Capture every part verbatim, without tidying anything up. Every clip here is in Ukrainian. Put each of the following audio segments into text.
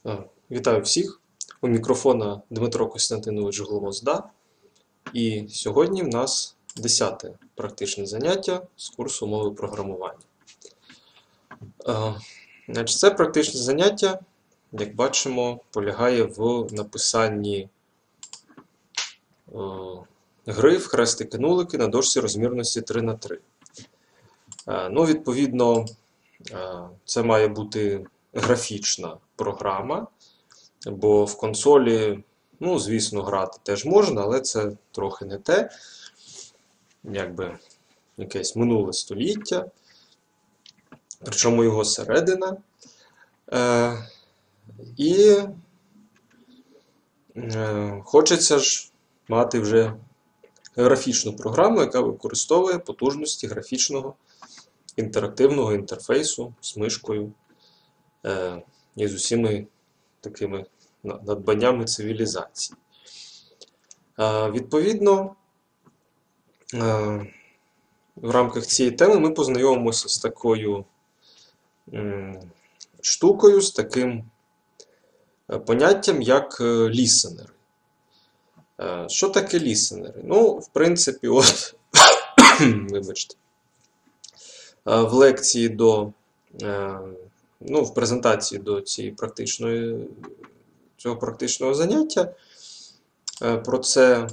Е, Вітаю всіх! У мікрофона Дмитро Костянтинович Гловозда. І сьогодні в нас десяте практичне заняття з курсу мови програмування. Е, Значить, Це практичне заняття, як бачимо, полягає в написанні е, гри в хрестики-нулики на дошці розмірності три на три. Е, Ну, відповідно, е, це має бути графічна програма, бо в консолі, ну, звісно, грати теж можна, але це трохи не те, якби якесь минуле століття, причому його середина. Е, І е, хочеться ж мати вже графічну програму, яка використовує потужності графічного інтерактивного інтерфейсу з мишкою е, і з усіми такими надбаннями цивілізації. Е, відповідно, е, в рамках цієї теми ми познайомимося з такою м, штукою, з таким поняттям, як лісенери. Е, що таке лісенери? Ну, в принципі, от, вибачте, е, в лекції до, е, ну, в презентації до цієї практичної цього практичного заняття про це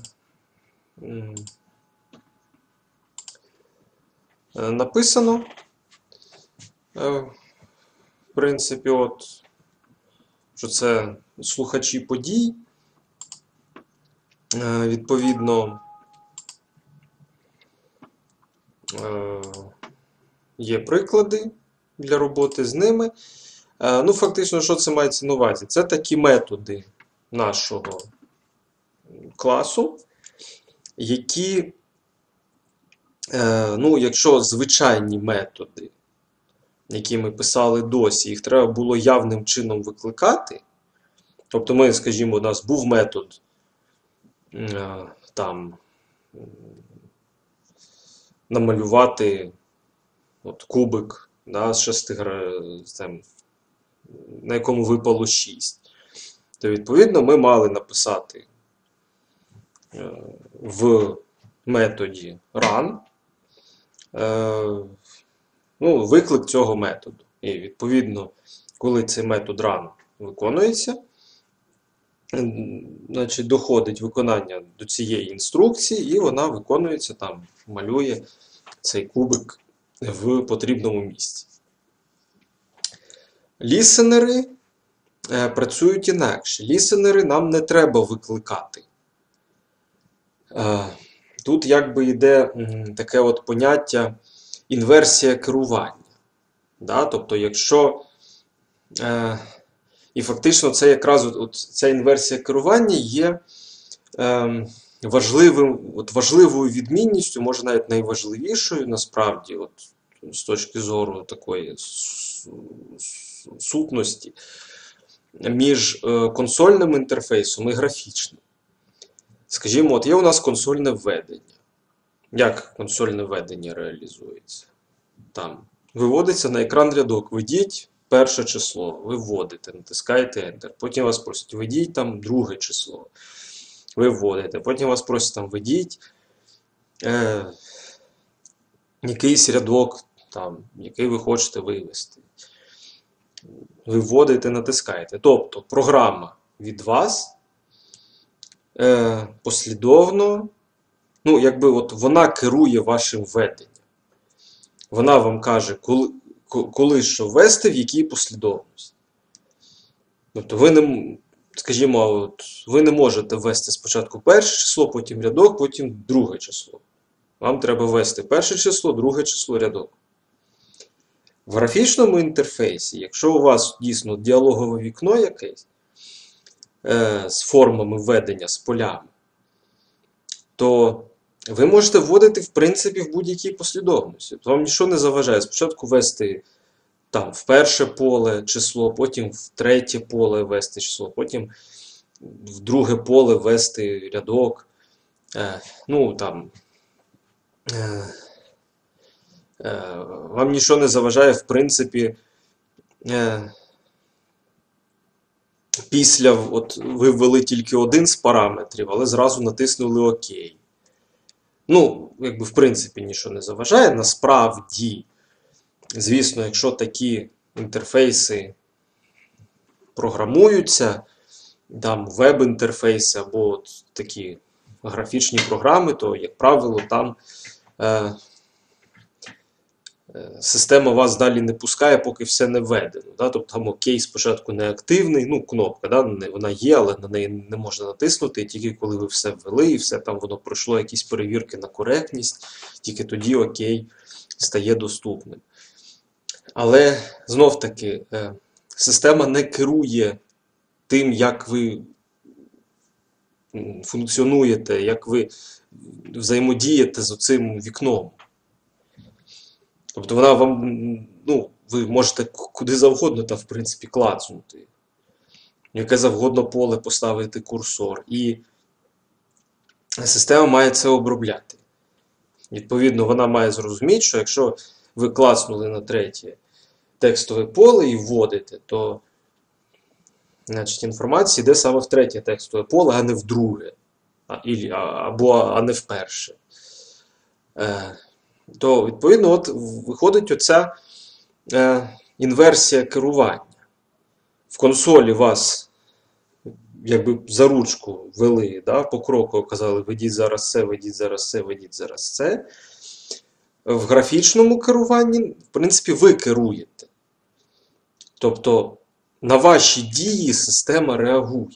написано. В принципі, от, що це слухачі подій. Відповідно, є приклади для роботи з ними. Ну, фактично, що це мається на увазі? Це такі методи нашого класу, які, ну, якщо звичайні методи, які ми писали досі, їх треба було явним чином викликати. Тобто ми, скажімо, у нас був метод там намалювати от, кубик, да, з шести, там, на якому випало шість. То, відповідно, ми мали написати в методі run ну, виклик цього методу. І, відповідно, коли цей метод run виконується, значить, доходить виконання до цієї інструкції, і вона виконується, там, малює цей кубик в потрібному місці. Лісенери е, працюють інакше. Лісенери нам не треба викликати. Е, тут якби йде м, таке от поняття інверсія керування. Да? Тобто, якщо... Е, і фактично це якраз от, от, ця інверсія керування є е, важливим, от, важливою відмінністю, може навіть найважливішою насправді, от, з точки зору такої сутності, між е, консольним інтерфейсом і графічним. Скажімо, от є у нас консольне введення. Як консольне введення реалізується? Там виводиться на екран рядок, введіть перше число, ви вводите, натискаєте Enter. Потім вас просять, введіть там друге число. Ви вводите. Потім вас просять, там, введіть е, якийсь рядок, там, який ви хочете вивести. Ви вводите, натискаєте. Тобто програма від вас е, послідовно, ну, якби от вона керує вашим введенням. Вона вам каже, коли, коли що ввести, в якій послідовності. Тобто ви не, скажімо, от, ви не можете ввести спочатку перше число, потім рядок, потім друге число. Вам треба ввести перше число, друге число, рядок. В графічному інтерфейсі, якщо у вас дійсно діалогове вікно якесь е, з формами введення, з полями, то ви можете вводити, в принципі, в будь-якій послідовності. То вам нічого не заважає. Спочатку ввести там, в перше поле число, потім в третє поле ввести число, потім в друге поле ввести рядок. Е, ну, там, е, е, вам нічого не заважає, в принципі, е, після, от ви ввели тільки один з параметрів, але зразу натиснули ОК. Ну, якби в принципі нічого не заважає. Насправді, звісно, якщо такі інтерфейси програмуються, там веб-інтерфейси або от такі графічні програми, то, як правило, там е, е, система вас далі не пускає, поки все не введено. Да? Тобто там окей спочатку не активний, ну, кнопка, да? вона є, але на неї не можна натиснути, і тільки коли ви все ввели, і все там воно пройшло якісь перевірки на коректність, тільки тоді окей стає доступним. Але, знов-таки, е, система не керує тим, як ви функціонуєте, як ви взаємодієте з оцим вікном. Тобто вона вам, ну, ви можете куди завгодно там, в принципі, клацнути. Яке завгодно поле поставити курсор. І система має це обробляти. Відповідно, вона має зрозуміти, що якщо ви клацнули на третє текстове поле і вводите, то значить, інформація йде саме в третє текстове поле, а не в друге. А, і, а, або а не в перше. Е, то, відповідно, от виходить оця е, інверсія керування. В консолі вас якби за ручку вели, да, по кроку казали, ведіть зараз це, ведіть зараз це, ведіть зараз це. В графічному керуванні, в принципі, ви керуєте. Тобто, на ваші дії система реагує.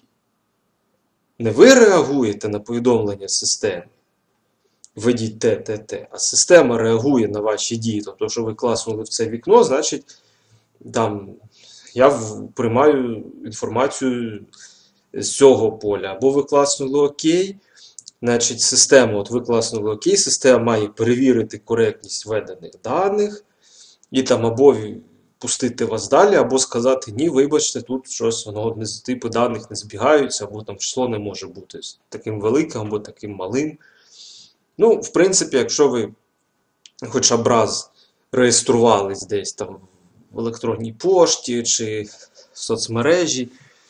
Не ви реагуєте на повідомлення системи, введіть те, те, те, а система реагує на ваші дії. Тобто, що ви класнули в це вікно, значить, там, я в, приймаю інформацію з цього поля. Або ви класнули ОК, значить, система, от ви класнули ОК, система має перевірити коректність введених даних, і там або пустити вас далі, або сказати, ні, вибачте, тут щось, воно, типи даних не збігаються, або там число не може бути таким великим, або таким малим. Ну, в принципі, якщо ви хоча б раз реєструвались десь там в електронній пошті, чи в соцмережі,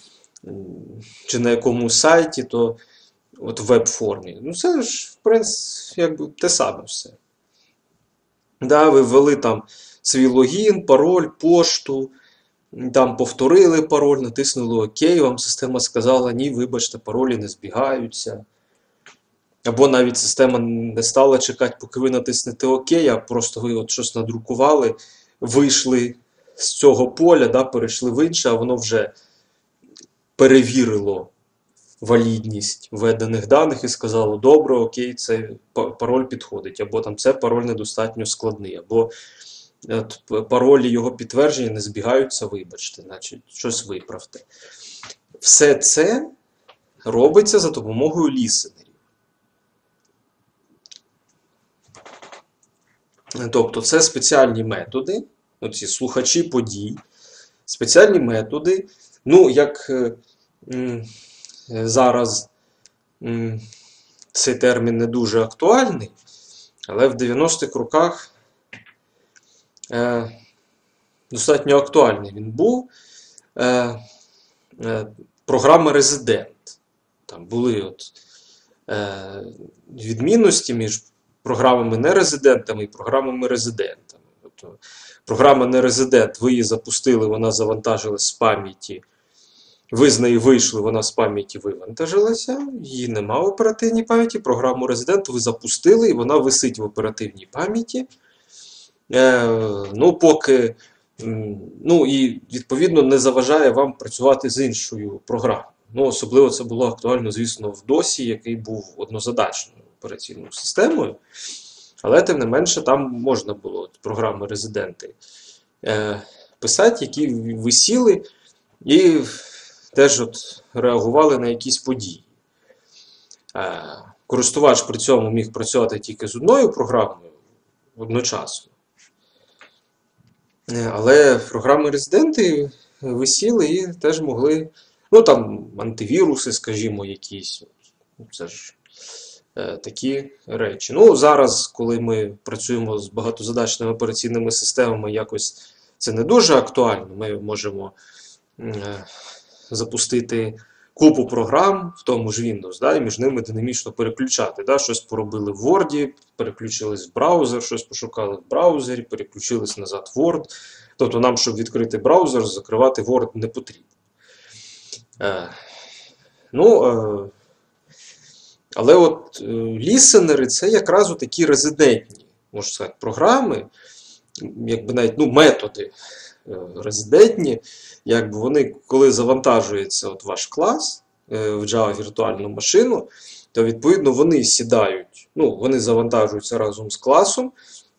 чи на якомусь сайті, то от в веб-формі. Ну, це ж, в принципі, якби те саме все. Да, ви ввели там свій логін, пароль, пошту, там повторили пароль, натиснули ОК, вам система сказала, ні, вибачте, паролі не збігаються. Або навіть система не стала чекати, поки ви натиснете ОК, а просто ви от щось надрукували, вийшли з цього поля, да, перейшли в інше, а воно вже перевірило валідність введених даних і сказало, добре, окей, цей пароль підходить, або там це пароль недостатньо складний, або от, паролі його підтвердження не збігаються, вибачте, значить, щось виправте. Все це робиться за допомогою лісенерів. Тобто це спеціальні методи, оці слухачі подій, спеціальні методи, ну, як м, зараз м, цей термін не дуже актуальний, але в дев'яностих роках е, достатньо актуальний він був. Е, е, програма «Резидент». Там були от, е, відмінності між програмами нерезидентами і програмами резидентами. Тобто, програма нерезидент, ви її запустили, вона завантажилась з пам'яті, ви з неї вийшли, вона з пам'яті вивантажилася, її нема в оперативній пам'яті, програму резидент ви запустили, і вона висить в оперативній пам'яті. Е, ну, поки, ну, і, відповідно, не заважає вам працювати з іншою програмою. Ну, особливо це було актуально, звісно, в досі, який був однозадачною операційною системою. Але, тим не менше, там можна було програми резиденти е, писати, які висіли і теж от реагували на якісь події. Е, користувач при цьому міг працювати тільки з одною програмою одночасно. Е, але програми резиденти висіли і теж могли, ну там антивіруси, скажімо, якісь. Це ж е, такі речі. Ну, зараз, коли ми працюємо з багатозадачними операційними системами, якось це не дуже актуально. Ми можемо е, запустити купу програм в тому ж Windows, да, і між ними динамічно переключати. Да, щось поробили в Word, переключились в браузер, щось пошукали в браузері, переключились назад в Word. Тобто нам, щоб відкрити браузер, закривати Word не потрібно. Е, ну, е, але от е, лісенери – це якраз такі резидентні, можна сказати, програми, якби навіть ну, методи е, резидентні, якби вони, коли завантажується от ваш клас е, в Java віртуальну машину, то відповідно вони сідають, ну, вони завантажуються разом з класом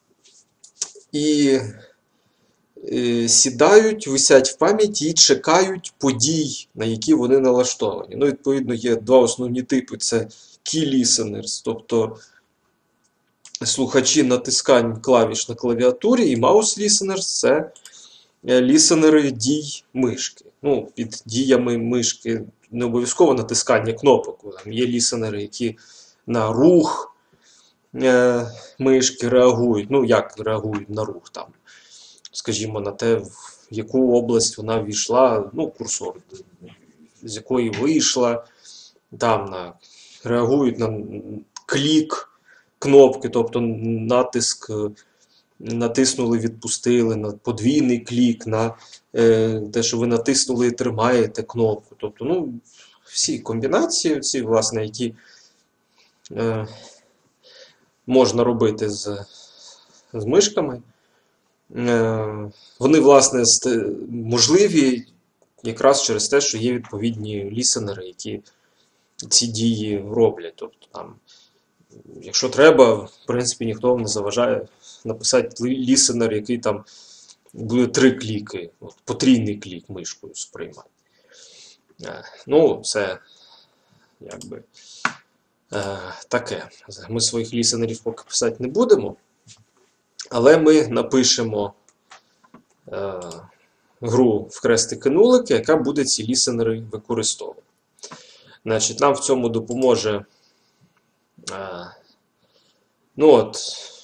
і е, сідають, висять в пам'яті і чекають подій, на які вони налаштовані. Ну, відповідно, є два основні типи: це key listeners, тобто слухачі натискань клавіш на клавіатурі, і mouse listeners – це лісенери дій мишки. Ну, під діями мишки не обов'язково натискання кнопок. Там є лісенери, які на рух е, мишки реагують. Ну, як реагують на рух там? Скажімо, на те, в яку область вона ввійшла, ну, курсор, з якої вийшла, там на, реагують на клік кнопки, тобто натиск, натиснули, відпустили, на подвійний клік, на е, те, що ви натиснули і тримаєте кнопку. Тобто, ну, всі комбінації, ці, власне, які е, можна робити з, з мишками, е, вони, власне, можливі якраз через те, що є відповідні лісенери, які ці дії роблять. Тобто, там, якщо треба, в принципі, ніхто вам не заважає написати лісенер, який там буде три кліки, от, потрійний клік мишкою сприймати. Ну, це якби е, таке. Ми своїх лісенерів поки писати не будемо, але ми напишемо е, гру в хрестики-нулики, яка буде ці лісенери використовувати. Значить, нам в цьому допоможе е, ну от,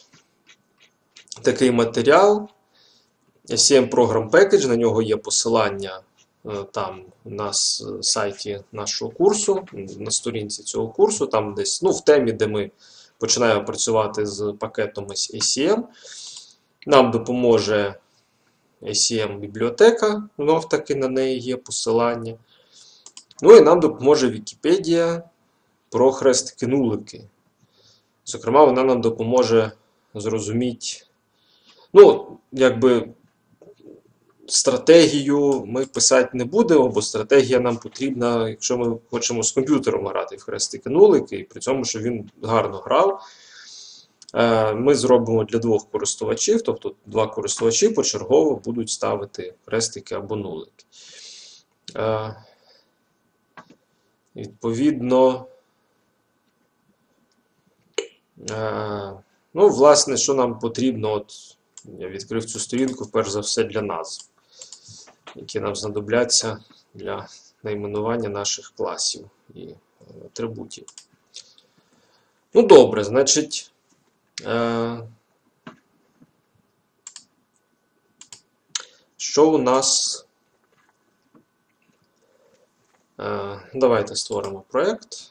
такий матеріал ес сі ем Program Package, на нього є посилання е, там на сайті нашого курсу, на сторінці цього курсу, там десь, ну, в темі, де ми починаємо працювати з пакетом ес сі ем. Нам допоможе ес сі ем бібліотека, знов таки на неї є посилання. Ну і нам допоможе Вікіпедія про хрестики-нулики. Зокрема, вона нам допоможе зрозуміти, ну, якби стратегію ми писати не будемо, бо стратегія нам потрібна, якщо ми хочемо з комп'ютером грати в хрестики-нулики, і при цьому, щоб він гарно грав. Ми зробимо для двох користувачів, тобто два користувачі почергово будуть ставити хрестики або нулики. Відповідно, ну, власне, що нам потрібно, от я відкрив цю сторінку, перш за все, для назв, які нам знадобляться для найменування наших класів і атрибутів. Ну, добре, значить, е що у нас? Е давайте створимо проєкт.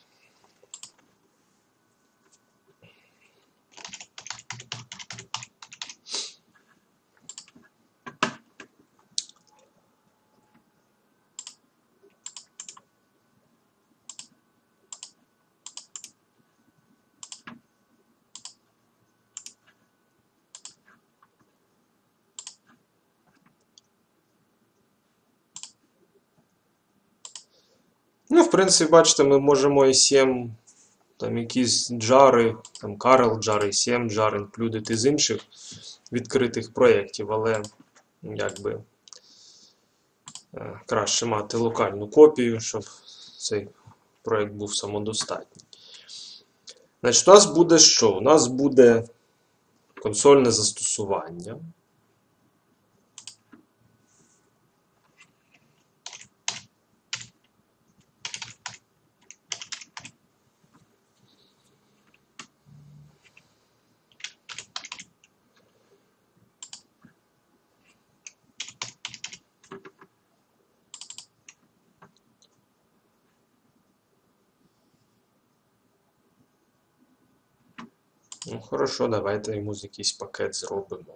Ну, в принципі, бачите, ми можемо ес сі ем, там якісь джари, там Карел джар, ес сі ем джар інклюдити з інших відкритих проєктів, але якби краще мати локальну копію, щоб цей проєкт був самодостатній. Значить, у нас буде що? У нас буде консольне застосування. Ну, хорошо, давайте йому якийсь пакет зробимо.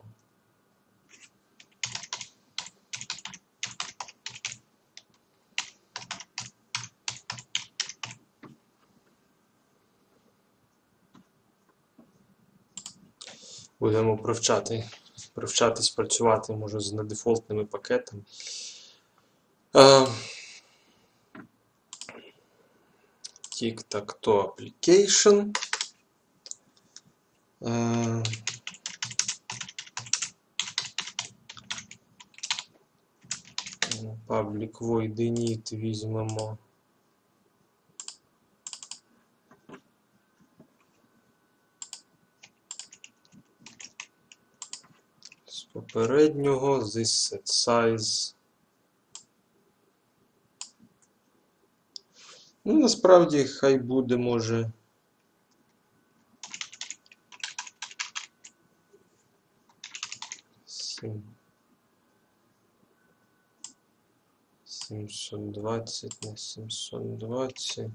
Будемо привчати, привчатись працювати, може, з недефолтними пакетами. Tic-tac-toe application. Uh, Public void init візьмемо. З попереднього this set size. Ну, насправді, хай буде, може, сімсот двадцять на сімсот двадцять.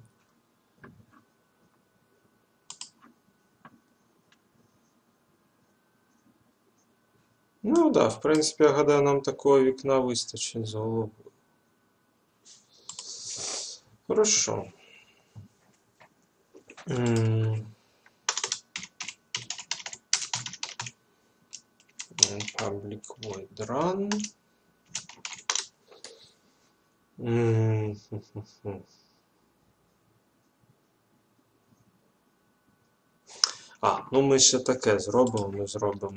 Ну, так, да, в принципі, я гадаю, нам такого вікна вистачить з головою. Хорошо. Mm. Public void run. Mm. А, ну ми ще таке зробимо, ми зробимо.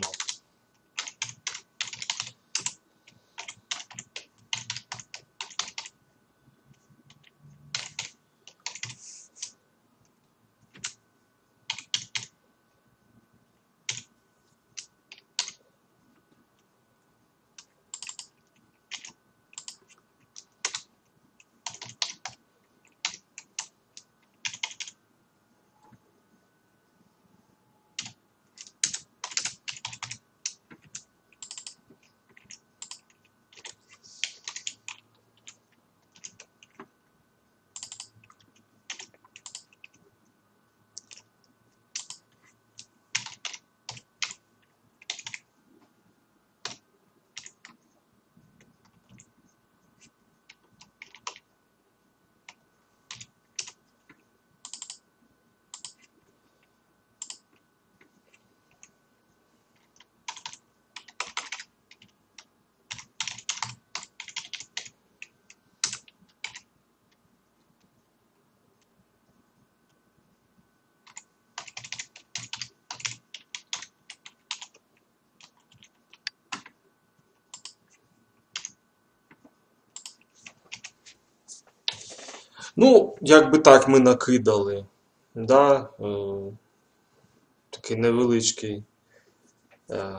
Ну, якби так ми накидали, да, е, такий невеличкий е,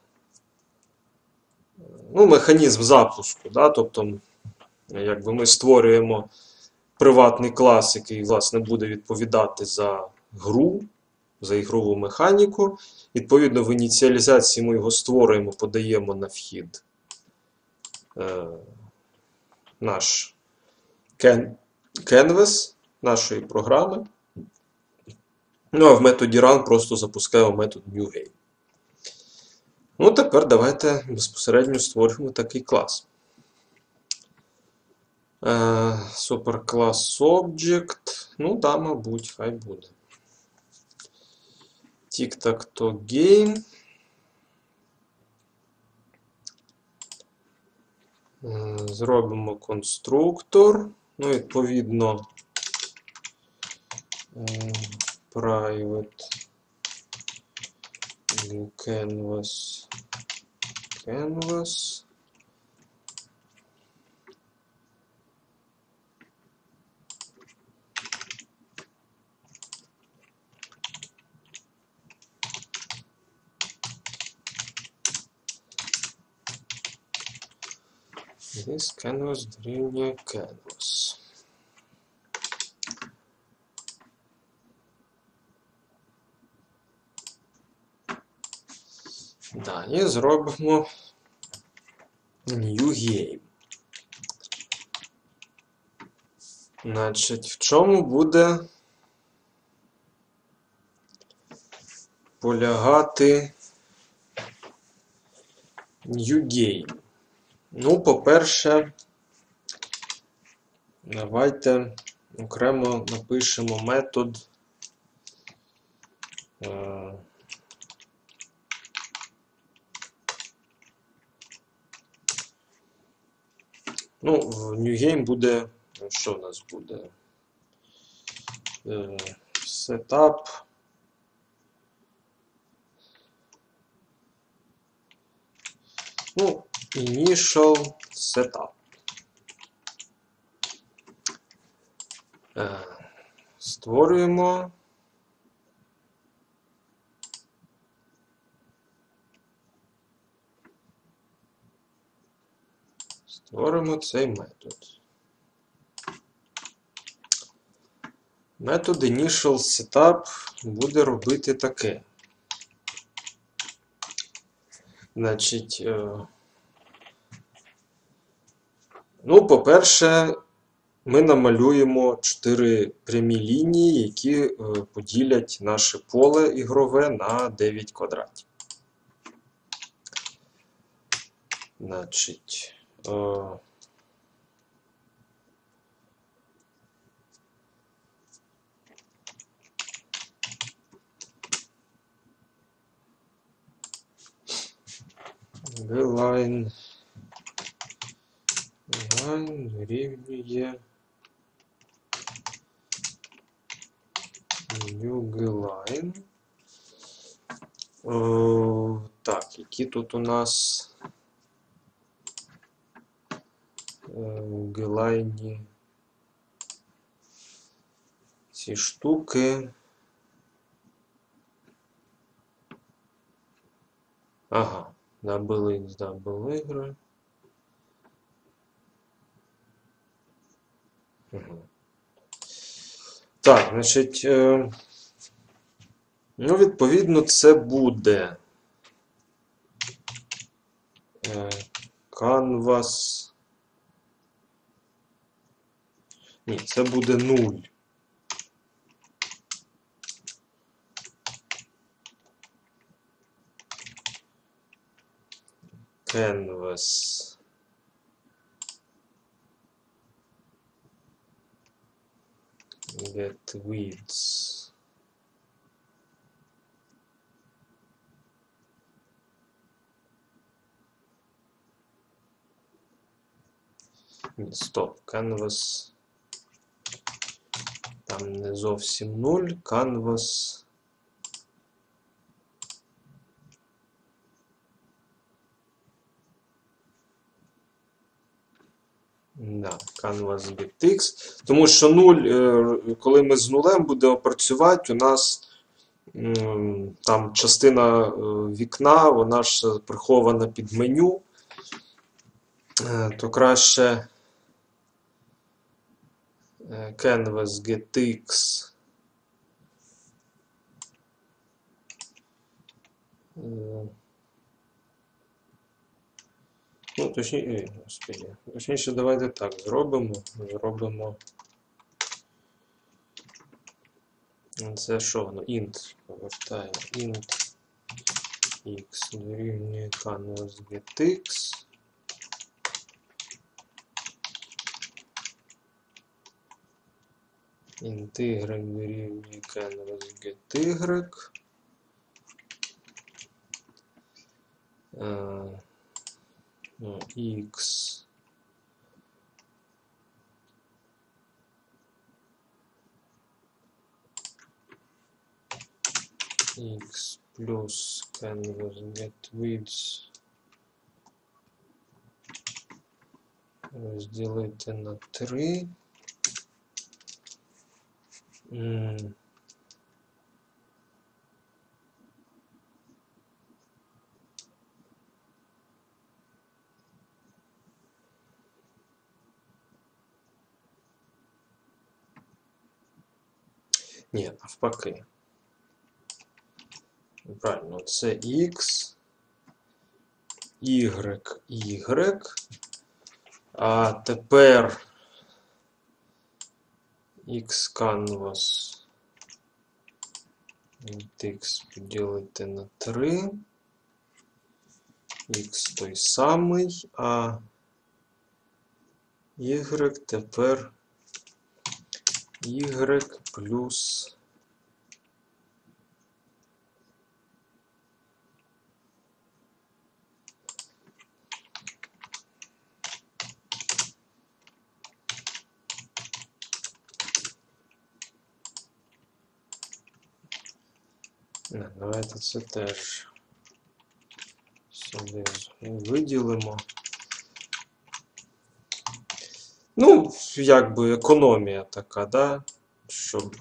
ну, механізм запуску, да, тобто, якби ми створюємо приватний клас, який, власне, буде відповідати за гру, за ігрову механіку. Відповідно, в ініціалізації ми його створюємо, подаємо на вхід е, наш canvas нашої програми. Ну, а в методі run просто запускаємо метод newGame. Ну, тепер давайте безпосередньо створимо такий клас. Суперклас Object. Ну, да, мабуть, хай буде. Tic-tac-toe game. Зробимо конструктор. Ну, відповідно, private canvas canvas. This canvas дорівнює canvas. Далі зробимо new game. Значить, в чому буде полягати NewGame? Ну, по-перше, давайте окремо напишемо метод е, ну, в NewGame буде, що в нас буде? Е, setup. Ну, initial setup. Е, створюємо. Створимо цей метод. Метод initial setup буде робити таке. Значить, е, ну, по-перше, ми намалюємо чотири прямі лінії, які е, поділять наше поле ігрове на дев'ять квадратів. Значить, е, Line, line дорівнює NewGline. О, так, які тут у нас в Gline ці штуки. Ага. Double X, double Y. Угу. Так, значить, е, ну, відповідно, це буде е, canvas. Ні, це буде нуль. Canvas get widths стоп, canvas там не зовсім нуль, canvas Да, canvas getX. Тому що нуль, коли ми з нулем будемо працювати, у нас там частина вікна, вона ж прихована під меню, то краще canvas getX Ну, точніше, господи, точніше, давайте так зробимо. Зробимо. Це що воно? Int. Повертаємо int x дорівнює canvas getX. Int y дорівнює canvas getY. Uh, ну, x x плюс canvas getWidth розділити на три. Mm. Ні, навпаки. Правильно, це x, y, y. А тепер x canvas від х поділити на три. Х той самий, а y тепер y плюс Не, давайте це теж сюди виділимо. Ну, якби економія така, да? Щоб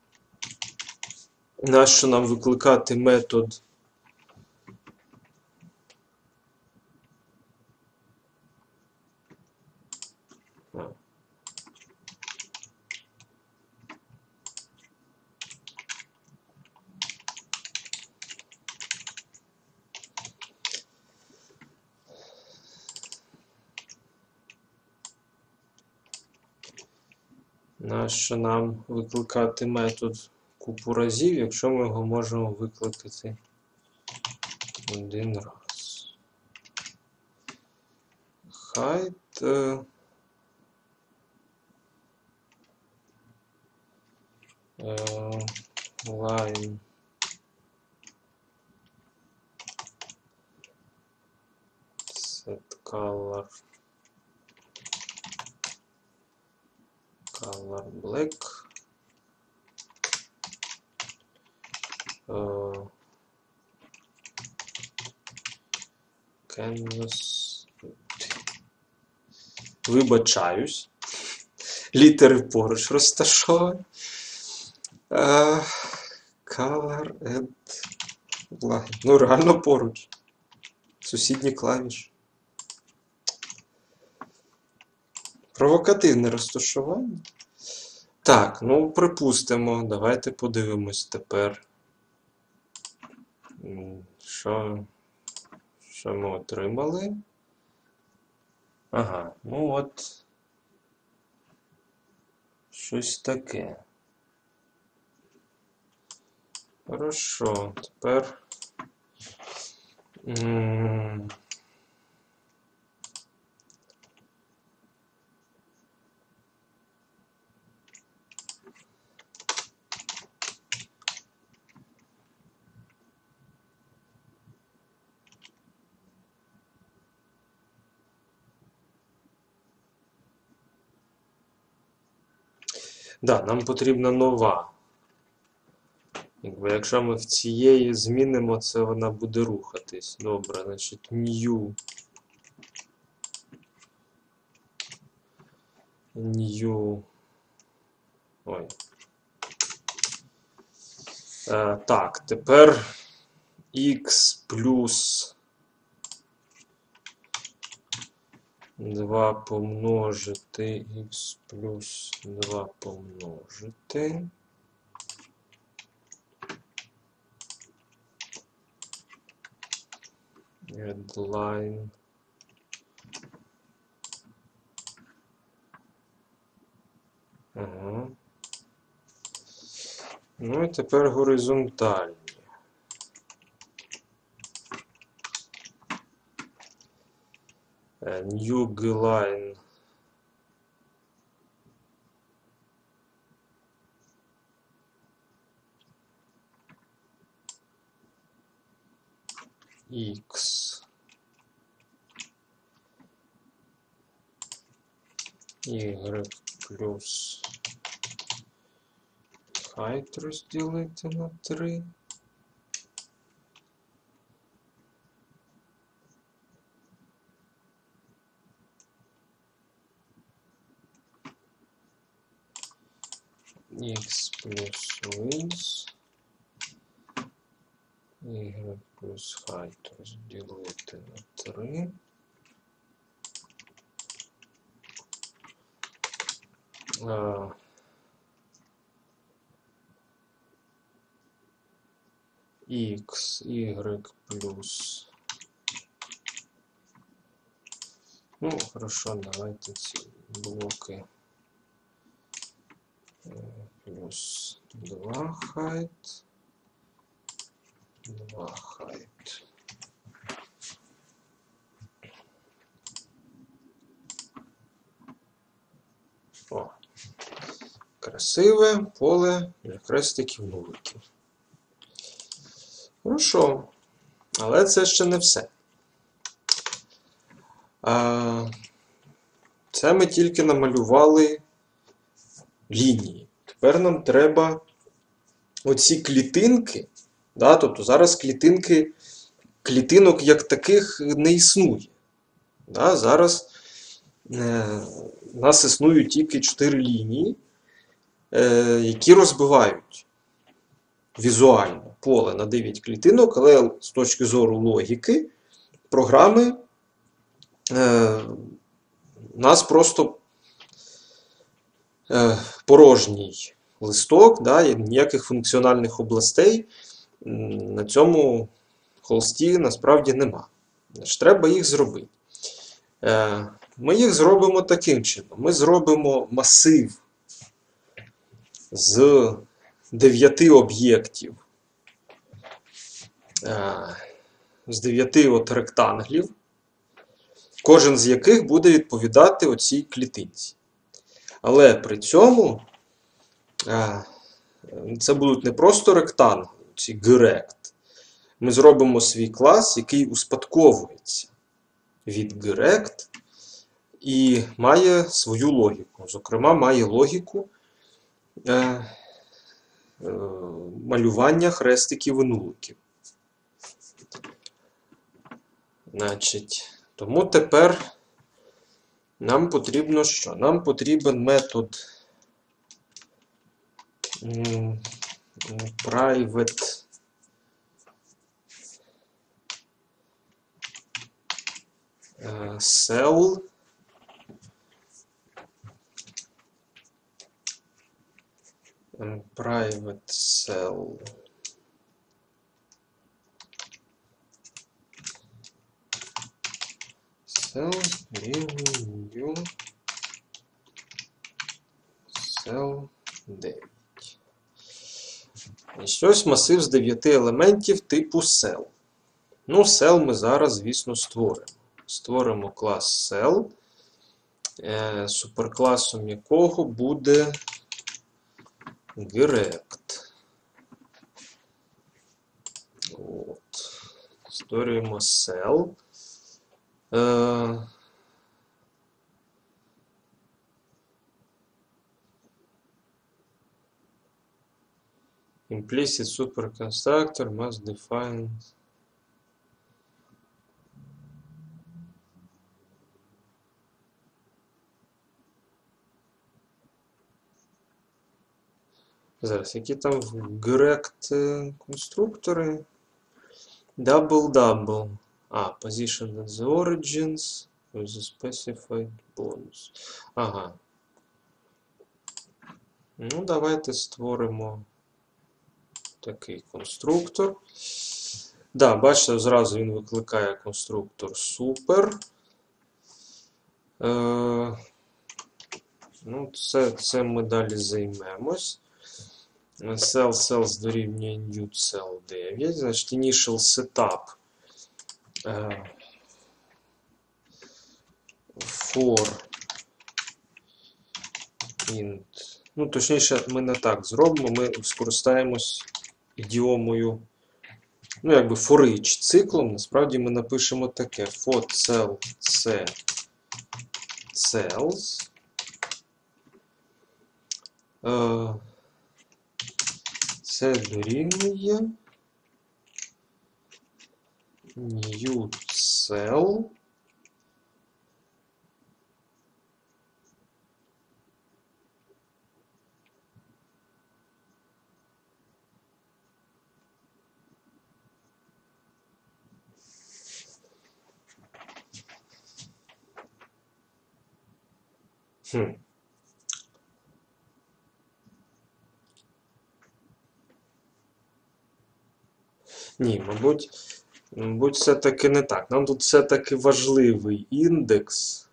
нащо нам викликати метод Нащо нам викликати метод купу разів, якщо ми його можемо викликати один раз. Height е, line set color color black uh, canvas. Вибачаюсь. Літери поруч розташовані. Uh, color and line. Ну, реально поруч. Сусідні клавіші. Провокативне розташування. Так, ну, припустимо. Давайте подивимось тепер. Що, що ми отримали? Ага, ну от. Щось таке. Хорошо, тепер. М Да, нам потрібна нова. Якби, якщо ми в цієї змінимо, це вона буде рухатись. Добре, значить, new. New. Ой. Е, так, тепер x плюс два помножити, x плюс два помножити. Headline. Ага. Ну і тепер горизонтальні. New line. X. Y плюс height розділити на три. X плюс width. Y плюс height розділити на три. А, X, Y плюс. Ну, хорошо, давайте ці блоки. Плюс два height. два height. О, красиве поле хрестиків нуликів. Хорошо. Але це ще не все. А, це ми тільки намалювали лінії. Тепер нам треба оці клітинки, да, тобто зараз клітинки, клітинок як таких не існує. Да, зараз е, у нас існують тільки чотири лінії, е, які розбивають візуально поле на дев'ять клітинок, але з точки зору логіки, програми, е, у нас просто е, порожній листок, да, і ніяких функціональних областей на цьому холсті насправді нема. Значить, треба їх зробити. Е, ми їх зробимо таким чином. Ми зробимо масив з дев'яти об'єктів, з дев'яти от ректанглів, кожен з яких буде відповідати оцій клітинці. Але при цьому це будуть не просто ректангли, ці грект. Ми зробимо свій клас, який успадковується від грект і має свою логіку. Зокрема, має логіку малювання хрестиків і нуликів. Значить, тому тепер нам потрібно що? Нам потрібен метод private cell private cell cell new cell дев'ять. І ось масив з дев'яти елементів типу cell. Ну, cell ми зараз, звісно, створимо. Створимо клас cell, суперкласом якого буде Direct. От. Створюємо cell. Е... Implicit superconstructor must define Зараз, які там в Direct конструктори? Double-double. А, position at the origins with the specified bonus. Ага. Ну, давайте створимо такий конструктор. Да, бачите, зразу він викликає конструктор super. Е, ну, це, це ми далі займемось. Cell cells дорівнює new cell дев'ять. Значить, initial setup uh, for int. Ну, точніше, ми не так зробимо, ми скористаємось ідіомою, ну, якби for each циклом. Насправді ми напишемо таке: for cell c cells. Uh, Це дорівнює new cell хм. Ні, мабуть, мабуть, все-таки не так. Нам тут все-таки важливий індекс.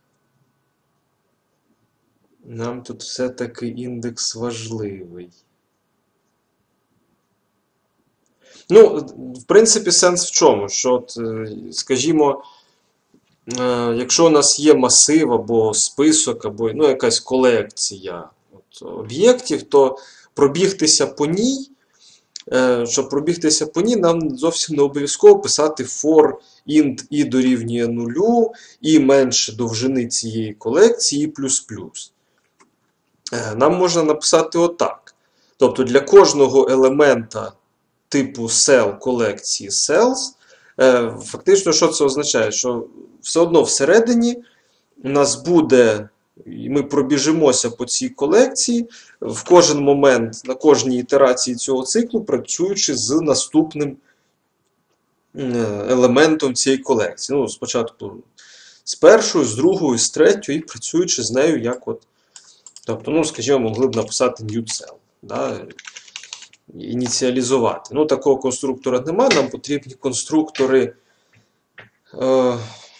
Нам тут все-таки індекс важливий. Ну, в принципі, сенс в чому? Що, от, е, скажімо, е, якщо у нас є масив або список, або ну, якась колекція от, об'єктів, то пробігтися по ній, е, щоб пробігтися по ній, нам зовсім не обов'язково писати for int і дорівнює нулю, і менше довжини цієї колекції, плюс-плюс. Е, Нам можна написати отак. Тобто для кожного елемента типу cell колекції cells, е, фактично, що це означає? Що все одно всередині у нас буде, і ми пробіжимося по цій колекції в кожен момент, на кожній ітерації цього циклу, працюючи з наступним е, елементом цієї колекції. Ну, спочатку з першою, з другою, з третьою, і працюючи з нею як от. Тобто, ну, скажімо, могли б написати new cell. Да? Ініціалізувати. Ну, такого конструктора нема, нам потрібні конструктори е,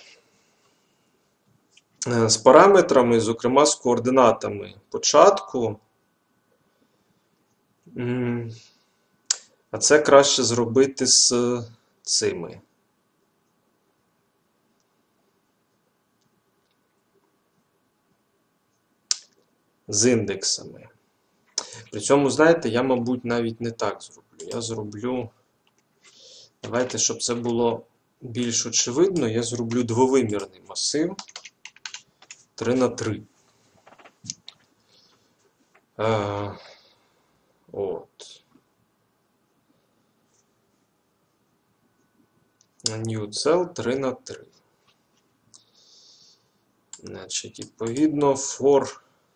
е, з параметрами, зокрема з координатами початку. М, А це краще зробити з цими. З індексами. При цьому, знаєте, я, мабуть, навіть не так зроблю. Я зроблю. Давайте, щоб це було більш очевидно, я зроблю двовимірний масив три на три. А, от. New cell три на три. Значить, відповідно, for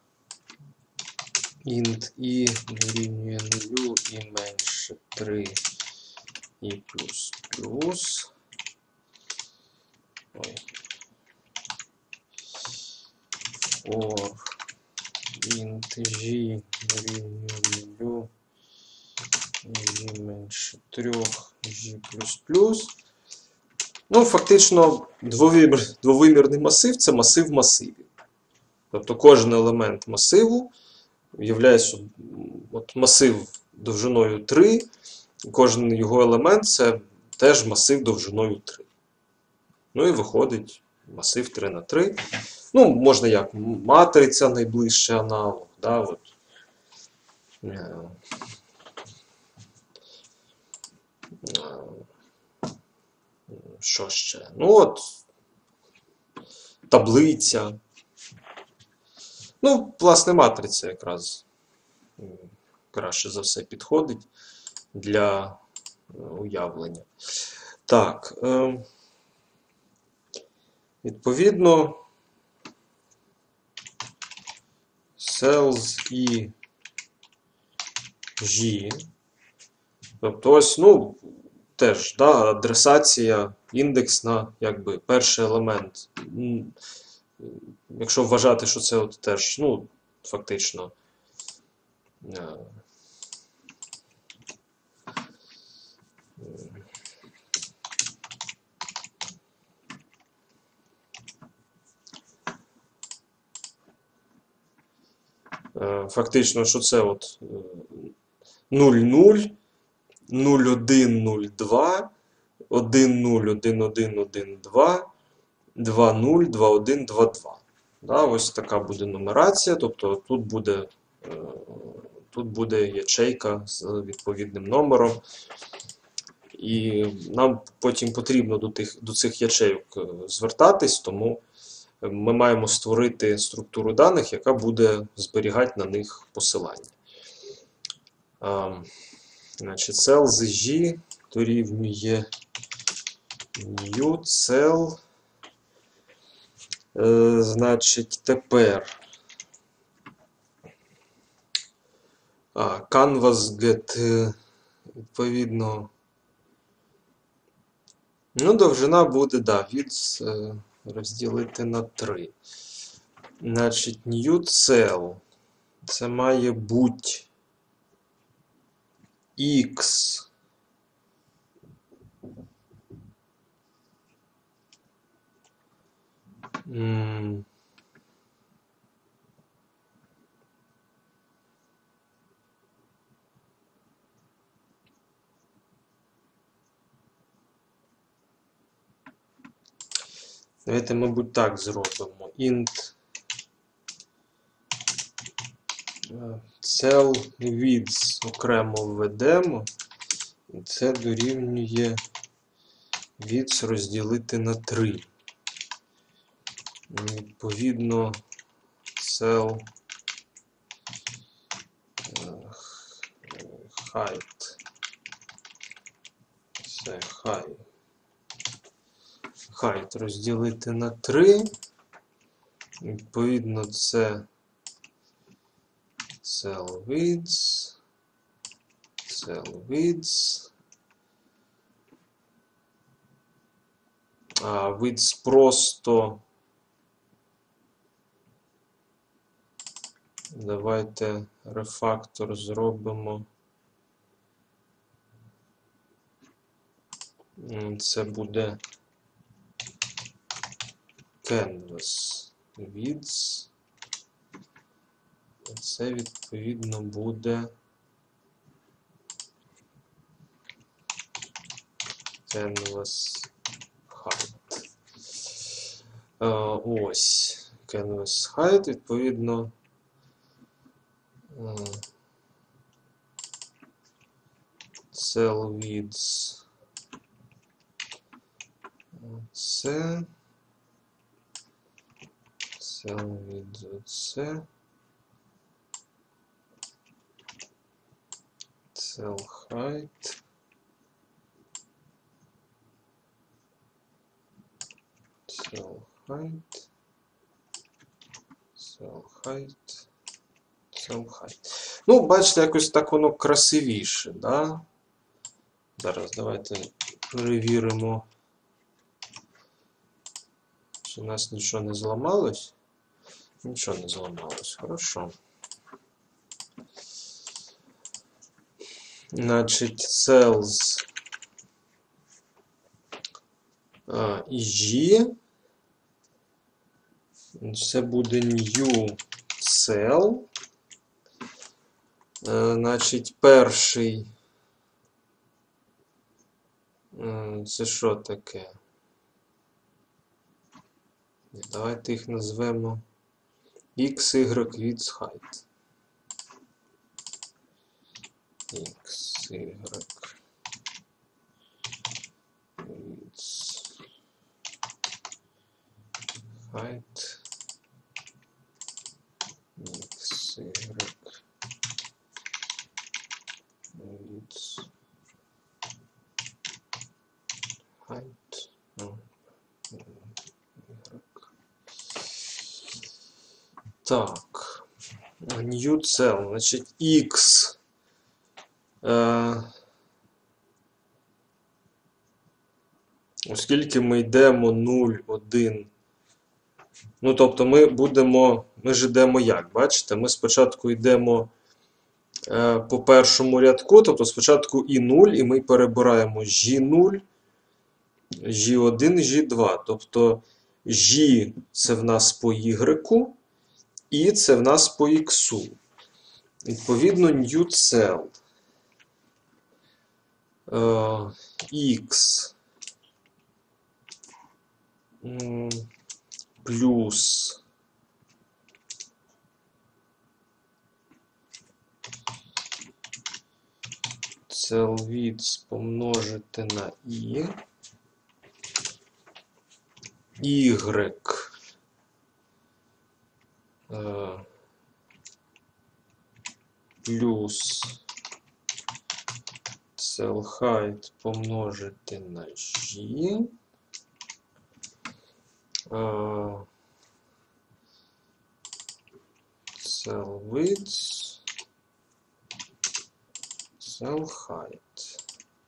int і дорівнює нулю і менше три і плюс плюс. Ой. For int g дорівнює нулю і менше три g плюс плюс. Ну, фактично, двовимір, двовимірний масив – це масив масивів. Тобто кожен елемент масиву є от масив довжиною три, кожен його елемент – це теж масив довжиною три. Ну і виходить масив три на три. Ну, можна як матриця найближчий аналог. Да, от. Що ще? Ну от, таблиця. Ну, власне, матриця якраз краще за все підходить для уявлення. Так, е, відповідно, cells і G. Тобто ось, ну, теж, да, адресація індексна, якби перший елемент. Якщо вважати, що це от теж, ну, фактично, е, е, фактично, що це от нуль нуль, нуль один нуль два, один нуль один один один два, два нуль два один два два. Да, ось така буде нумерація, тобто тут буде, тут буде ячейка з відповідним номером. І нам потім потрібно до, тих, до цих ячейок звертатись, тому ми маємо створити структуру даних, яка буде зберігати на них посилання. А, значить, cell з G дорівнює new cell. Е, значить, тепер а, canvas get, відповідно, ну, довжина буде, да, від розділити на три. Значить, new cell, це має бути x м Давайте, мабуть, так зробимо. Int cell width окремо введемо. І це дорівнює width розділити на три. Відповідно, cell height. Це height. Height розділити на три. Відповідно, це cell width. Cell width. А width просто. Давайте рефактор зробимо. Це буде canvas width. Це відповідно буде canvas height. Ось canvas height, відповідно. Cell width. Це. Cell width. Це. Cell height. Cell height. Cell height. Cell height. Ну, бачите, якось так воно красивіше, да? Зараз давайте перевіримо, чи у нас нічого не зламалось. Нічого не зламалось, хорошо. Значить, cells а, і G. Це буде new cell. А, значить, перший. А, це що таке? Давайте їх назвемо X, Y, width, height. X, Y, width, height. X, Y, width, height. Oh. Так, new cell, значить, X. Е, оскільки ми йдемо нуль, один. Ну, тобто ми будемо, ми ж йдемо як, бачите? Ми спочатку йдемо е, по першому рядку, тобто спочатку і нуль, і ми перебираємо жі нуль, жі один, жі два. Тобто G це в нас по Y, і це в нас по X. Відповідно, new cell. Uh, X mm, плюс cell width помножити на I. Y uh, плюс cell height помножити на G. Uh, cell width, cell height.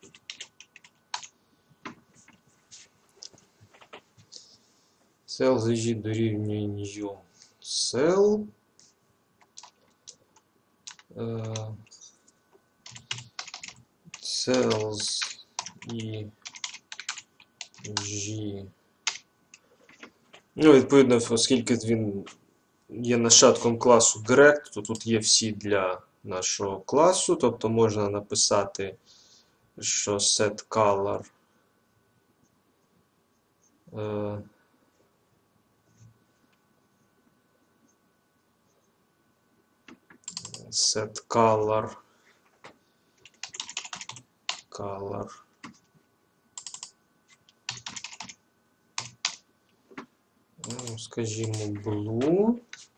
Cell з G дорівнює new cell. Uh, cells і G. Ну, відповідно, оскільки він є нащадком класу Direct, то тут є всі для нашого класу, тобто можна написати, що setColor е, set color, color, ну, скажімо, blue,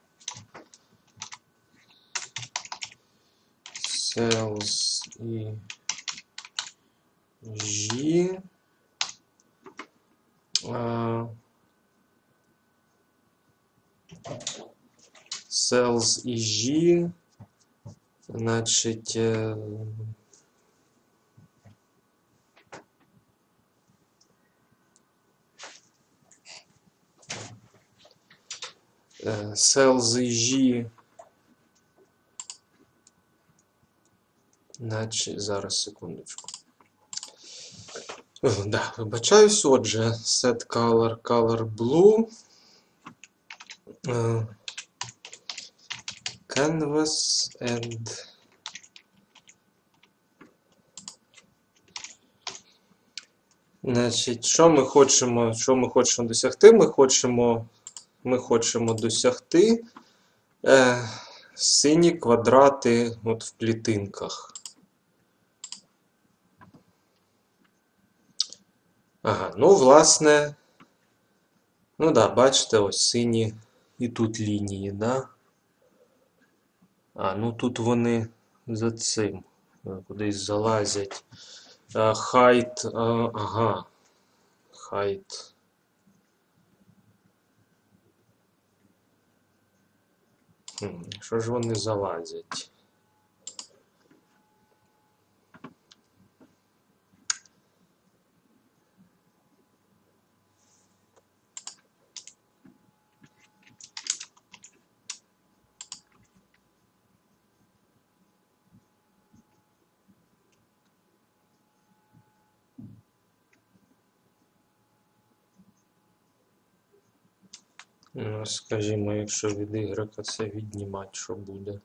cells і G, uh, cells і G, значить, е, cells і G, значить, зараз, секундочку. О, да, вибачаюсь, отже, set color, color blue, uh, canvas and значить, що ми хочемо, що ми хочемо досягти? Ми хочемо, ми хочемо досягти е, сині квадрати от в клітинках. Ага, ну, власне, ну да, бачите, ось сині і тут лінії, да? А, ну тут вони за цим кудись залазять. Height, ага, height. Хм, що ж вони залазять? Ну, скажімо, якщо від Y це віднімати, що буде?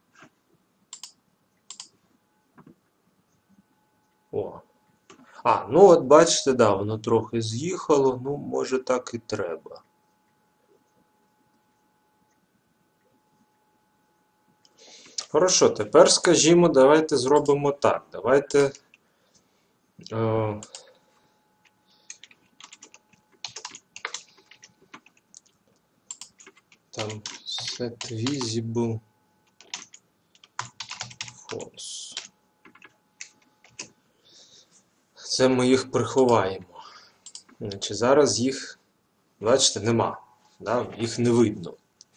О. А, ну от бачите, да, воно трохи з'їхало, ну, може так і треба. Хорошо, тепер, скажімо, давайте зробимо так. Давайте... Е, там set visible false. Це ми їх приховаємо. Значить, зараз їх, бачите, нема. Да? Їх не видно.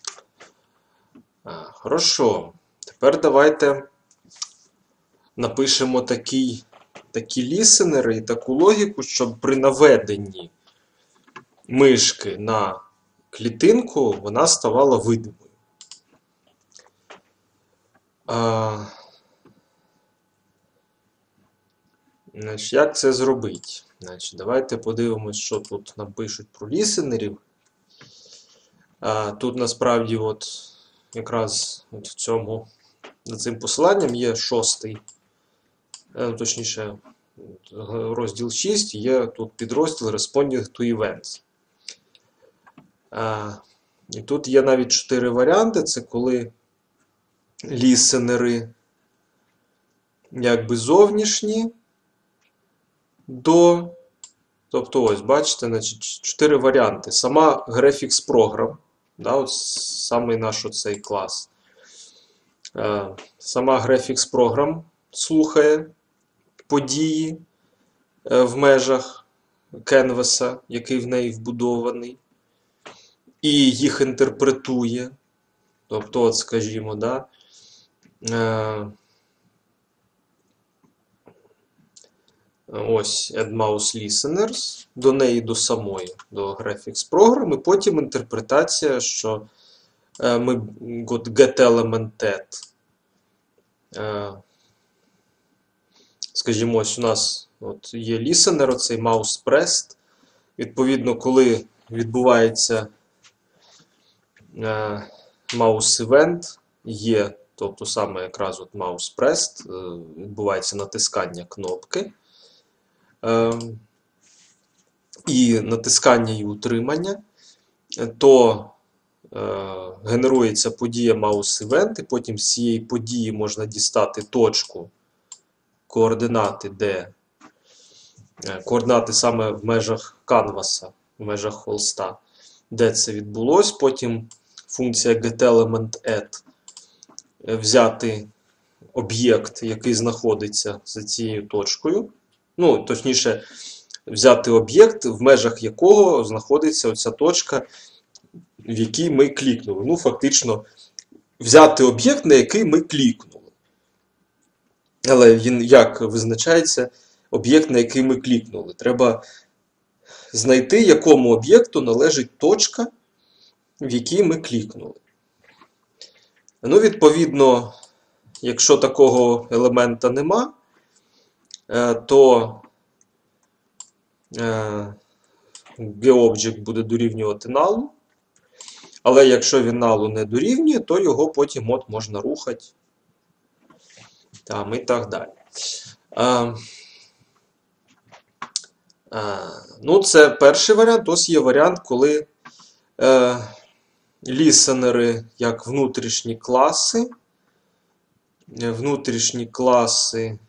А, хорошо. Тепер давайте напишемо такий, такі лісенери і таку логіку, щоб при наведенні мишки на клітинку вона ставала видимою. А, значить, як це зробити? Значить, давайте подивимось, що тут нам пишуть про лісенерів. А, тут насправді от якраз от в цьому, над цим посиланням є шостий, точніше, розділ шість, є тут підрозділ Responding to Events. А, і тут є навіть чотири варіанти. Це коли лісенери якби зовнішні до... Тобто ось, бачите, значить, чотири варіанти. Сама Graphics Program, да, от самий наш оцей клас. А, сама Graphics Program слухає події в межах Canvas, який в неї вбудований, і їх інтерпретує. Тобто, от, скажімо, да, е, ось Add Mouse Listeners, до неї, до самої, до Graphics Program, і потім інтерпретація, що е, ми от getElementEd, е, скажімо, ось у нас от є listener, оцей mouse pressed. Відповідно, коли відбувається е, mouse event, є, тобто саме якраз от mouse pressed, е, відбувається натискання кнопки, е, і натискання і утримання, то е, генерується подія mouse-event, і потім з цієї події можна дістати точку, координати, де е, координати саме в межах канваса, в межах холста, де це відбулось. Потім функція getElementAdd взяти об'єкт, який знаходиться за цією точкою. Ну, точніше, взяти об'єкт, в межах якого знаходиться оця точка, в якій ми клікнули. Ну, фактично, взяти об'єкт, на який ми клікнули. Але він як визначається об'єкт, на який ми клікнули? Треба знайти, якому об'єкту належить точка, в якій ми клікнули. Ну, відповідно, якщо такого елемента нема, то GeoObject буде дорівнювати null. Але якщо він null не дорівнює, то його потім от можна рухати. Там і так далі. А, а, ну, це перший варіант. Ось є варіант, коли е, лісенери як внутрішні класи, внутрішні класи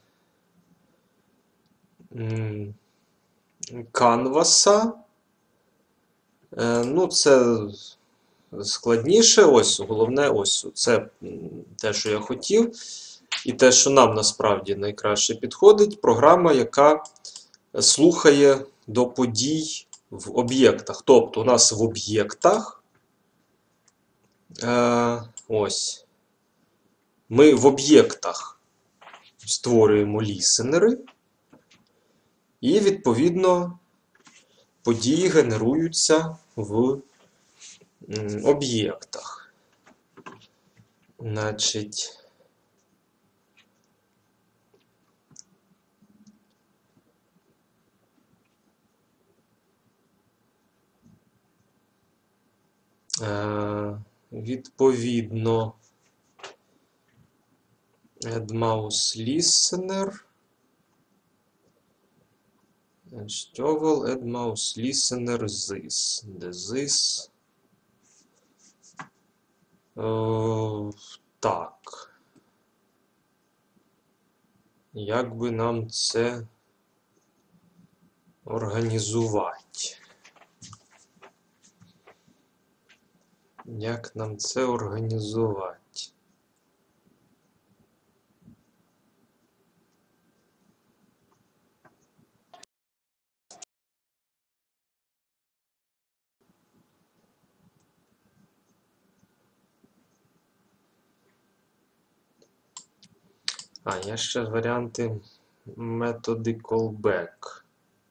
канваса. Е, ну, це складніше. Ось, головне, ось це те, що я хотів. І те, що нам насправді найкраще підходить, програма, яка слухає до подій в об'єктах. Тобто у нас в об'єктах, е, ось, ми в об'єктах створюємо лісенери, і, відповідно, події генеруються в об'єктах. Значить, Е, відповідно, addMouseListener, Shovel addMouseListener this, де this. Е, так. Як би нам це організувати? Як нам це організувати? А, є ще варіанти методи callback.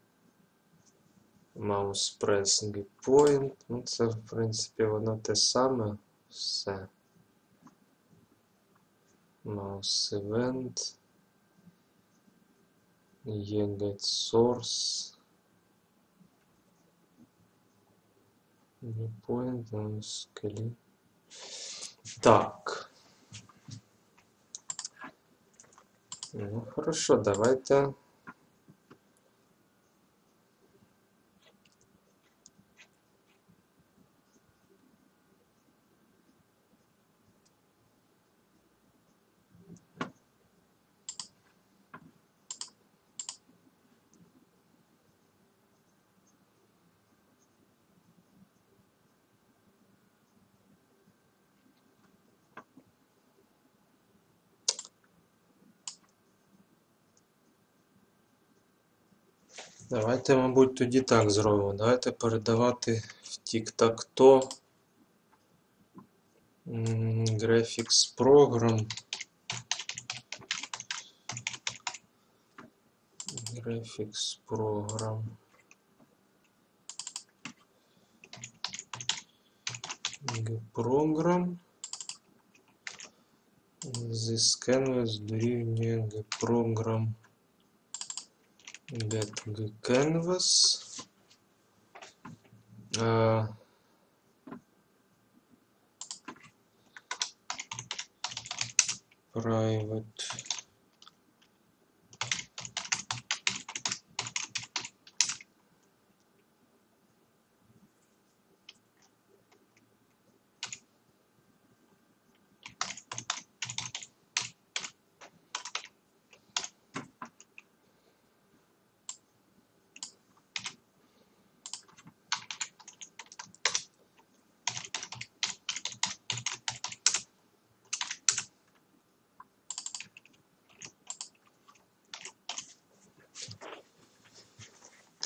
Mouse press point. Ну, це, в принципі, воно те саме. Все. Mouse event. Є get source. Point, mouse click. Так. Ну, хорошо, давайте. Давайте, мабуть, тоді так зробимо. Давайте передавати в тік-так-то graphics program. Graphics program. Program. This canvas дорівнює program. Get canvas. Uh, private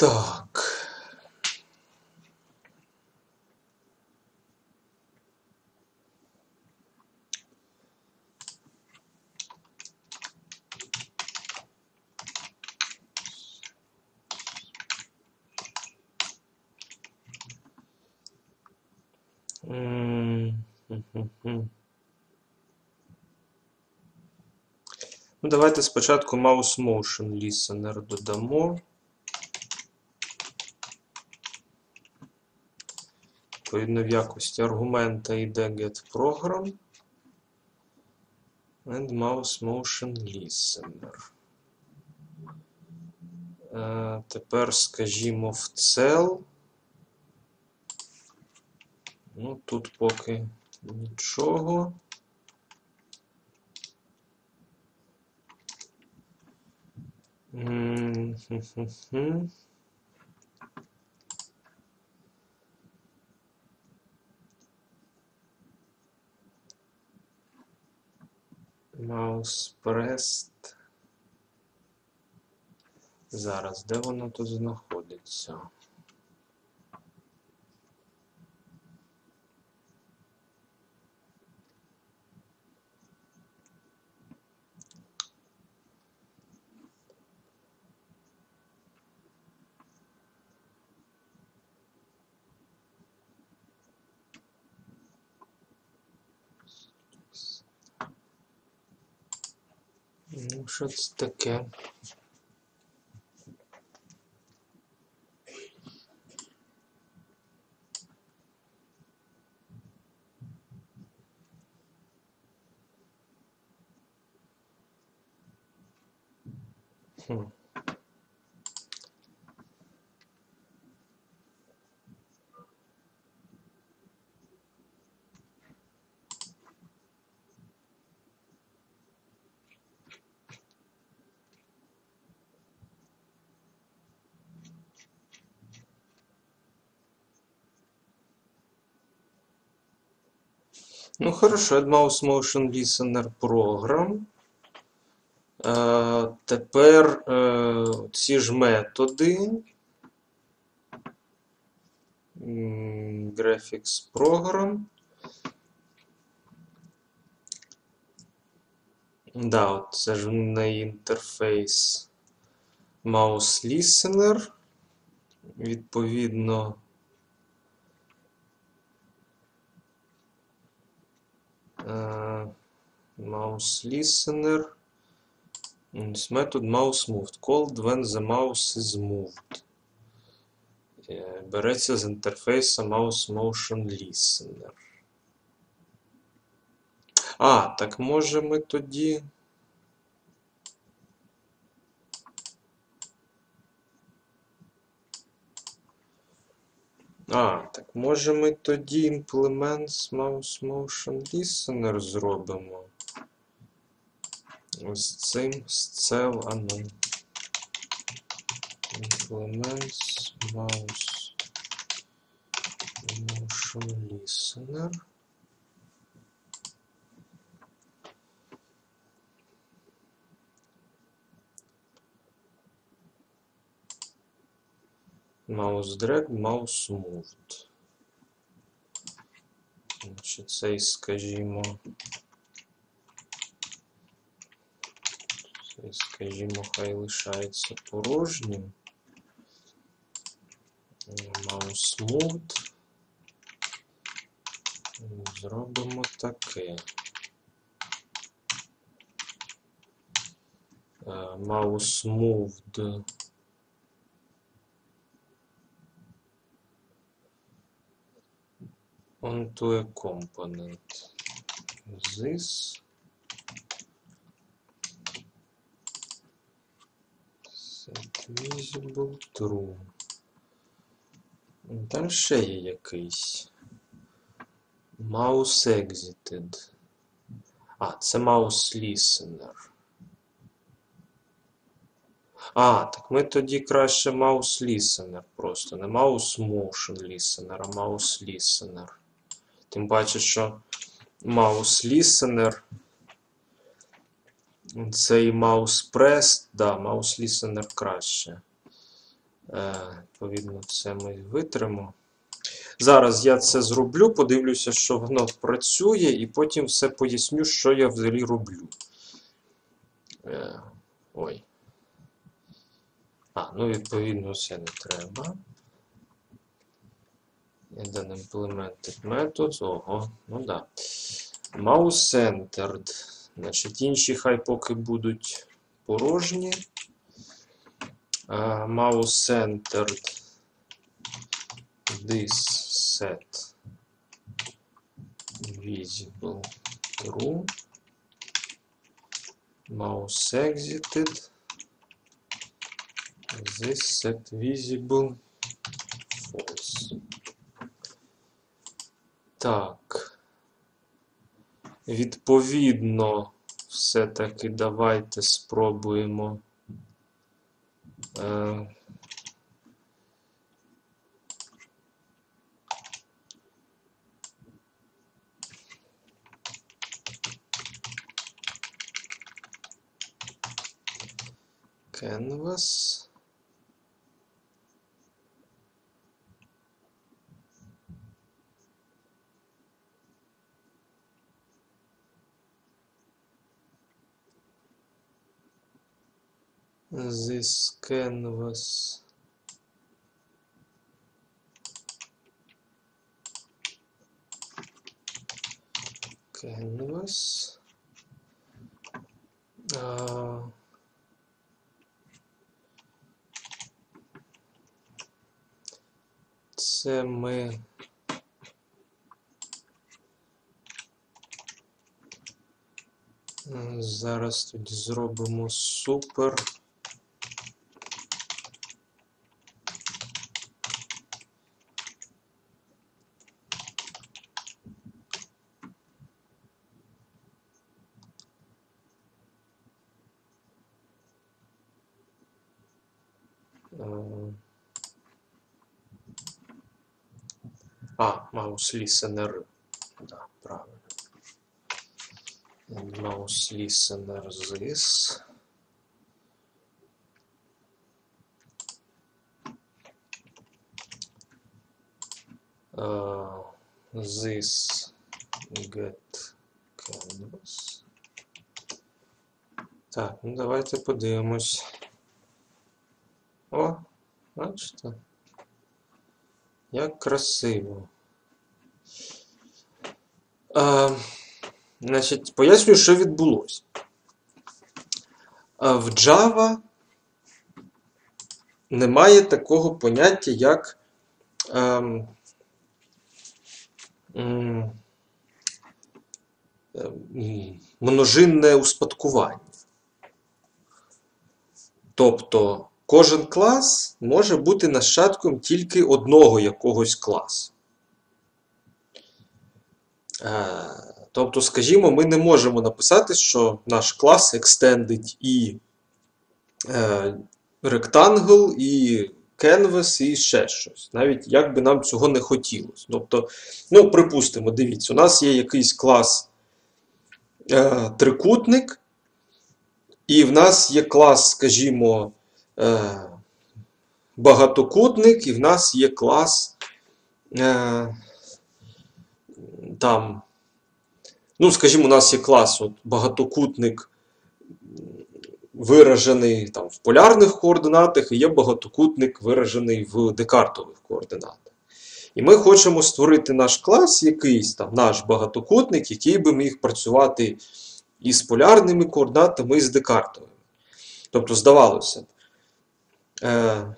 Так. М-м-м. Ну, давайте спочатку Mouse Motion Listener додамо. Відповідно, в якості аргумента йде getProgram and Mouse Motion Listener. Е, тепер, скажімо, в cell. Ну, тут поки нічого. М-м-м-м. Mouse pressed. Зараз, де воно тут знаходиться? Ну, що це таке? Хм. Ну, хорошо, Add Mouse Motion Listener Program. Е, тепер е, ці ж методи. М, Graphics Program. Да, от це ж не інтерфейс Mouse Listener. Відповідно, е, Mouse Listener. Ось метод Mouse Moved. Called when the mouse is moved. Е, Береться з інтерфейсу Mouse Motion Listener. А, так може ми тоді. А, так може ми тоді Implements Mouse Motion Listener зробимо. Ось цим з cell, а ну. Implements Mouse Motion Listener. Mouse Drag, Mouse Moved. Значить, цей, скажімо, цей, скажімо, хай лишається порожнім. Mouse Moved. Зробимо таке. Mouse Moved. Onto a component. This. Set visible true. Там ще є якийсь. Mouse exited. А, це Mouse Listener. А, так ми тоді краще Mouse Listener просто. Не Mouse Motion Listener, а Mouse Listener. Тим паче, що Mouse Listener це і Mouse Pressed, да, Mouse Listener краще. Відповідно, це ми витримо. Зараз я це зроблю, подивлюся, що воно працює, і потім все поясню, що я взагалі роблю. Е, ой. А, ну, відповідно, це не треба. Then implemented methods. Ого, ну да. Mouse-centered. Значить, інші хай поки будуть порожні. Uh, Mouse-centered. This set visible true. Mouse exited. This set visible false. Так. Відповідно, все-таки давайте спробуємо. Е, Canvas. This canvas. Canvas. Uh, це ми зараз тоді зробимо супер. А, mouse listener. Да, правильно. Mouse listener this. Uh, this get canvas. Так, ну давайте подивимось. О, бачите? Як красиво. А, значить, пояснюю, що відбулося. А в Java немає такого поняття, як ем, ем, ем, множинне успадкування. Тобто, кожен клас може бути нащадком тільки одного якогось класу. Тобто, скажімо, ми не можемо написати, що наш клас extended і rectangle, і canvas, і ще щось. Навіть як би нам цього не хотілося. Тобто, ну, припустимо, дивіться, у нас є якийсь клас е, трикутник, і в нас є клас, скажімо, е, багатокутник, і в нас є клас е, там, ну, скажімо, у нас є клас от, багатокутник, виражений там, в полярних координатах, і є багатокутник, виражений в декартових координатах. І ми хочемо створити наш клас, якийсь там, наш багатокутник, який би міг працювати і з полярними координатами, і з декартовими. Тобто, здавалося б, е,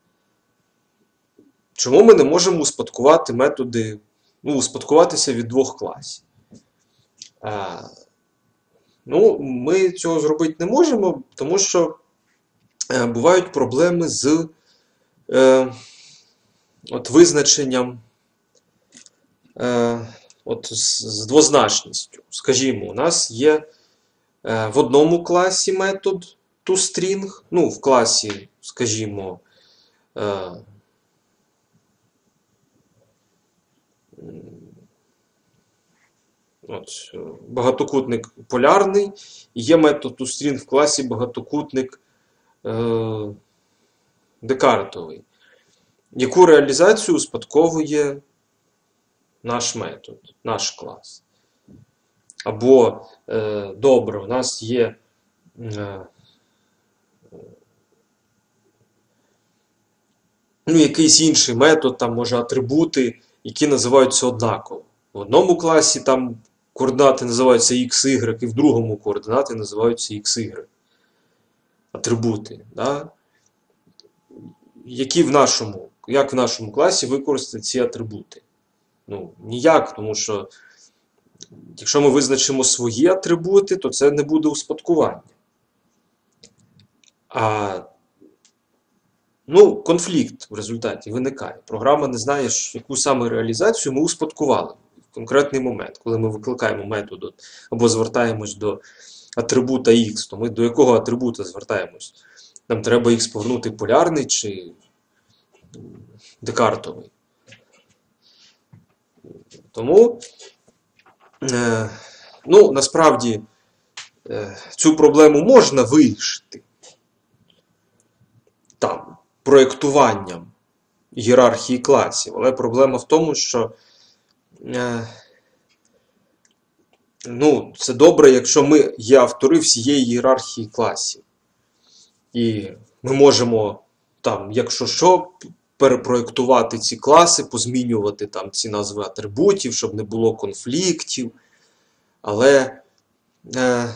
чому ми не можемо успадкувати методи, ну, успадкуватися від двох класів? Е, ну, ми цього зробити не можемо, тому що е, бувають проблеми з е, от визначенням, е, от з, з двозначністю. Скажімо, у нас є е, в одному класі метод toString, ну, в класі, скажімо, е, от, багатокутник полярний, і є метод toString в класі багатокутник е, декартовий. Яку реалізацію успадковує наш метод, наш клас? Або, е, добре, у нас є е, ну, якийсь інший метод, там, може, атрибути, які називаються однаково. В одному класі там координати називаються X, Y, і в другому координати називаються X, Y. Атрибути. Да? Які в нашому, як в нашому класі використати ці атрибути? Ну, ніяк, тому що якщо ми визначимо свої атрибути, то це не буде успадкування. А ну, конфлікт в результаті виникає. Програма не знає, яку саме реалізацію ми успадкували в конкретний момент. Коли ми викликаємо метод або звертаємось до атрибута X, то ми до якого атрибута звертаємось? Нам треба X повернути полярний чи декартовий. Тому, е, ну, насправді, е, цю проблему можна вирішити там, проєктуванням ієрархії класів, але проблема в тому, що е, ну, це добре, якщо ми є автори всієї ієрархії класів. І ми можемо, там, якщо що, перепроєктувати ці класи, позмінювати там ці назви атрибутів, щоб не було конфліктів. Але е,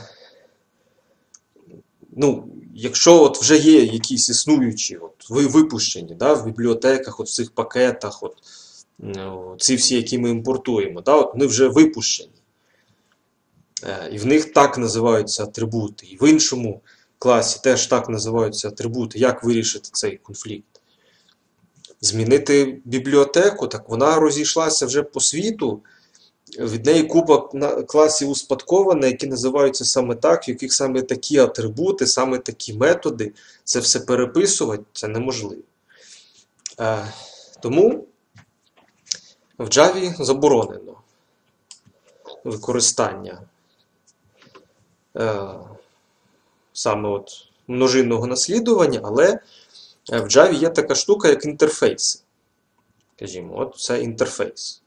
ну, якщо от вже є якісь існуючі, от, випущені, да, в бібліотеках, от в цих пакетах, от, ці всі, які ми імпортуємо, да, от, вони вже випущені. Е, і в них так називаються атрибути. І в іншому класі теж так називаються атрибути. Як вирішити цей конфлікт? Змінити бібліотеку, так вона розійшлася вже по світу. Від неї купа класів успадкована, які називаються саме так, в яких саме такі атрибути, саме такі методи. Це все переписувати, це неможливо. Е, тому в Java заборонено використання е, саме от множинного наслідування, але в Java є така штука, як інтерфейси. Скажімо, от це інтерфейс.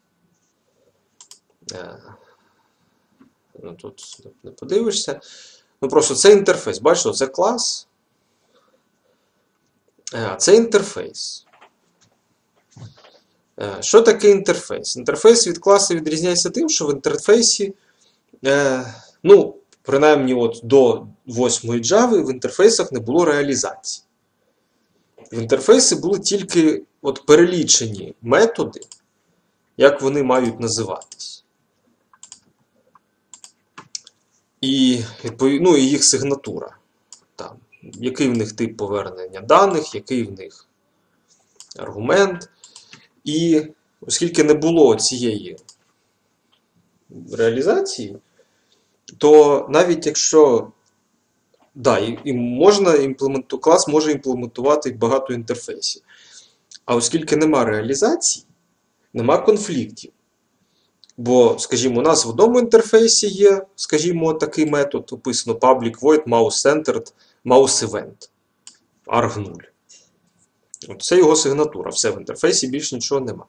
Ну, тут не подивишся. Ну, просто це інтерфейс. Бачите, це клас. А це інтерфейс. Що таке інтерфейс? Інтерфейс від класу відрізняється тим, що в інтерфейсі, ну, принаймні от до восьмої Java в інтерфейсах не було реалізації. В інтерфейси були тільки от перелічені методи, як вони мають називатись. І, ну, і їх сигнатура. Там, який в них тип повернення даних, який в них аргумент. І оскільки не було цієї реалізації, то навіть якщо да, і, і можна імплементу, клас може імплементувати багато інтерфейсів. А оскільки нема реалізації, нема конфліктів. Бо, скажімо, у нас в одному інтерфейсі є, скажімо, такий метод, описано public void mouse-centered mouse-event arg нуль. От це його сигнатура. Все в інтерфейсі, більше нічого нема.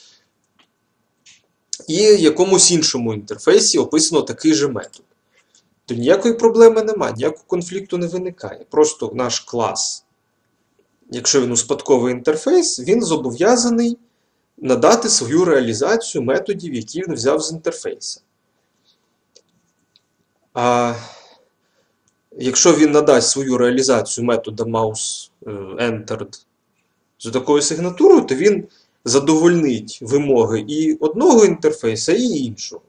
І в якомусь іншому інтерфейсі описано такий же метод. То ніякої проблеми немає, ніякого конфлікту не виникає. Просто наш клас, якщо він успадковий інтерфейс, він зобов'язаний надати свою реалізацію методів, які він взяв з інтерфейса. А якщо він надасть свою реалізацію метода mouse-entered з такою сигнатурою, то він задовольнить вимоги і одного інтерфейса, і іншого.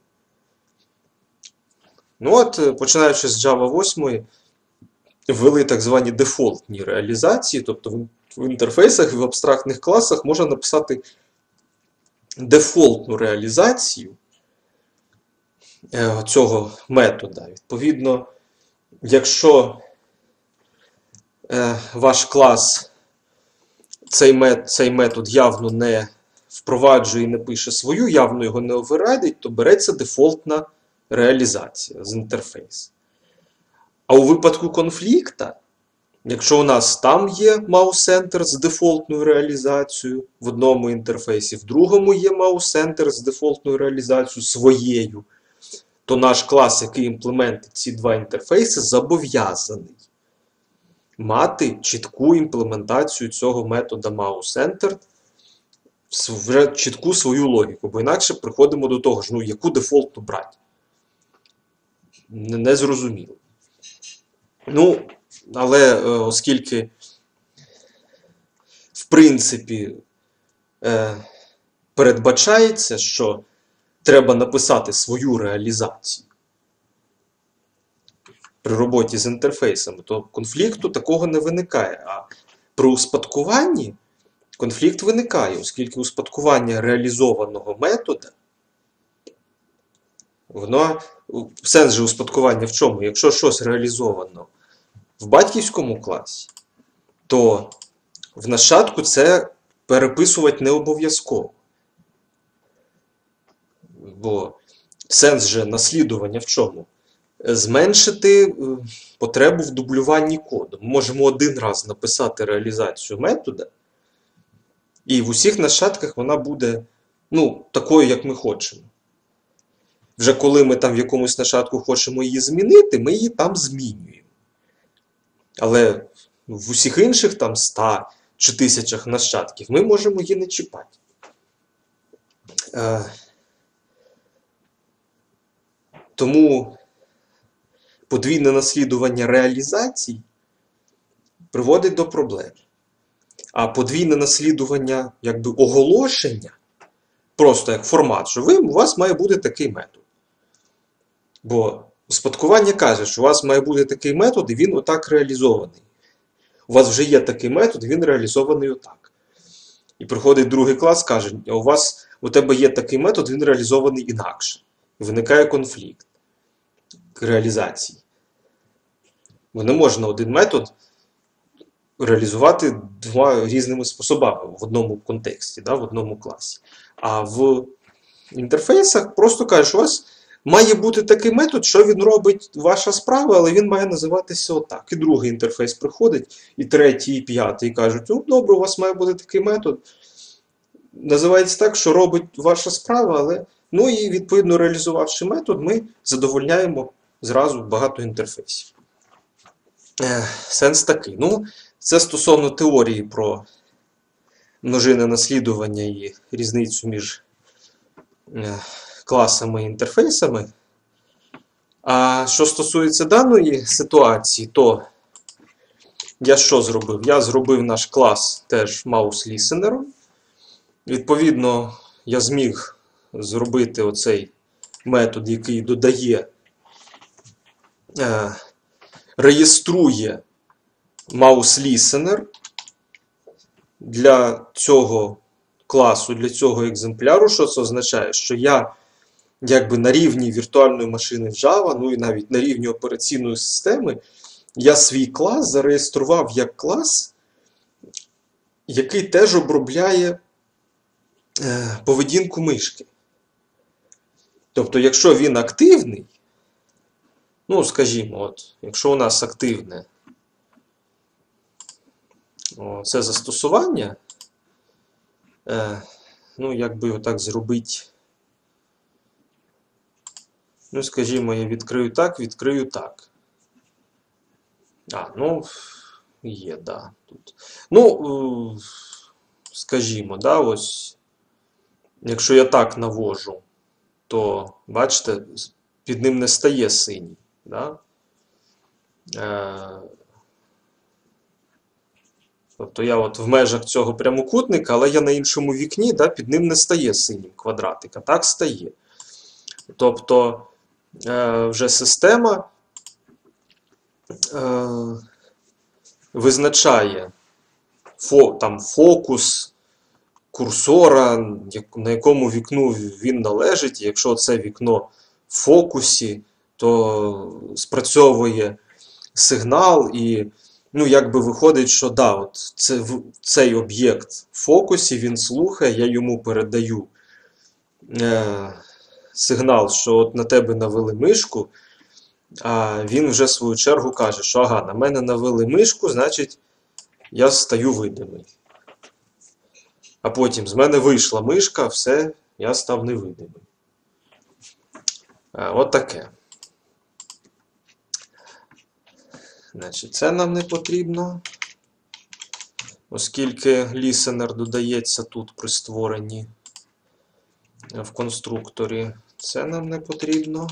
Ну от, починаючи з Java восьмої, ввели так звані дефолтні реалізації, тобто в інтерфейсах і в абстрактних класах можна написати дефолтну реалізацію цього метода. Відповідно, якщо ваш клас цей, мет, цей метод явно не впроваджує і не пише свою, явно його не оверрайдить, то береться дефолтна реалізація з інтерфейсу. А у випадку конфлікта Якщо у нас там є mouse-center з дефолтною реалізацією в одному інтерфейсі, в другому є mouse-center з дефолтною реалізацією своєю, то наш клас, який імплементить ці два інтерфейси, зобов'язаний мати чітку імплементацію цього метода mouse-center, вже чітку свою логіку, бо інакше приходимо до того ж, ну яку дефолтну брати? Не зрозуміло. Ну, але е, оскільки, в принципі, е, передбачається, що треба написати свою реалізацію при роботі з інтерфейсами, то конфлікту такого не виникає. А при успадкуванні конфлікт виникає, оскільки успадкування реалізованого метода, воно, сенс же успадкування в чому? Якщо щось реалізовано в батьківському класі, то в нащадку це переписувати не обов'язково. Бо сенс же наслідування в чому? Зменшити потребу в дублюванні коду. Ми можемо один раз написати реалізацію метода, і в усіх нащадках вона буде, ну, такою, як ми хочемо. Вже коли ми там в якомусь нащадку хочемо її змінити, ми її там змінюємо. Але в усіх інших там ста чи тисячах нащадків ми можемо її не чіпати. Е, тому подвійне наслідування реалізацій приводить до проблем. А подвійне наслідування, якби, оголошення, просто як формат, що ви, у вас має бути такий метод. Бо успадкування каже, що у вас має бути такий метод, і він отак реалізований. У вас вже є такий метод, він реалізований отак. І приходить другий клас, каже, а у вас, у тебе є такий метод, він реалізований інакше. І виникає конфлікт реалізації. Бо не можна один метод реалізувати двома різними способами в одному контексті, да, в одному класі. А в інтерфейсах просто кажуть, що у вас має бути такий метод, що він робить ваша справа, але він має називатися отак. І другий інтерфейс приходить, і третій, і п'ятий, і кажуть, ну добре, у вас має бути такий метод, називається так, що робить ваша справа, але, ну і відповідно реалізувавши метод, ми задовольняємо зразу багато інтерфейсів. Е, сенс такий. Ну, це стосовно теорії про множинне наслідування і різницю між е, класами і інтерфейсами. А що стосується даної ситуації, то я що зробив? Я зробив наш клас теж mouse-listener. Відповідно, я зміг зробити оцей метод, який додає, е, реєструє mouse-listener для цього класу, для цього екземпляру. Що це означає? Що я якби на рівні віртуальної машини в Java, ну і навіть на рівні операційної системи, я свій клас зареєстрував як клас, який теж обробляє е, поведінку мишки. Тобто, якщо він активний, ну, скажімо, от, якщо у нас активне о, це застосування, е, ну, як би отак зробити, ну, скажімо, я відкрию так, відкрию так. А, ну, є, да, тут. Ну, скажімо, да, ось, якщо я так навожу, то, бачите, під ним не стає синій, да? Е, тобто я от в межах цього прямокутника, але я на іншому вікні, да, під ним не стає синім квадратик, а так стає. Тобто, е, вже система е, визначає фо, там, фокус курсора, на якому вікну він належить. І якщо це вікно в фокусі, то спрацьовує сигнал і, ну, якби виходить, що да, от це, цей об'єкт в фокусі, він слухає, я йому передаю е, сигнал, що от на тебе навели мишку, а він вже в свою чергу каже, що ага, на мене навели мишку, значить я стаю видимий. А потім з мене вийшла мишка, все, я став невидимий. От таке. Значить, це нам не потрібно, оскільки listener додається тут при створенні в конструкторі. Це нам не потрібно.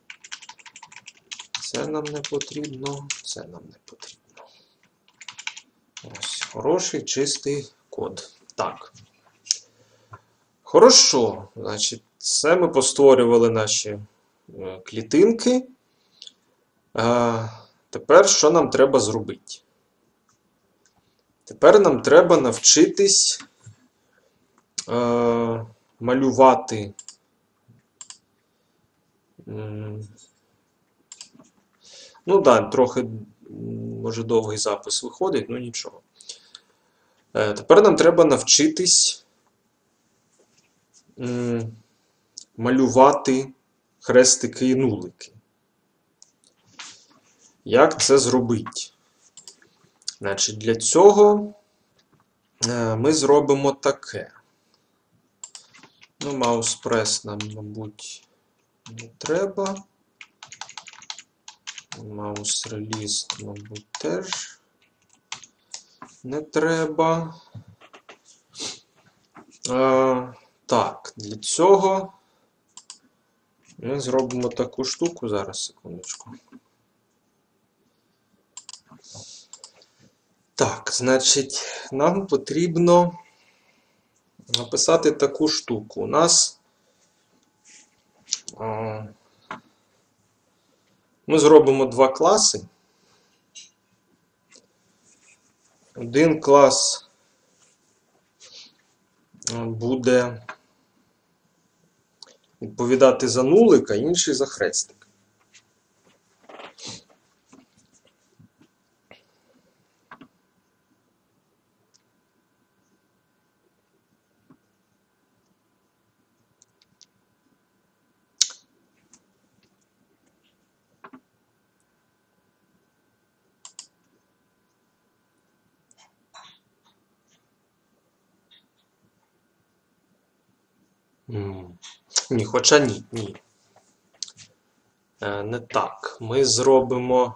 Це нам не потрібно. Це нам не потрібно. Ось, хороший, чистий код. Так. Хорошо. Значить, це ми постворювали наші клітинки. А тепер що нам треба зробити? Тепер нам треба навчитись е, малювати м, ну так, да, трохи, може, довгий запис виходить, ну нічого. Е, тепер нам треба навчитись м, малювати хрестики і нулики. Як це зробити? Значить, для цього ми зробимо таке. Ну, маус-прес нам, мабуть, не треба. Маус-реліз, мабуть, теж не треба. А, так, для цього ми зробимо таку штуку. Зараз, секундочку. Так, значить, нам потрібно написати таку штуку. У нас а, ми зробимо два класи. Один клас буде відповідати за нулик, а інший за хрестик. Ні, хоча ні, ні. Е, не так. Ми зробимо...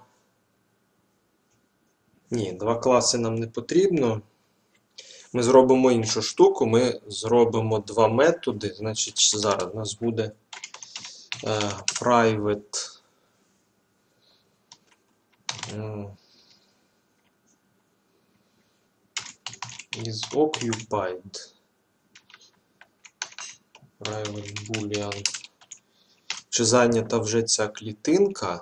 Ні, два класи нам не потрібно. Ми зробимо іншу штуку. Ми зробимо два методи. Значить, зараз у нас буде е, private е, is occupied. Private boolean. Чи зайнята вже ця клітинка?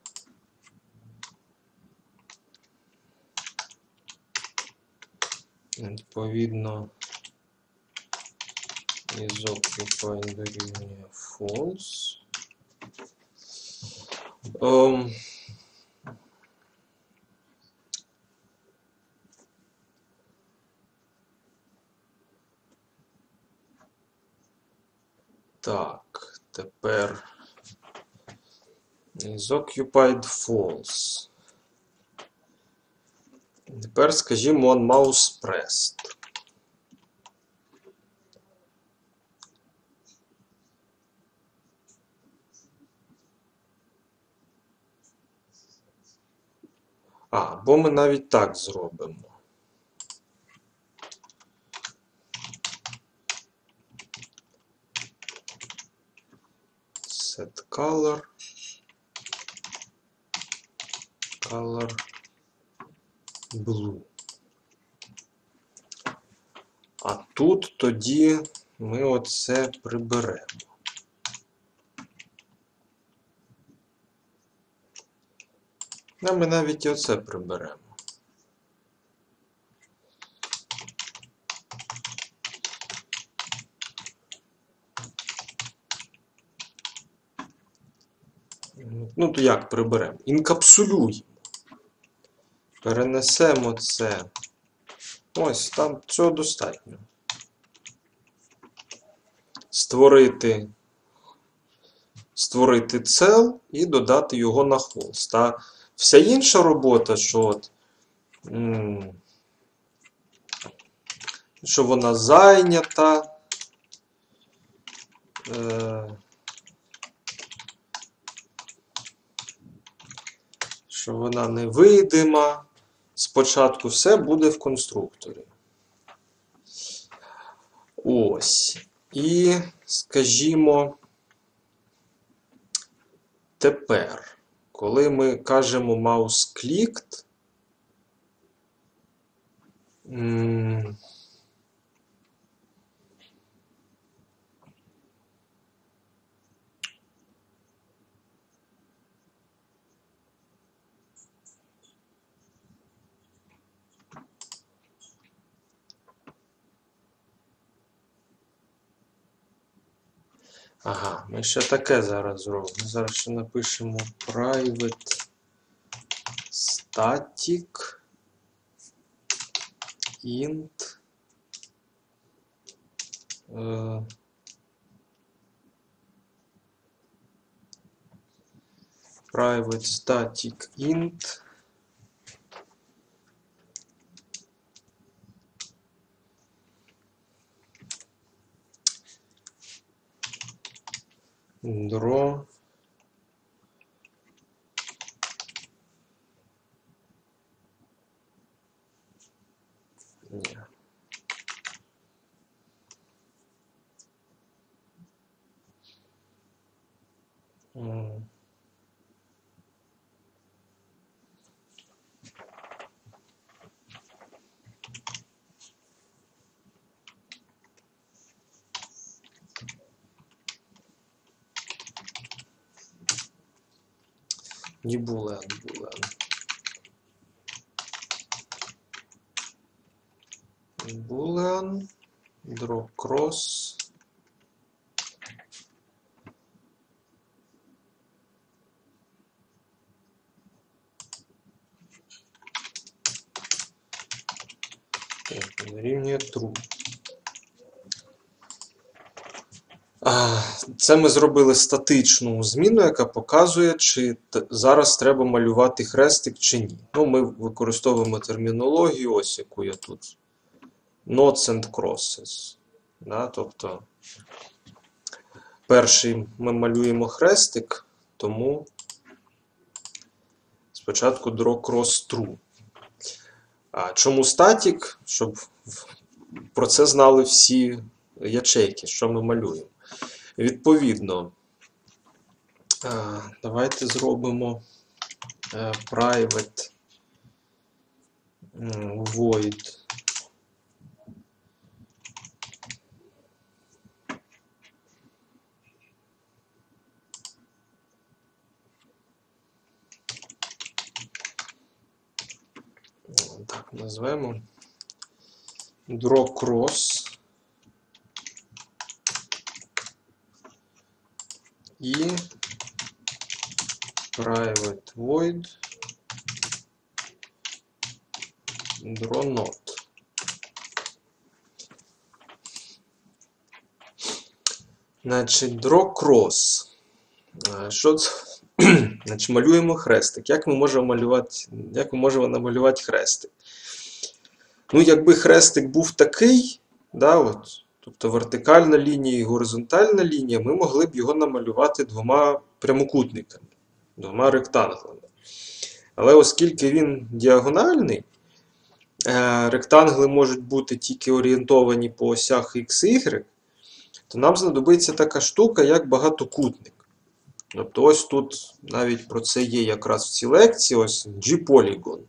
Відповідно, is occupied дорівнює false. Um, так, тепер is occupied false. Тепер, скажімо, on mouse pressed. А, бо ми навіть так зробимо. Set color. Color blue. А тут тоді ми оце приберемо. А ми навіть і оце приберемо. Ну, то як приберемо? Інкапсулюємо. Перенесемо це. Ось, там цього достатньо. Створити створити цел і додати його на холст. А вся інша робота, що от, що вона зайнята, е, що вона невидима, спочатку все буде в конструкторі. Ось. І, скажімо, тепер, коли ми кажемо mouse clicked, ага, ми ще таке зараз зробимо. Зараз ще напишемо private static int е, private static int draw Ні. Mm. Не булен, булен. Булен, draw cross. Дорівнює true. Це ми зробили статичну зміну, яка показує, чи зараз треба малювати хрестик чи ні. Ну, ми використовуємо термінологію, ось яку я тут. Knots and crosses. Да, тобто, перший ми малюємо хрестик, тому спочатку draw cross true. А чому статік? Щоб про це знали всі ячейки, що ми малюємо. Відповідно, давайте зробимо private void так назвемо draw cross і private void draw not. Значить, draw cross. Що це? Значить, малюємо хрестик. Як ми можемо малювати, як ми можемо намалювати хрестик? Ну, якби хрестик був такий, да, от, тобто вертикальна лінія і горизонтальна лінія, ми могли б його намалювати двома прямокутниками, двома ректанглами. Але оскільки він діагональний, ректангли можуть бути тільки орієнтовані по осях X і Y, то нам знадобиться така штука, як багатокутник. Тобто ось тут навіть про це є якраз в цій лекції, ось G-polygon.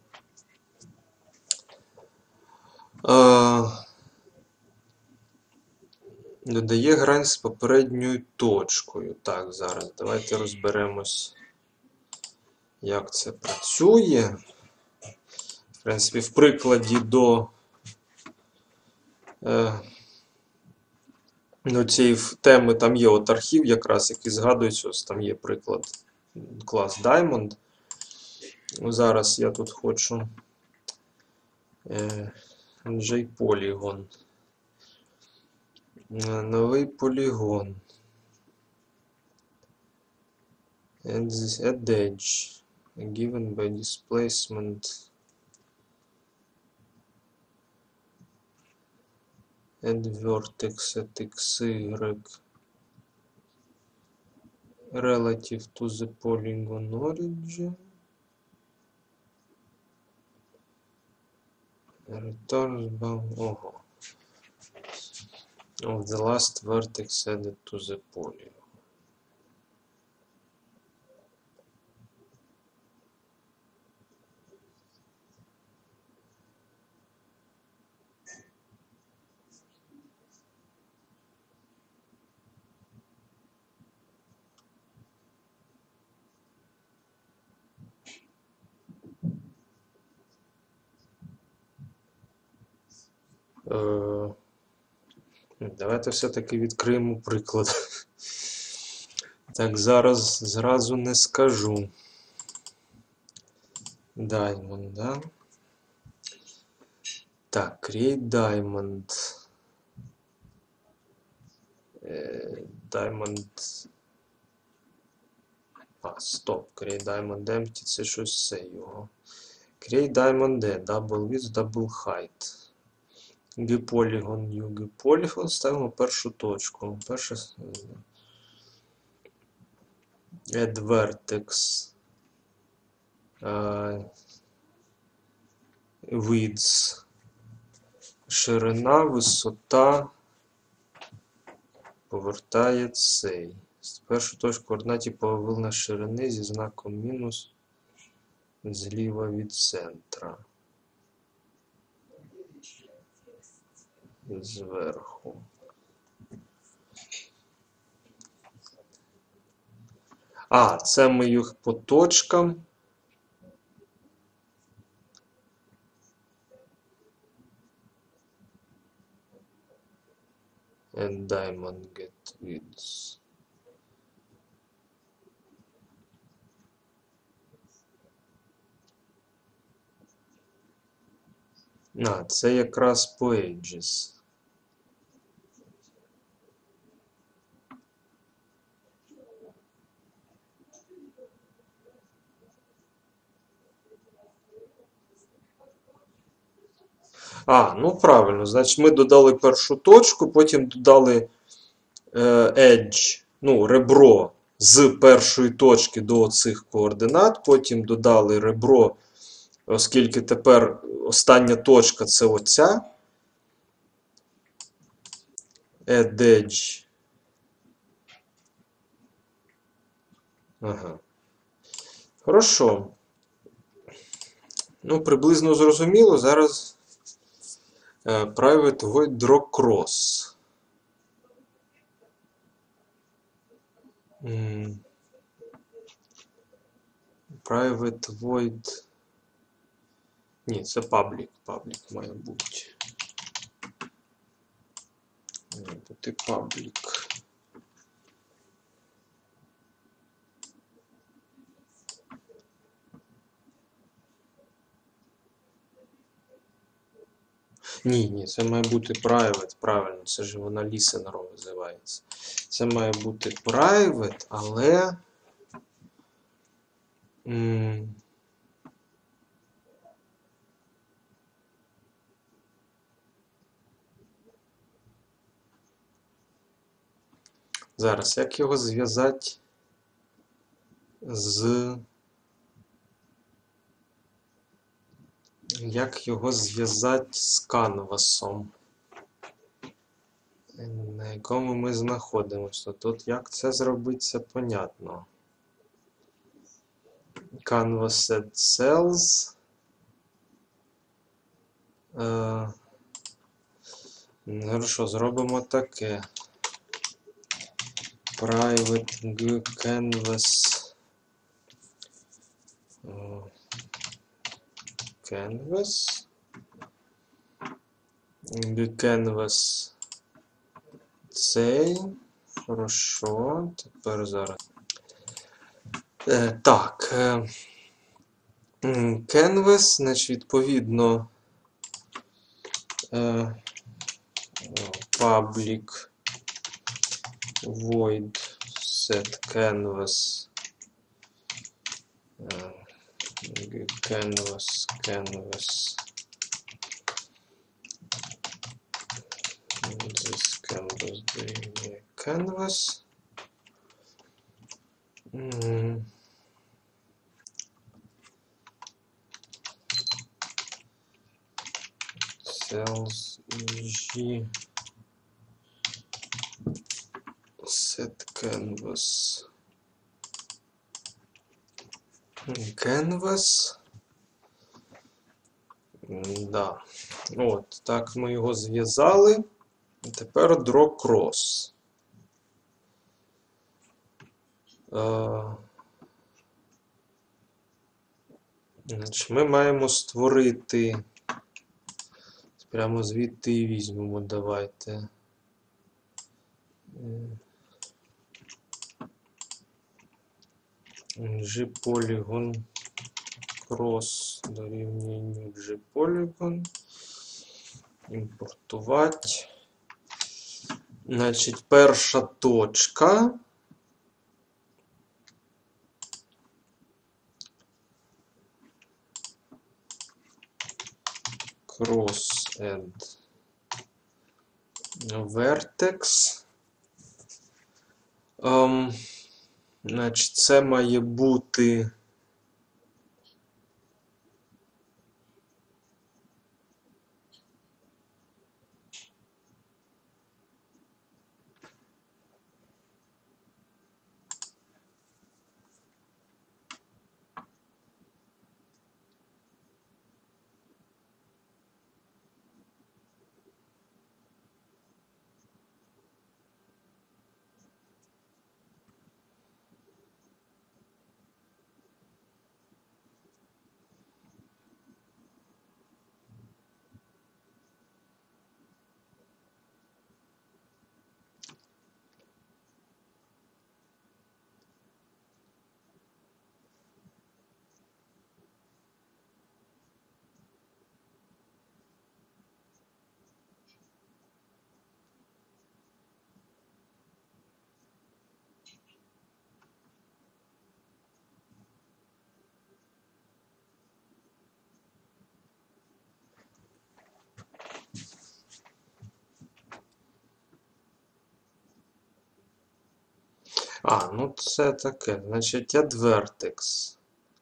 Додає грань з попередньою точкою. Так, зараз давайте розберемось, як це працює. В принципі, в прикладі до, е, до цієї теми там є от архів, якраз, який згадується, ось там є приклад клас Diamond. Зараз я тут хочу е, J-polygon. Новий полігон. And this at edge given by displacement at vertex at xy relative to the polygon origin returns bound ого, of the last vertex added to the polygon. Е, Давайте все-таки відкриємо приклад. Так, зараз зразу не скажу. Diamond, да? Так, create diamond. Е, Diamond. А, стоп, create diamond empty, це щось це його. Create diamond D, double width, double height. G-polygon, new G-polygon, ставимо першу точку. Перша add vertex. Uh, width. Ширина, висота. Повертає цей. Першу точку координатів половина ширини зі знаком мінус зліва від центра. Зверху. А, це ми їх по точкам. And diamond get width. А, це якраз по edges. А, ну правильно, значить ми додали першу точку, потім додали е, edge, ну, ребро з першої точки до цих координат, потім додали ребро, оскільки тепер остання точка це оця. Add edge. Ага. Хорошо. Ну, приблизно зрозуміло. Зараз uh, private void draw cross. Mm. Private void. Ні, це public. Public має бути. Має бути public. Ні, ні, це має бути private, правильно, це ж вона listener називається. Це має бути private, але... М Зараз, як його зв'язати з... Як його зв'язати з канвасом, на якому ми знаходимося? Тут як це зробити, це понятно. Canvas add cells. Е, Хорошо, зробимо таке. Private G canvas. Canvas. G canvas. Цей. Хорошо. Тепер зараз. Е, так. Е, Canvas, значить, відповідно, е, public void set canvas Canvas, canvas. This canvas, the canvas. Mm. Cells G set canvas. Canvas. Да. От, так ми його зв'язали. Тепер draw cross. Е, значить, ми маємо створити. Прямо звідти і візьмемо, давайте. G-polygon cross дорівнює G-polygon. Імпортувати. Значить, перша точка. Cross and vertex. Um, значить, це має бути А, ну це таке. Значить, add vertex.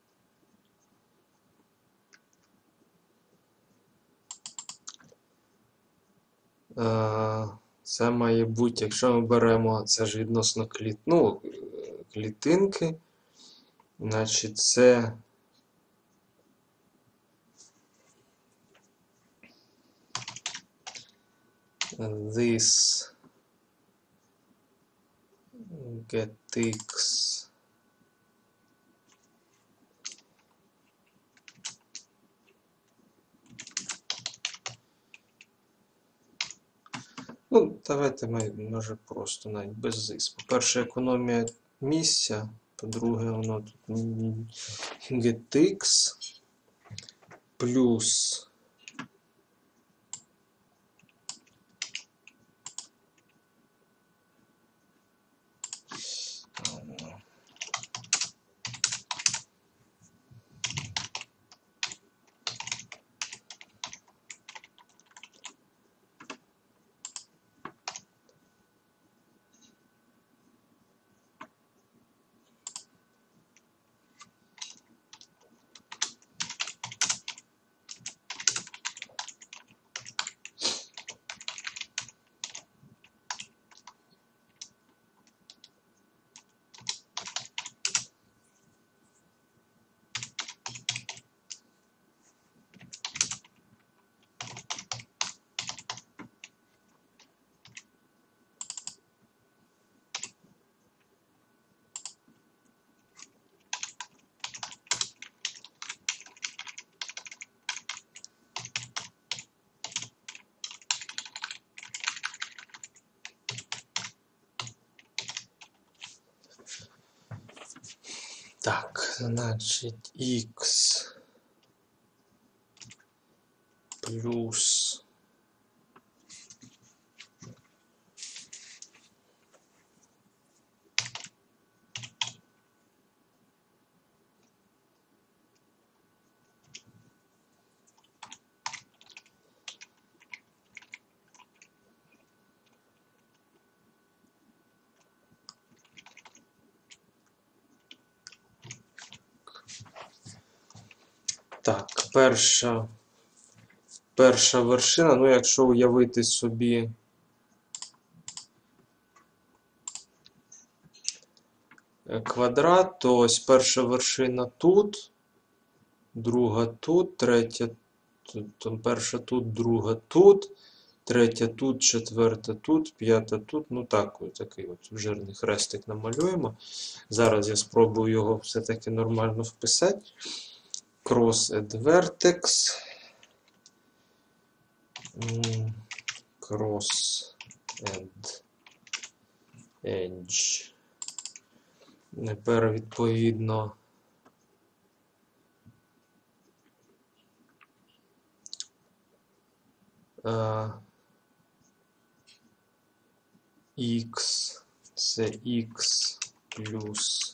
Це має бути, якщо ми беремо, це ж відносно кліт, ну, клітинки, значить це this getx Ну, давайте ми, може, просто навіть без this. По-перше, економія місця, по-друге, воно тут getx плюс Так, значить, x плюс Так, перша, перша вершина, ну якщо уявити собі квадрат, то ось перша вершина тут, друга тут, третя тут, перша тут, друга тут, третя тут, четверта тут, п'ята тут. Ну так, ось такий от жирний хрестик намалюємо. Зараз я спробую його все-таки нормально вписати. Cross add vertex. Cross add edge. Тепер відповідно X це X плюс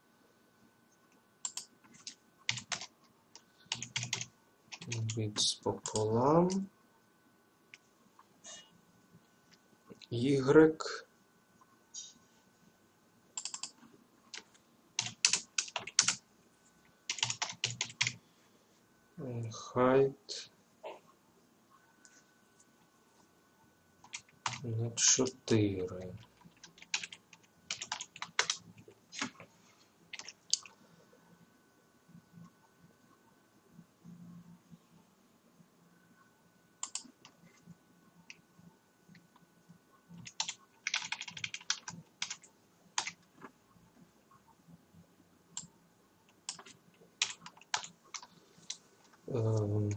більш пополам Y height на чотири. Ем...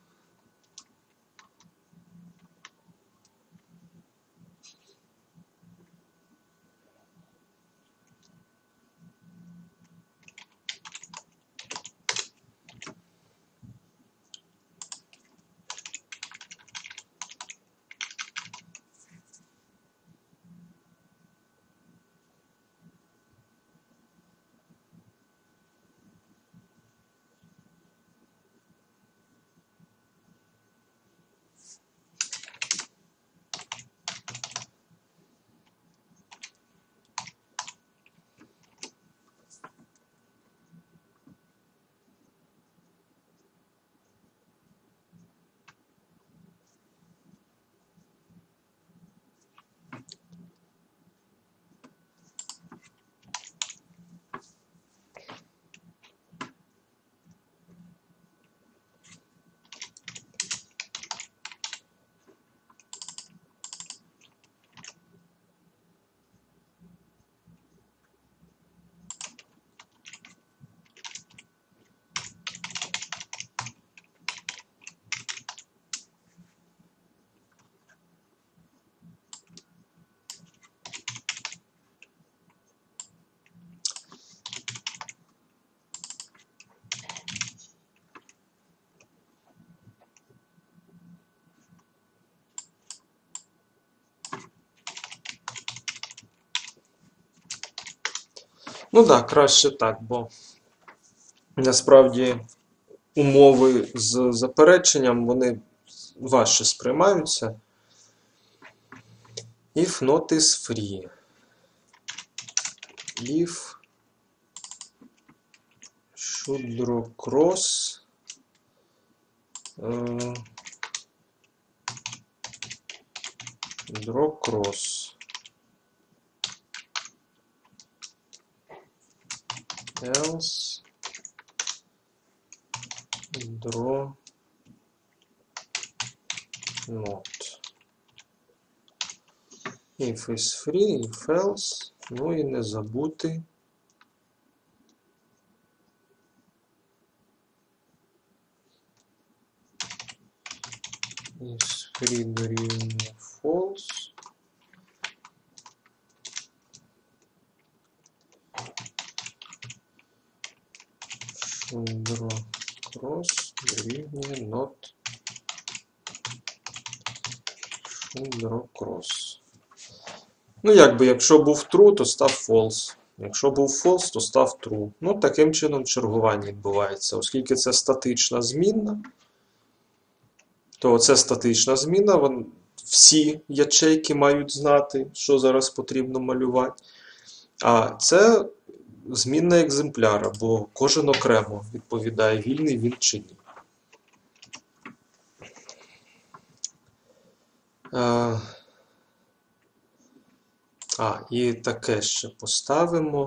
Ну так, краще так, бо насправді умови з запереченням, вони важче сприймаються. If not is free. If should draw cross uh, draw cross else draw not. If is free, if else, ну і не забути is free дорівнює false. Draw cross дорівнює not draw cross. Ну, якби, якщо був true, то став false. Якщо був false, то став true. Ну, таким чином чергування відбувається. Оскільки це статична змінна, то це статична зміна, вон, всі ячейки мають знати, що зараз потрібно малювати. А це змінна екземпляра, бо кожен окремо відповідає, вільний він чи ні. Е, А, і таке ще поставимо.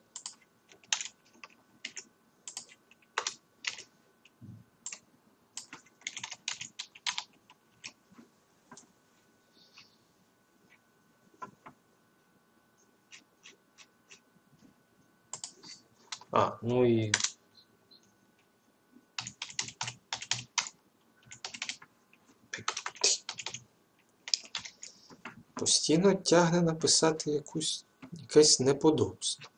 А, ну і постійно тягне написати якусь, якесь неподобство.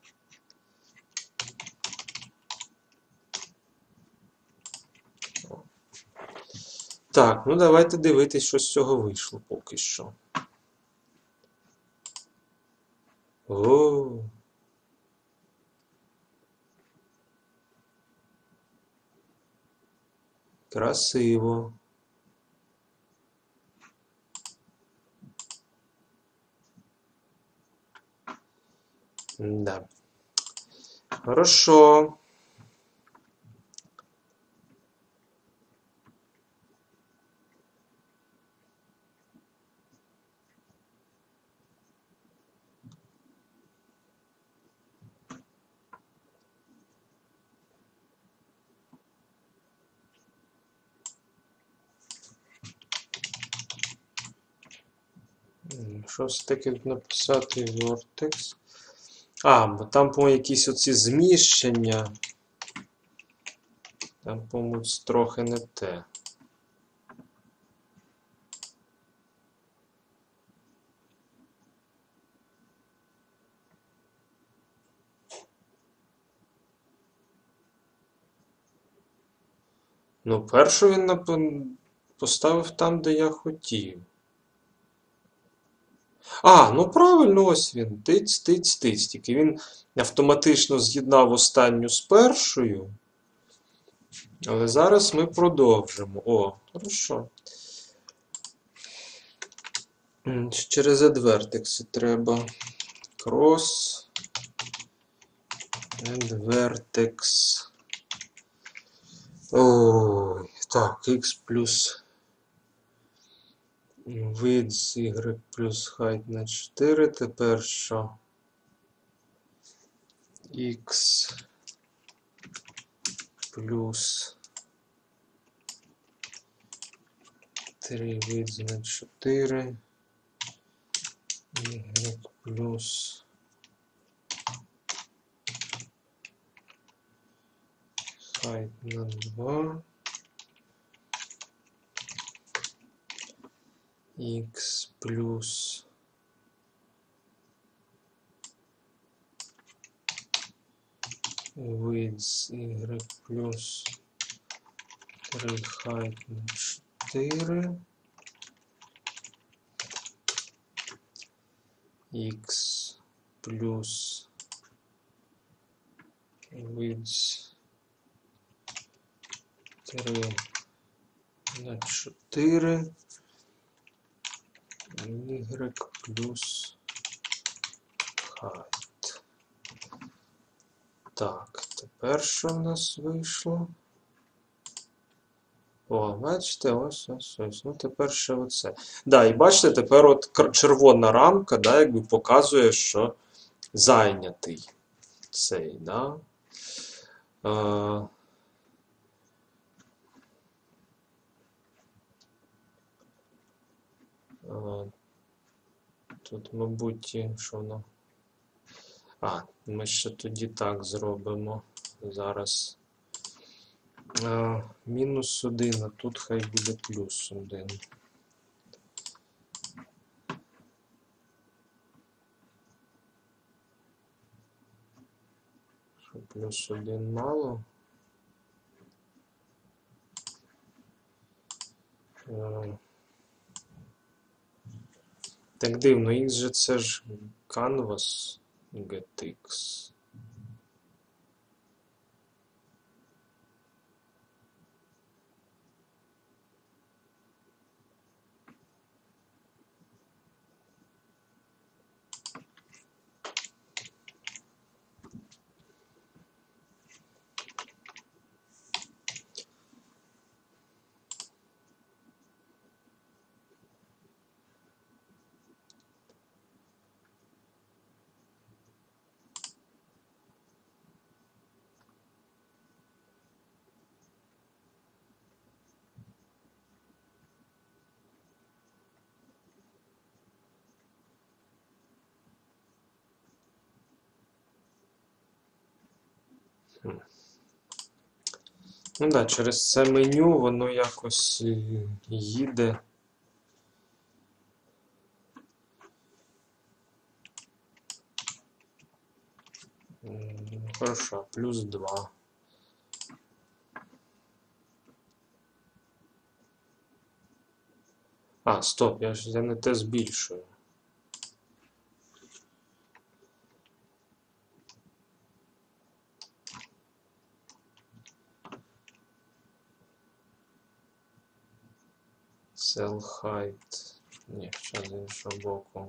Так, ну давайте дивитись, що з цього вийшло поки що. О. Красиво. Да. Хорошо. Що ж таки написати Vertex? А, бо там, по-моєму, якісь оці зміщення. Там, по-моєму, трохи не те. Ну, першу він нап- поставив там, де я хотів. А, ну правильно, ось він. Тиць, тиць, тиць. Тільки він автоматично з'єднав останню з першою. Але зараз ми продовжимо. О, хорошо. М, Через advertex треба. Cross advertex. Ой, так, x плюс width, y плюс height на чотири. Тепер що? X плюс три width на чотири. Y плюс height на два. X плюс width, y плюс три height на чотири. X плюс width три на чотири. Y плюс height. Так, тепер що в нас вийшло? О, бачите, ось, ось, ось. Ну, тепер ще оце. Да, і бачите, тепер от червона рамка, да, якби показує, що зайнятий цей, да. А, а, тут, мабуть, що воно. А, ми ще тоді так зробимо. Зараз. А, мінус один, а тут хай буде плюс один. Що плюс один мало? А, так дивно, X же це ж canvas getX. Ну да, через це меню воно якось їде. Хорошо, плюс два. А, стоп, я ж я не те збільшую. Cell height. Ні, ще з іншого боку.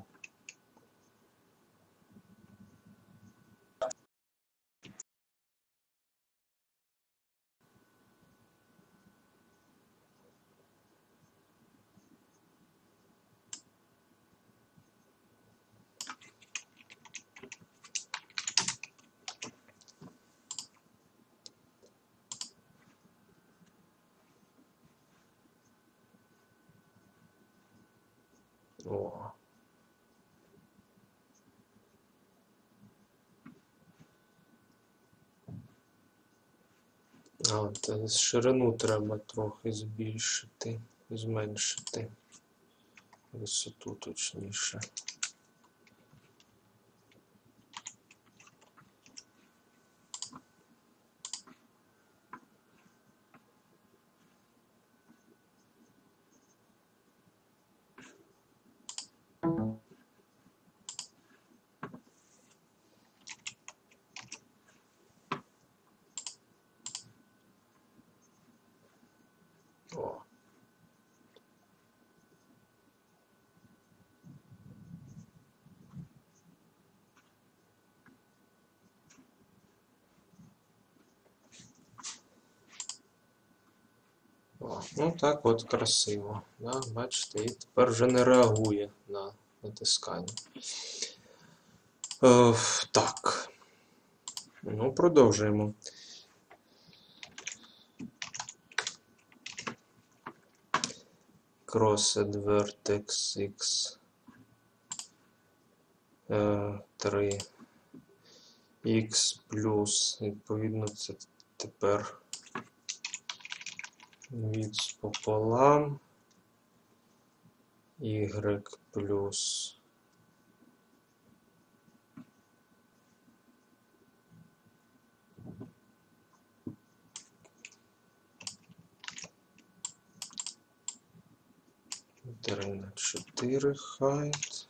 О. А, от ширину треба трохи збільшити, зменшити. Висоту точніше. О. О, ну так от красиво. Да, бачите, і тепер вже не реагує на натискання. Е, так. Ну, продовжуємо. Crossed vertex x три x плюс, відповідно, це тепер відс пополам y плюс три на чотири height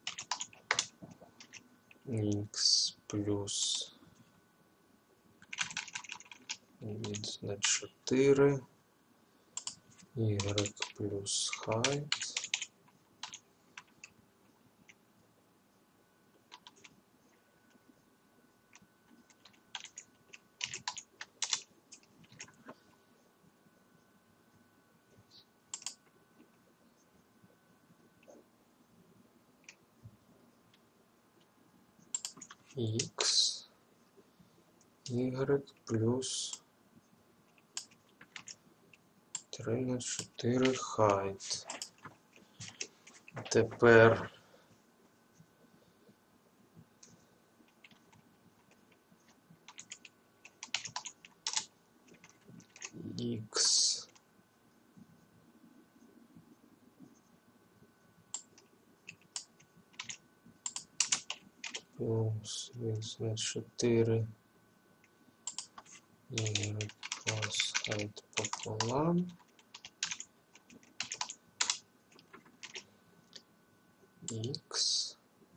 x плюс width на чотири y плюс height x y плюс три на чотири height. Тепер x плюс x на чотири y плюс height пополам x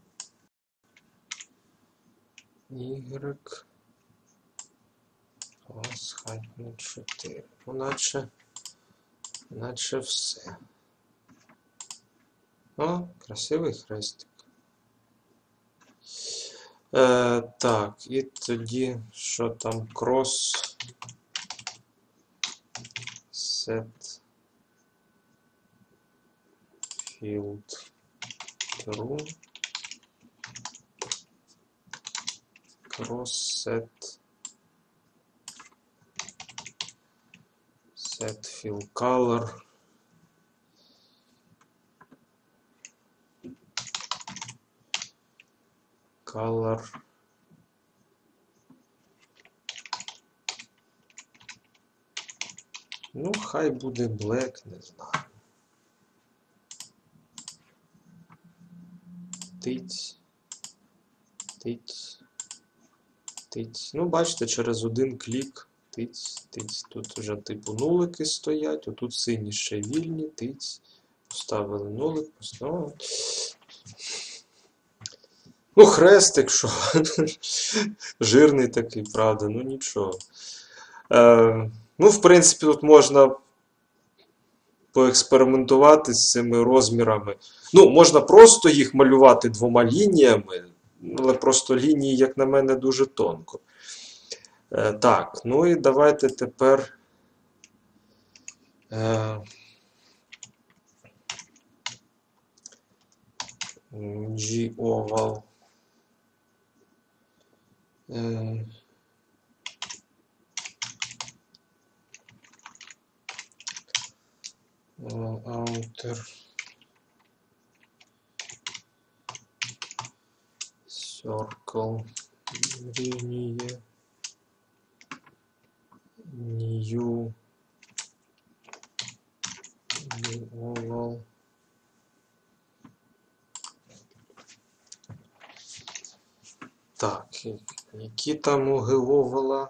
y плюс height на чотири. Ну, наче, наче все. О, красивий хрестик. Е, так, і тоді, що там, cross set field true, cross set set fill color color Ну, хай буде black, не знаю. Тиць. Тиць. Тиць. Ну, бачите, через один клік. Тиць, тиць. Тут вже типу нулики стоять, отут сині ще вільні, тиць. Поставили нулик, поставили. Ну, хрестик, що? Жирний такий, правда, ну нічого. Е, ну, в принципі, тут можна поекспериментувати з цими розмірами. Ну, можна просто їх малювати двома лініями, але просто лінії, як на мене, дуже тонко. Е, так, ну і давайте тепер е, G-oval. Е, outer circle рівнює new oval. Так, які там у G-oval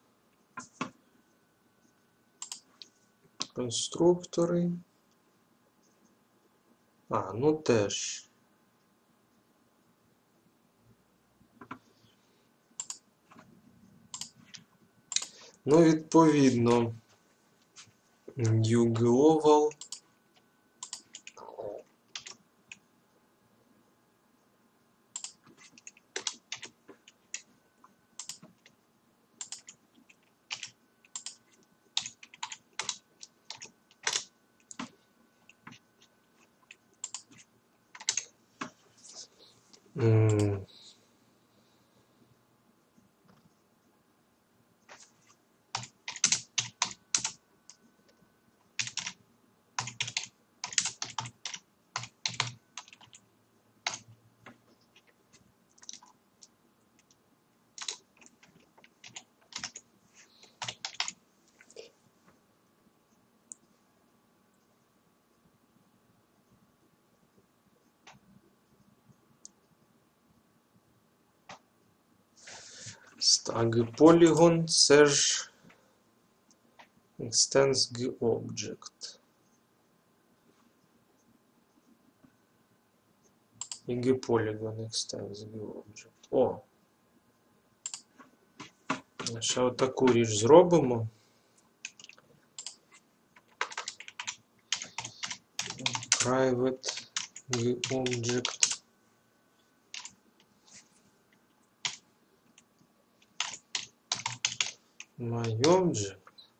конструктори? А, ну теж. Ну, відповідно, new G-oval. М. Стаги Polygon, це ж extends GObject. І GPolygon extends GObject. О! Ще отаку річ зробимо. Private GObject. MyObject.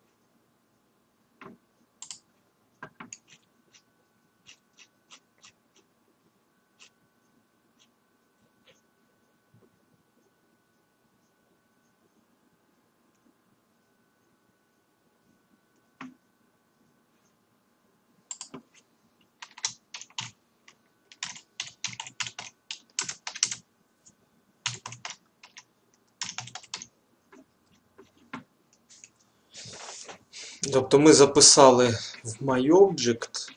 Тобто ми записали в MyObject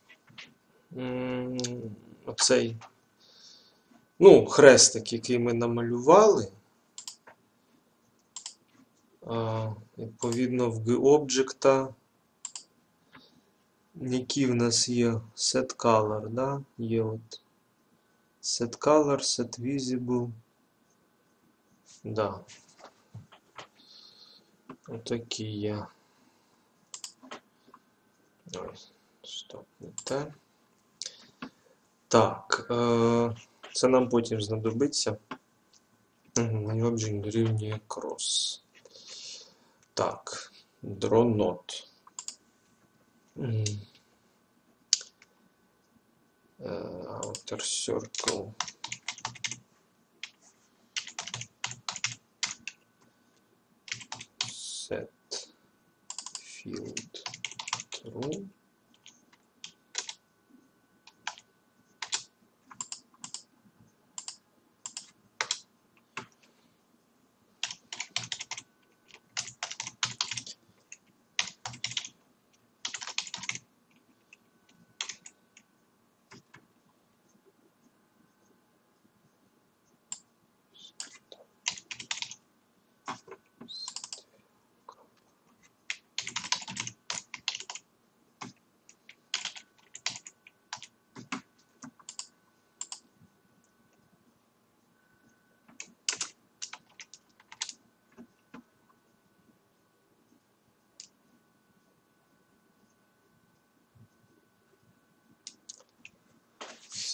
оцей, ну, хрестик, який ми намалювали. А, відповідно, в GObject, які в нас є setColor, да? Є от setColor, setVisible. Да. Отакі є. Ось, стоп, не те. Так, е, це нам потім знадобиться. MyObject дорівнює cross. Так, drawNode. Mm. Uh, outer circle. Set field true.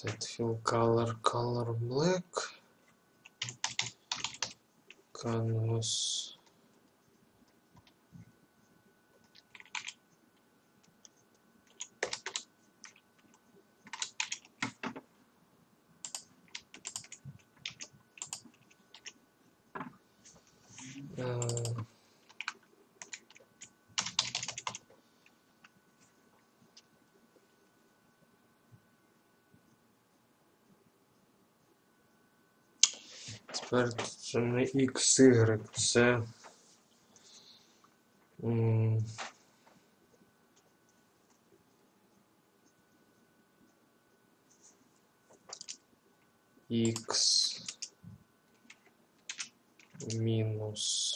set fill color, color black, canvas. Uh, Тепер це не X, Y, це м, X мінус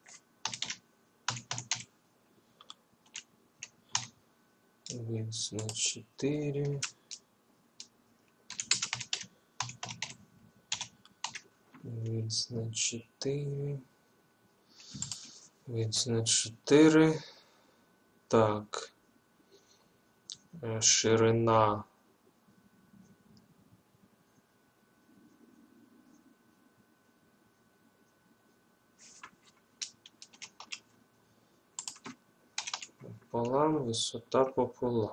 width на чотири, width на чотири, width на чотири, так, Е, ширина пополам, висота пополам.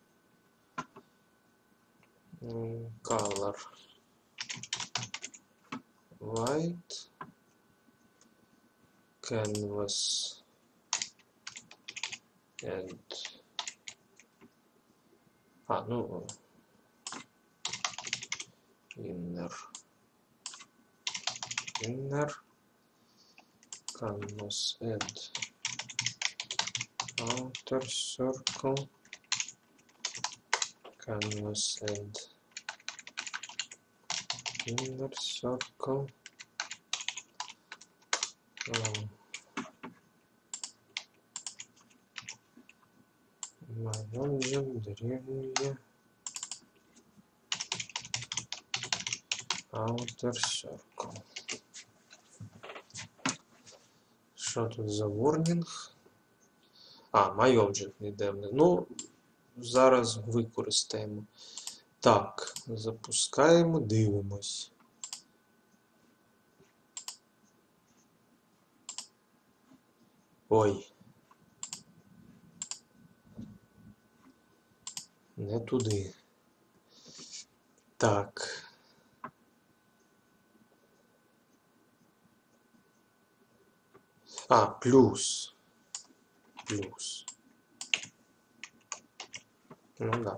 М, Color white, canvas and а, ну inner inner canvas add outer circle, canvas add inner circle. Um, Margin дорівнює outer circle. Що тут за warning? А, MyObject не йде. Ну, зараз використаємо. Так, запускаємо, дивимось. Ой. Не туди. Так. А, плюс. Плюс. Ну да.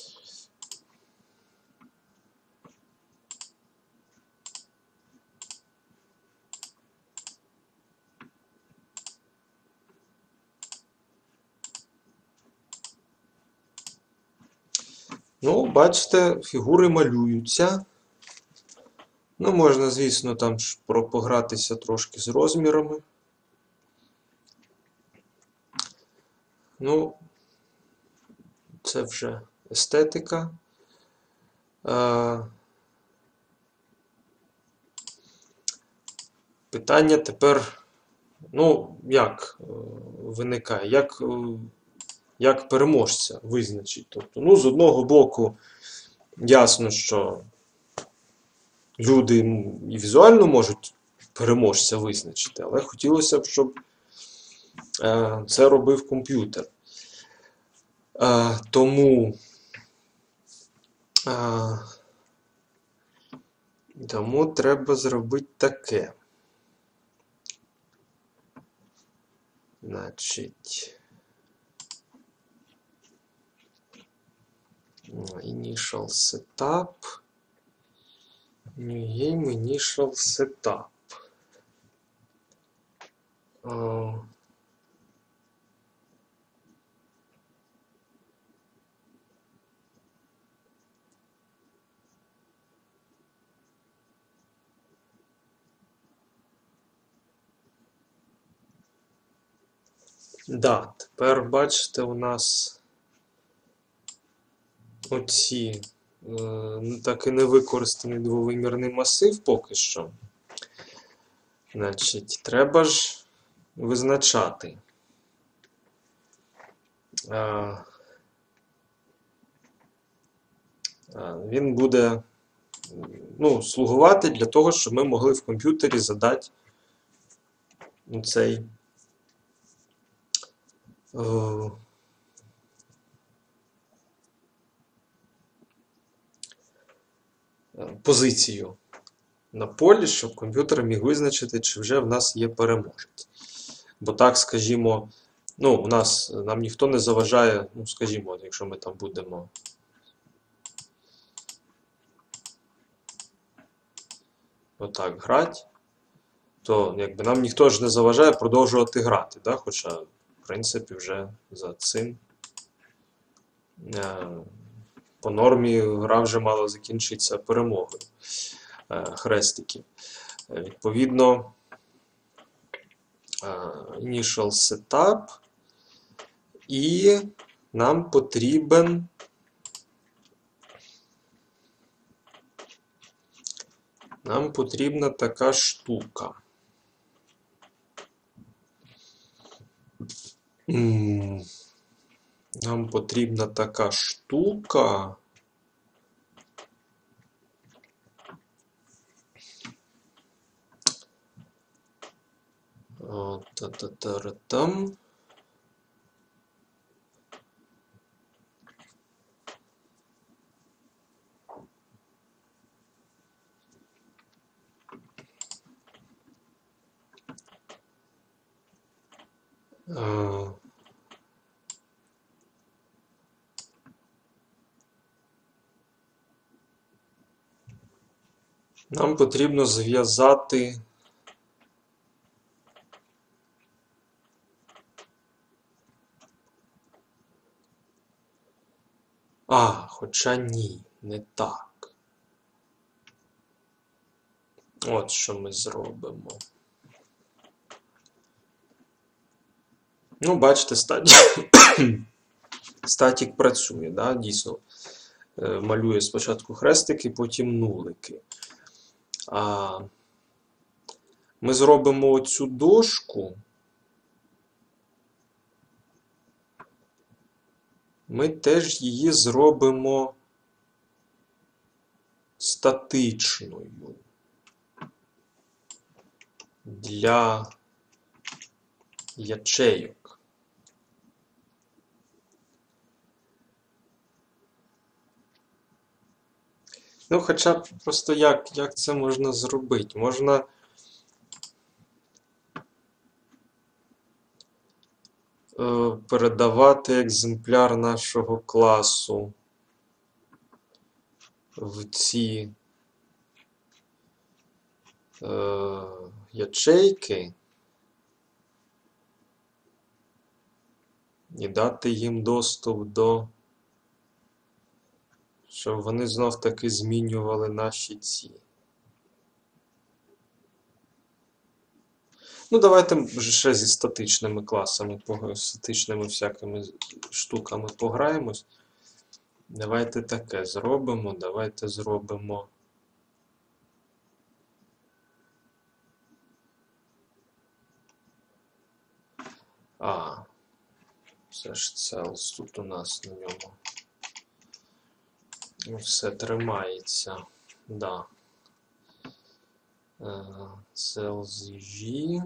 Ну, бачите, фігури малюються. Ну, можна, звісно, там ж про- погратися трошки з розмірами. Ну, це вже естетика. Е, Питання тепер, ну, як е, виникає, як, е, як переможця визначить. Тобто, ну, з одного боку, ясно, що люди м, і візуально можуть переможця визначити, але хотілося б, щоб е, це робив комп'ютер. Е, тому, е, тому треба зробити таке. Значить, initial setup, new game initial setup. Uh, да, тепер бачите, у нас оці е, так і не використаний двовимірний масив поки що. Значить, треба ж визначати. Е, він буде ну, слугувати для того, щоб ми могли в комп'ютері задати цей е, позицію на полі, щоб комп'ютер міг визначити, чи вже в нас є переможець. Бо так, скажімо, ну, у нас, нам ніхто не заважає, ну, скажімо, якщо ми там будемо отак грати, то якби нам ніхто ж не заважає продовжувати грати, да? Хоча, в принципі, вже за цим е, по нормі гра вже мала закінчитися перемогою е, хрестиків. Е, відповідно, е, initial setup, і нам потрібен нам потрібна така штука. Нам потрібна така штука. Та-та-та-та-там. Нам потрібно зв'язати А, хоча ні, не так. От що ми зробимо. Ну, бачите, статік, статік працює, да? Дійсно. Малює спочатку хрестики, потім нулики. А ми зробимо оцю дошку. Ми теж її зробимо статичною для ячейок. Ну, хоча б просто як, як це можна зробити? Можна е, передавати екземпляр нашого класу в ці е, ячейки і дати їм доступ до, щоб вони знов-таки змінювали наші ці. Ну, давайте ще зі статичними класами, статичними всякими штуками пограємось. Давайте таке зробимо. Давайте зробимо. А, це ж cells тут у нас на ньому. Все тримається. Да. Cells G.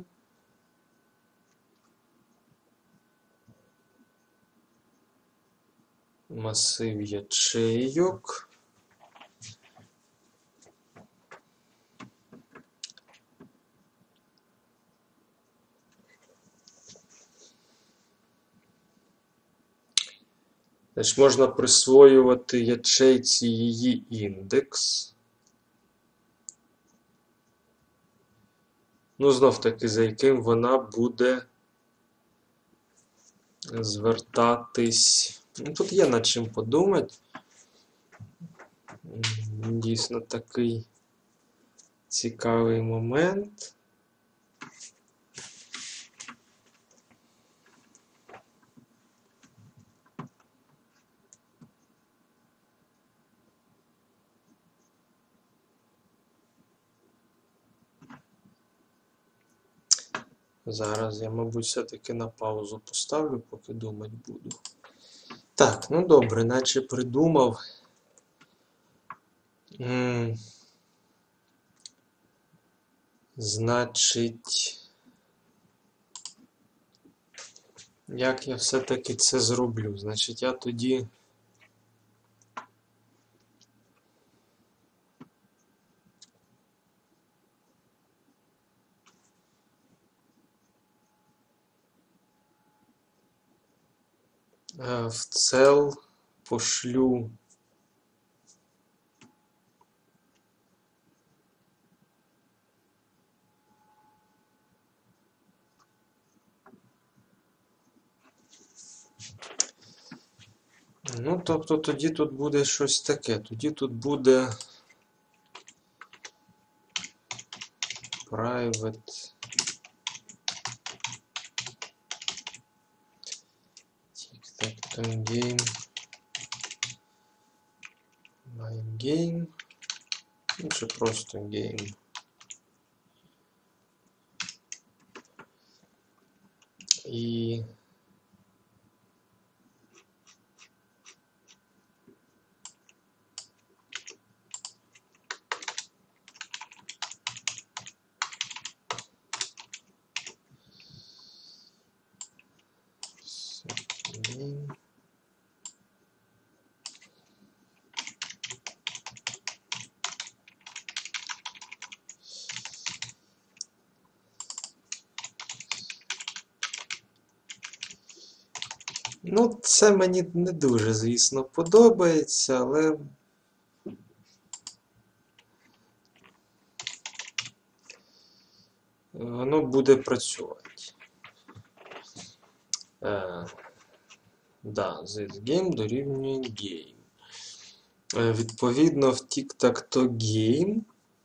Масив ячейок. Значить, можна присвоювати ячейці її індекс. Ну, знов-таки, за яким вона буде звертатись. Ну, тут є над чим подумати. Дійсно такий цікавий момент. Зараз я, мабуть, все-таки на паузу поставлю, поки думати буду. Так, ну добре, наче придумав. М, Значить, як я все-таки це зроблю? Значить, я тоді е, в цел пошлю Ну, тобто тоді тут буде щось таке. Тоді тут буде private tic-tac-toe game my game. Ну, чи просто game. І game. Ну, це мені не дуже, звісно, подобається, але воно буде працювати. Е, да, this game дорівнює game. Е, відповідно, в tic-tac-toe game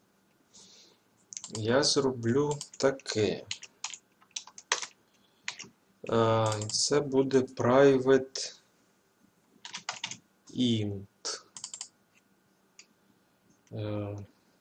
я зроблю таке. Е, це буде private int. Е,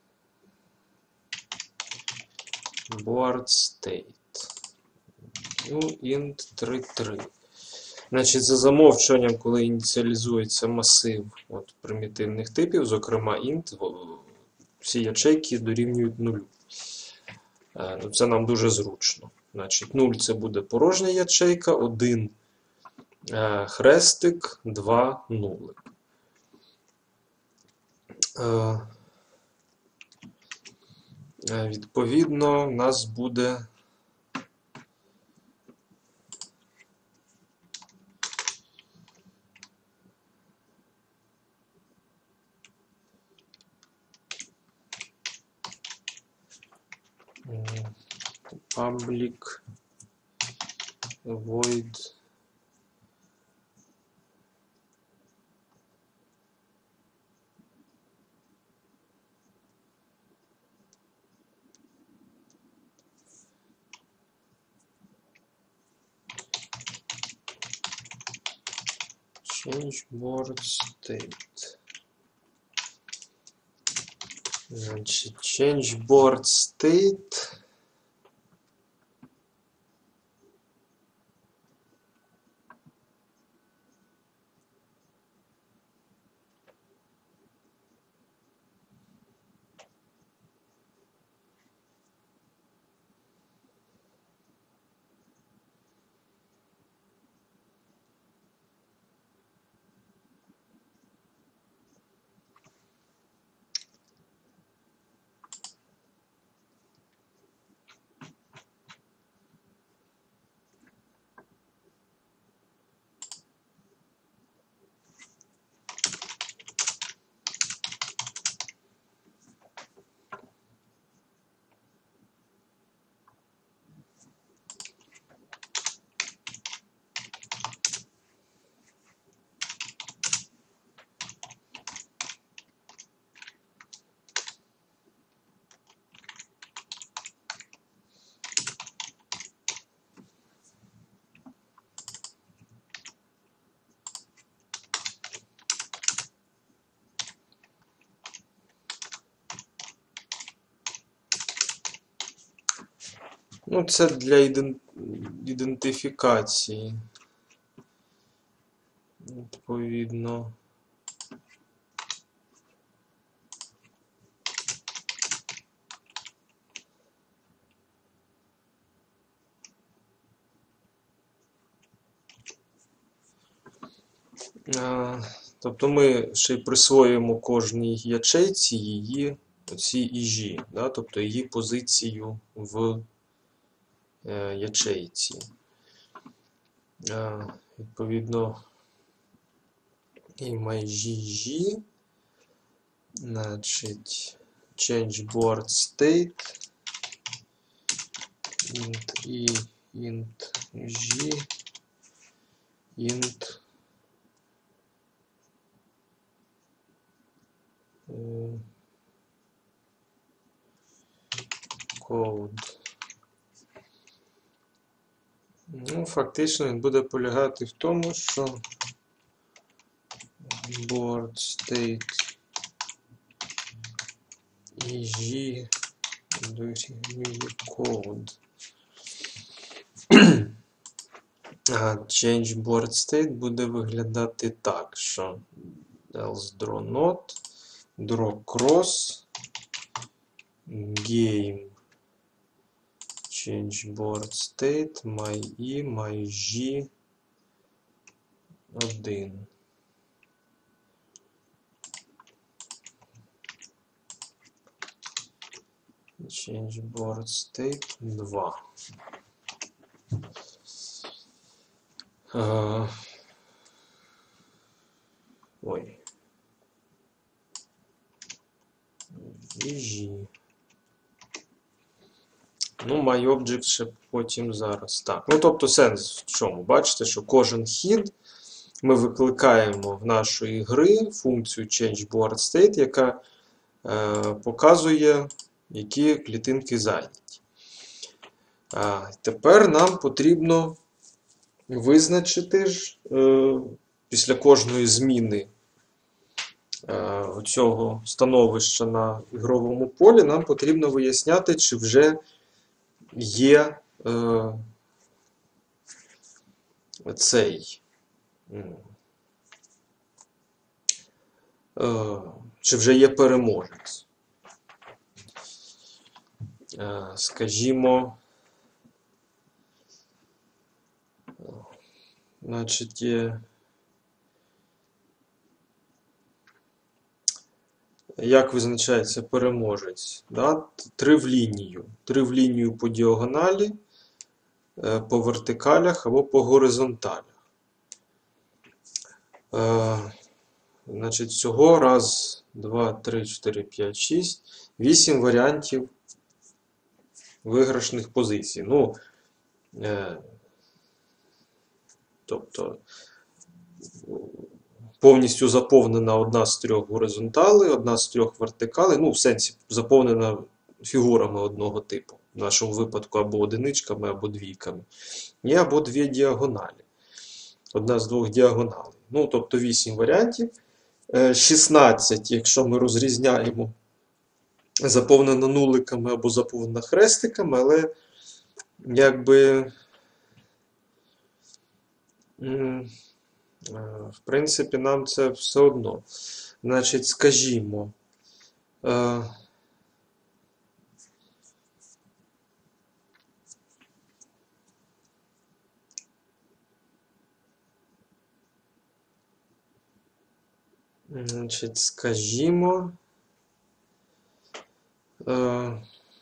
board state. Ну, int три три. Значить, за замовчуванням, коли ініціалізується масив от, примітивних типів, зокрема int, всі ячейки дорівнюють нулю. Е, це нам дуже зручно. Значить, нуль це буде порожня ячейка, один е, хрестик, два нулик. Е, е, відповідно, у нас буде public void change board state. Значить, change board state. Ну, це для іден... ідентифікації. Відповідно. А, тобто ми ще й присвоюємо кожній ячейці її оці іжі, да? Тобто її позицію в е, ячейці. А, відповідно, і MyGG, значить, change board state, int i, int g, int uh, code. Ну, фактично він буде полягати в тому, що board state eg дорівнює code. А change board state буде виглядати так, що else draw not, draw cross, game, change board state, my-i, my-g, один. Change board state два. Uh, ой. Віжі. Ну, MyObject ще потім зараз. Так. Ну, тобто сенс в чому? Бачите, що кожен хід ми викликаємо в нашої гри функцію changeBoardState, яка е, показує, які клітинки зайняті. А тепер нам потрібно визначити ж е, після кожної зміни е, цього становища на ігровому полі, нам потрібно виясняти, чи вже є е, цей, е, чи вже є переможець. Е, скажімо, значить, є, як визначається переможець? Да? Три в лінію. Три в лінію по діагоналі, по вертикалях або по горизонталях. Е, значить, всього раз, два, три, чотири, п'ять, шість, вісім варіантів виграшних позицій. Ну, е, тобто, повністю заповнена одна з трьох горизонталей, одна з трьох вертикалей, ну, в сенсі, заповнена фігурами одного типу. В нашому випадку або одиничками, або двійками. Є або дві діагоналі. Одна з двох діагоналей. Ну, тобто вісім варіантів. шістнадцять, якщо ми розрізняємо, заповнена нуликами або заповнена хрестиками, але якби в принципі нам це все одно. Значить, скажімо, Значить, скажімо, е,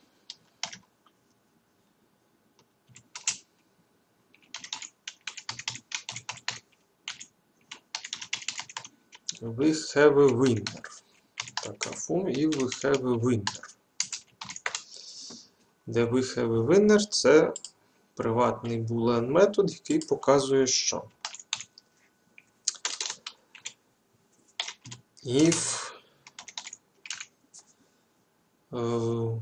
we have a winner. Така функція, і we have a winner. Де we have a winner – це приватний boolean метод, який показує, що if uh,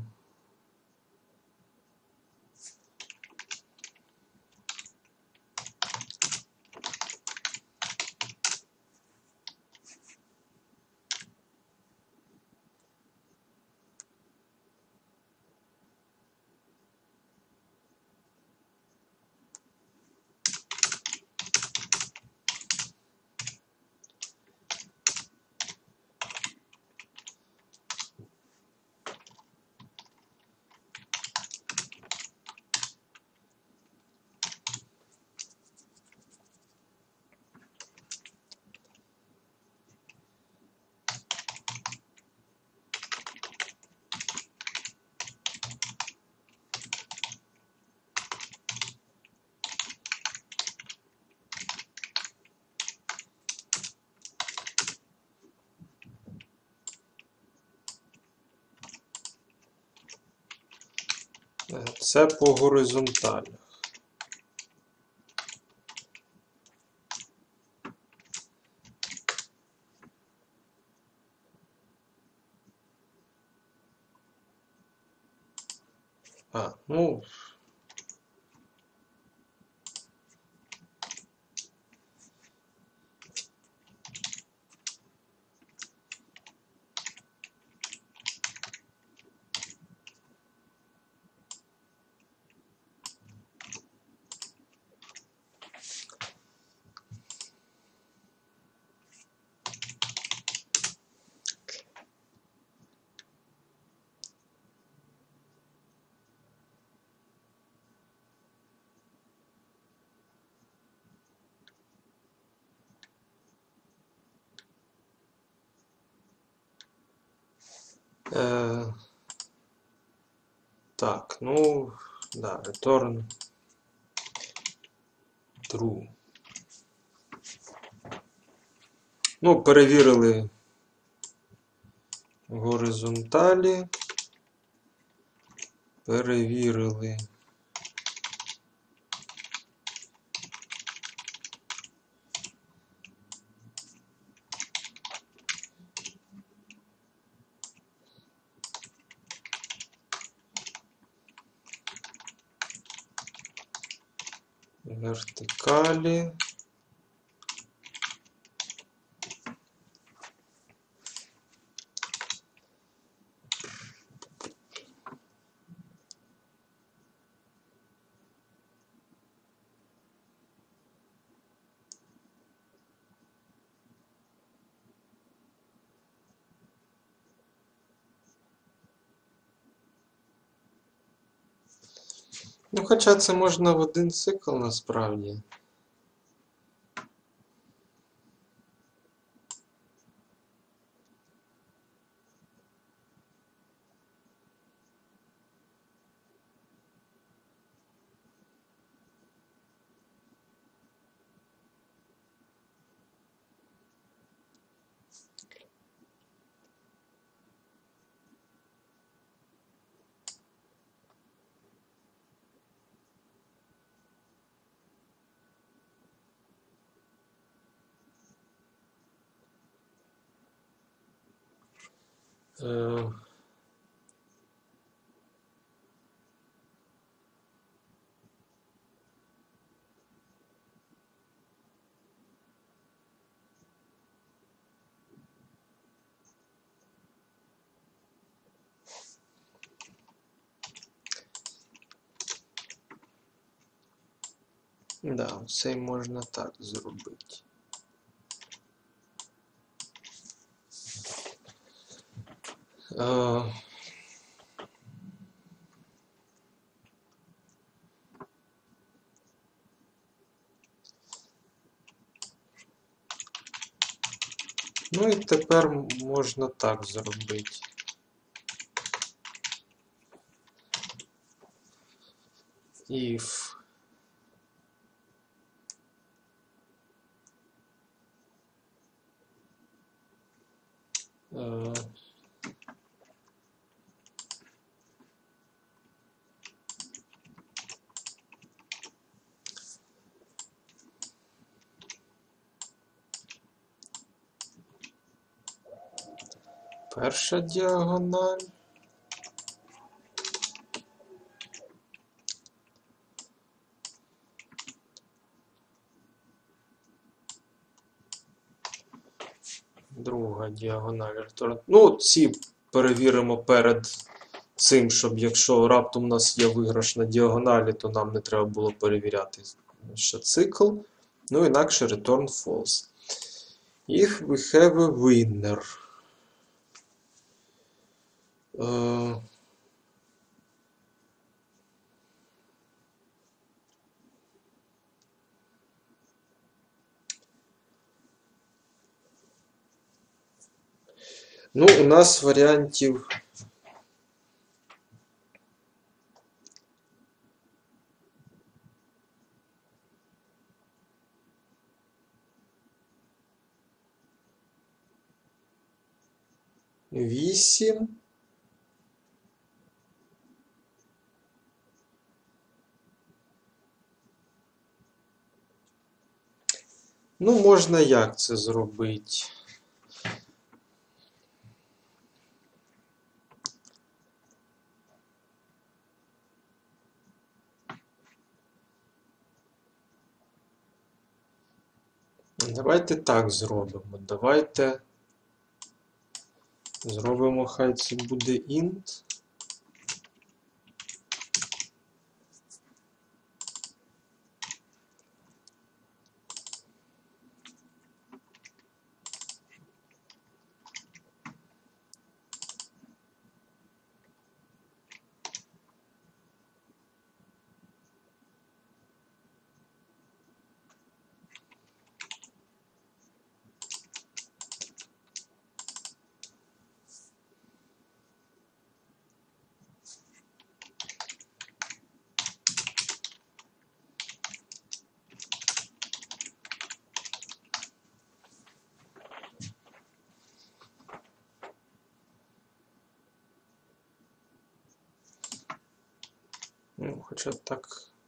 Це по горизонталі. А, ну... Е, так, ну, да, return true. Ну, перевірили горизонталі, перевірили вертикалі. Ну, хоча це можна в один цикл насправді. Е, да, це можна так зробити. Е, ну і тепер можна так зробити. If е, перша діагональ. Друга діагональ. return. Ну, ці перевіримо перед цим, щоб якщо раптом у нас є виграш на діагоналі, то нам не треба було перевіряти ще цикл. Ну, інакше return false. If we have a winner. Е, Ну, у нас варіантів вісім. Ну, можна як це зробити? Давайте так зробимо. Давайте зробимо, хай це буде int. Ну, хоча так.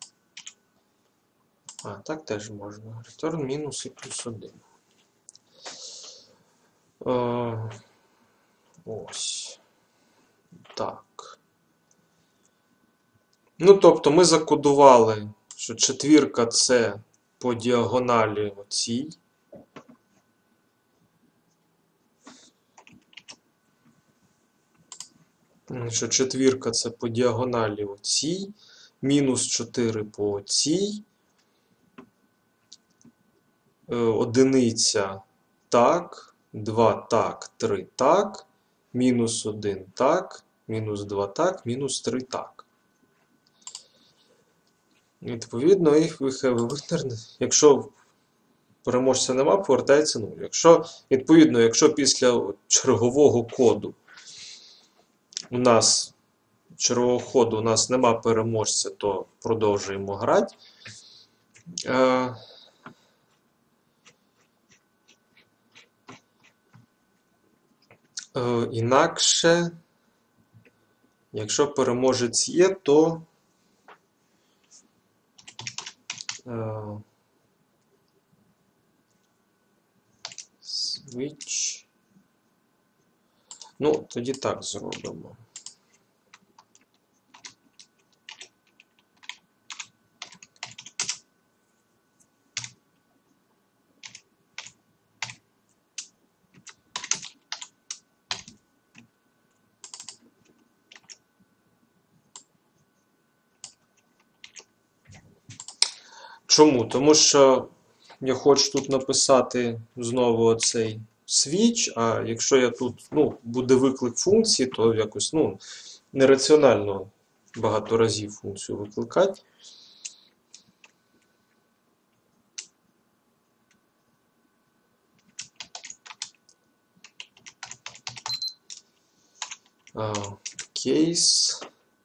А, так теж можна. Return мінус і плюс один. Е, ось. Так. Ну, тобто ми закодували, що четвірка це по діагоналі оцій. Що четвірка це по діагоналі оцій. Мінус чотири по оцій. Одиниця так. два так, три так. Мінус один так. Мінус два так, мінус три так. Відповідно, їх винер, якщо переможця нема, повертається нуль. Якщо, відповідно, якщо після чергового коду у нас чергового ходу у нас нема переможця, то продовжуємо грати. Е, е, інакше, якщо переможець є, то Uh, switch. Ну, тоді так зробимо. Чому? Тому що я хочу тут написати знову оцей switch, а якщо я тут, ну, буде виклик функції, то якось, ну, нераціонально багато разів функцію викликати. Кейс.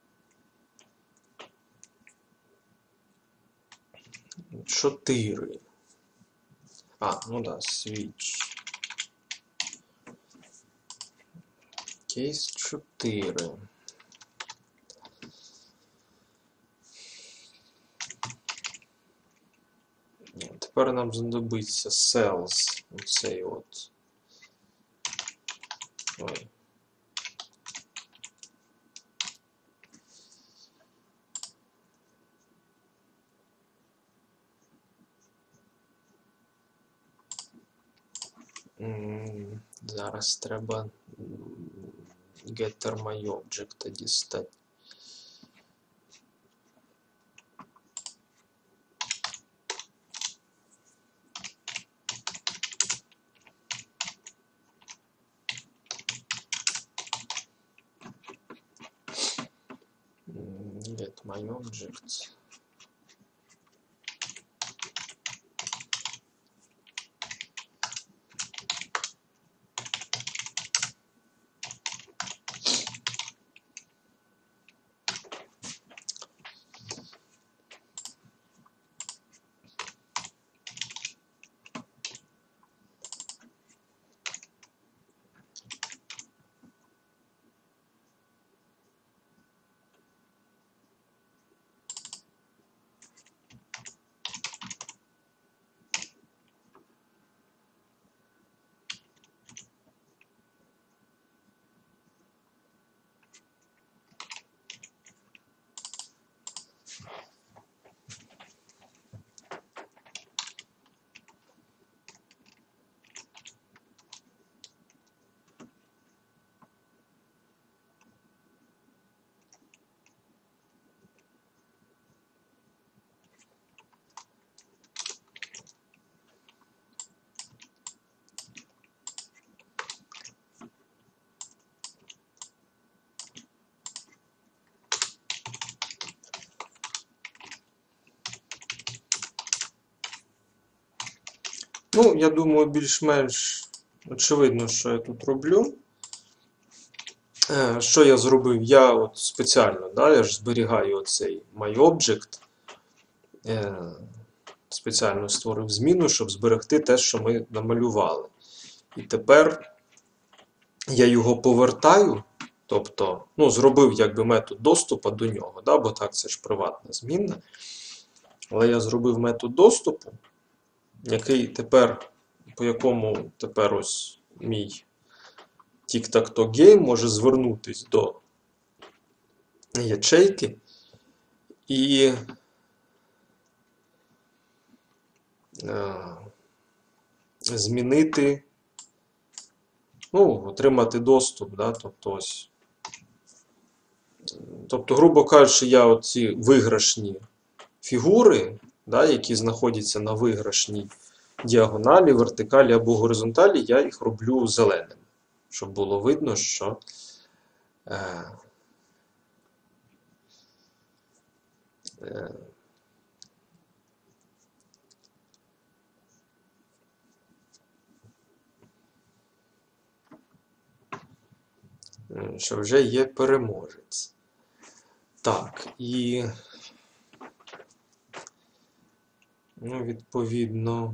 чотири. А, ну да, switch. Кейс чотири. Тепер нам знадобиться cells. Оцей от. Ой. Зараз треба getterMyObject дістати. getMyObject. Ну, я думаю, більш-менш очевидно, що я тут роблю. Е, Що я зробив? Я от спеціально, да, я ж зберігаю оцей myObject. Е, Спеціально створив зміну, щоб зберегти те, що ми намалювали. І тепер я його повертаю, тобто, ну, зробив якби метод доступу до нього, да, бо так це ж приватна змінна. Але я зробив метод доступу, який тепер, по якому тепер ось мій Tic-Tac-Toe Game може звернутися до ячейки і е, змінити, ну, отримати доступ, да, тобто ось. Тобто, грубо кажучи, я оці виграшні фігури, да, які знаходяться на виграшній діагоналі, вертикалі або горизонталі, я їх роблю зеленими, щоб було видно, що е, е, що вже є переможець. Так, і ну, відповідно,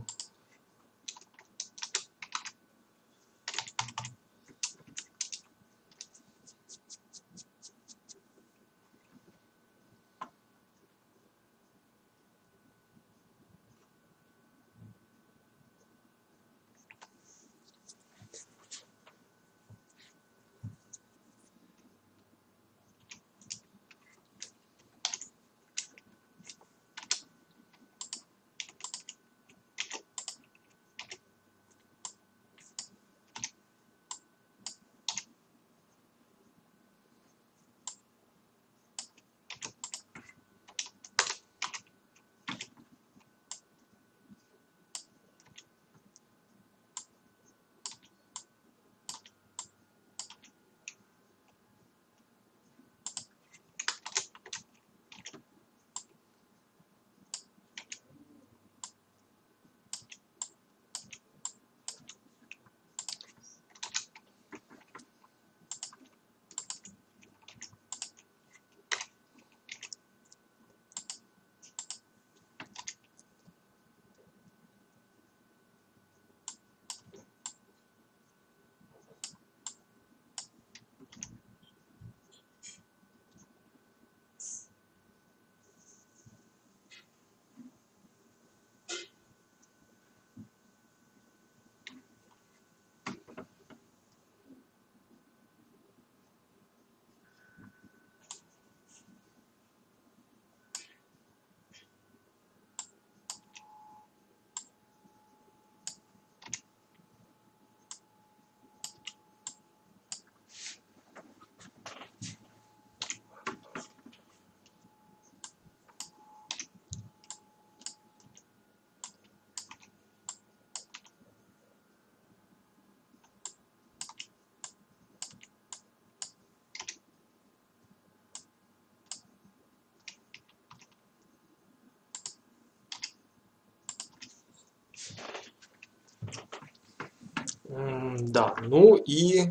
м, да, ну і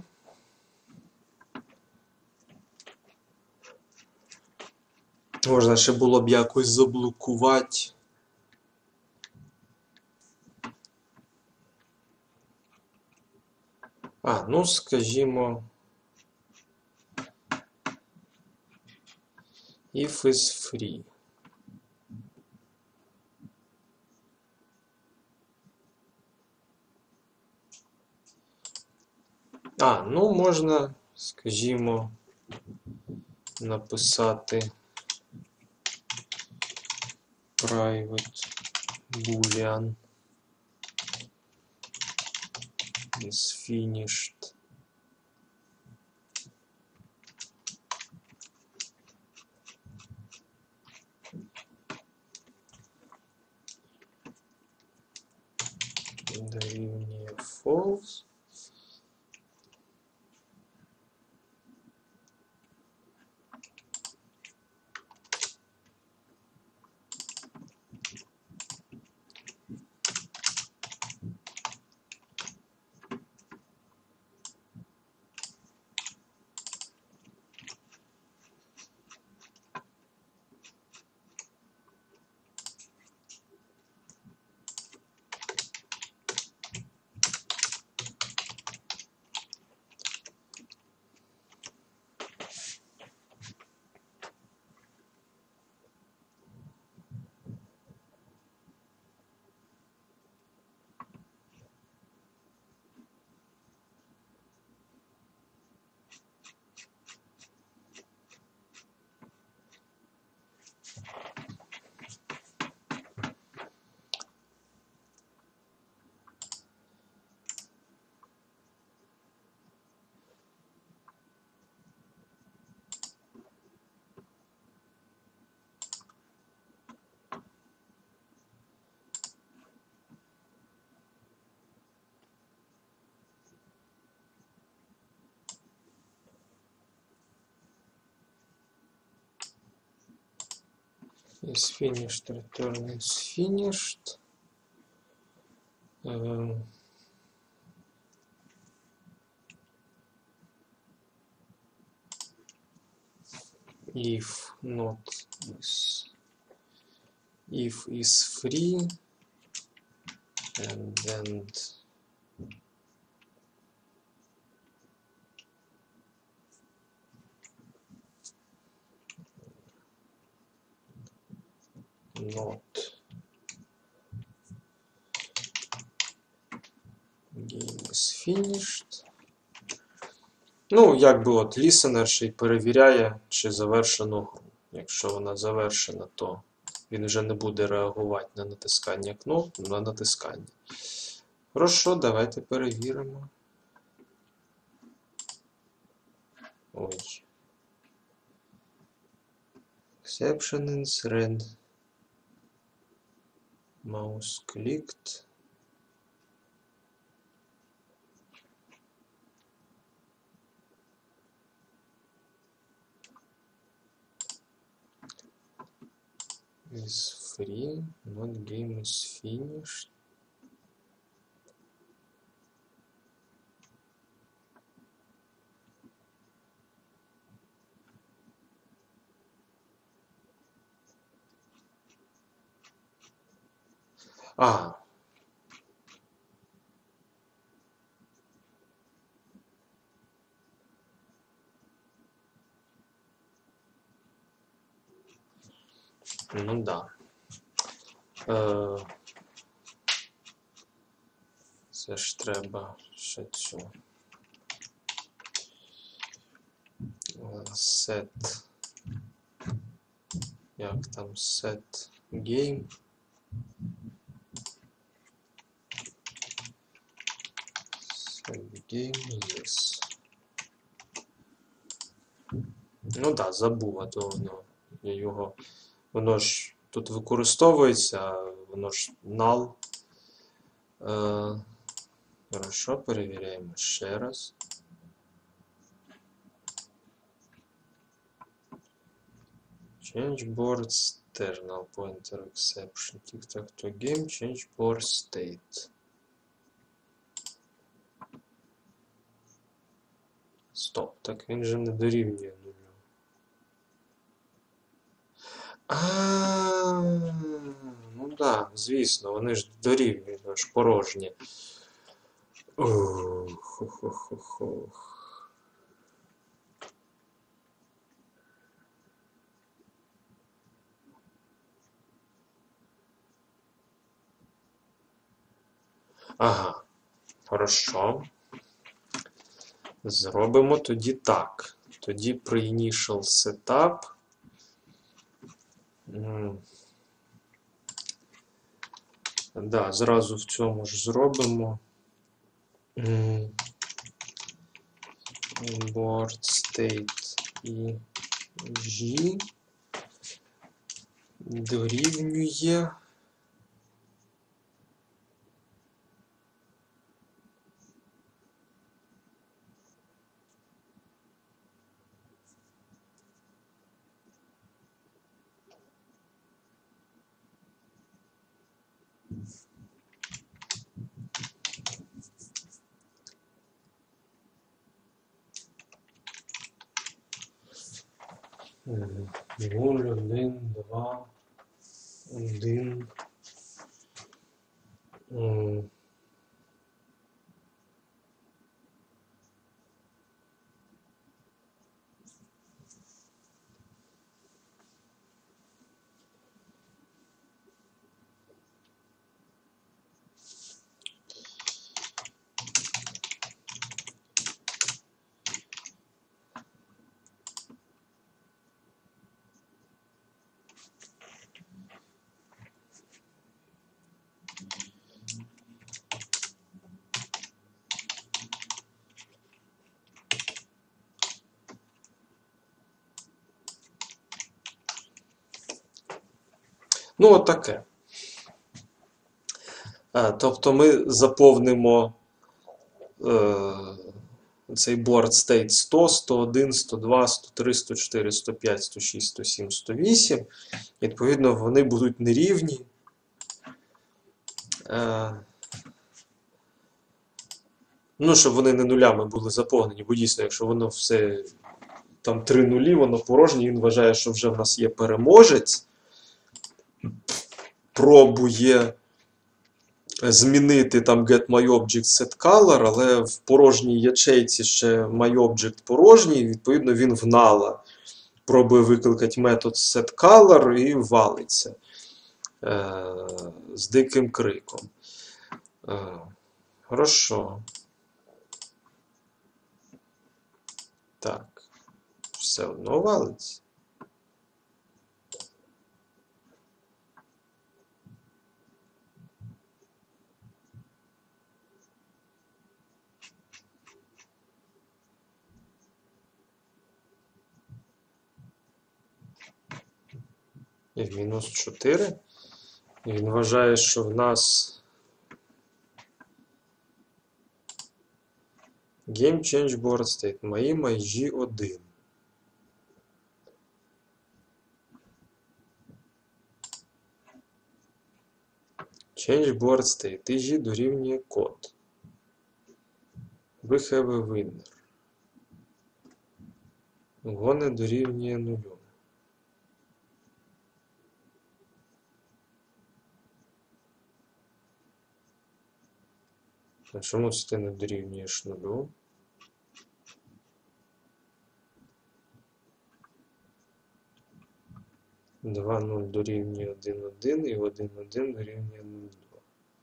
можна ще було б якось заблокувати. А, ну, скажімо, if is free. А, ну, можна, скажімо, написати private boolean is finished. Дорівнює false. is finished, return is finished. Um, if not is if is free and then not game is finished. Ну, якби от listener ще й перевіряє, чи завершено гру. Якщо вона завершена, то він вже не буде реагувати на натискання кнопки, на натискання. Хорошо, давайте перевіримо. Ой. Exception in thread. Mouse clicked. Is free, not game is finished. А. Ну да. Е, Це ж треба ще цю. Set. Як там set game. Set game yes. Ну да, забув, а то воно я його. Воно ж тут використовується, воно ж null. Е, Хорошо, перевіряємо ще раз. Change boards, terminal pointer exception, tic-tac-toe game, change board state. Стоп, так він же не дорівнює нулю. А, ну да, звісно, вони ж дорівнюють, вони ж порожні. Ох, ох, ох, ох, ох. Ага, хорошо. Зробимо тоді так. Тоді при initial setup. Mm. Да, зразу в цьому ж зробимо. Mm. Board state і G дорівнює. нуль, один, два, один. Ну, от таке. Тобто ми заповнимо е, цей board state сто, сто один, сто два, сто три, сто чотири, сто п'ять, сто шість, сто сім, сто вісім. Відповідно, вони будуть нерівні. Е, ну, щоб вони не нулями були заповнені, бо дійсно, якщо воно все, там три нулі, воно порожнє, він вважає, що вже в нас є переможець, пробує змінити там getMyObject setColor, але в порожній ячейці ще myObject порожній, відповідно він в null пробує викликати метод setColor і валиться е, з диким криком. Е, хорошо. Так, все одно валиться. І в мінус чотири. І він вважає, що в нас Game Change Board State. Мої майжі один. Change Board State. ІЖ дорівнює код. We have a winner. Гоне дорівнює нулю. А чому це ти не дорівнюєш нулю? два нуль дорівнює один один і один один дорівнює нуль два.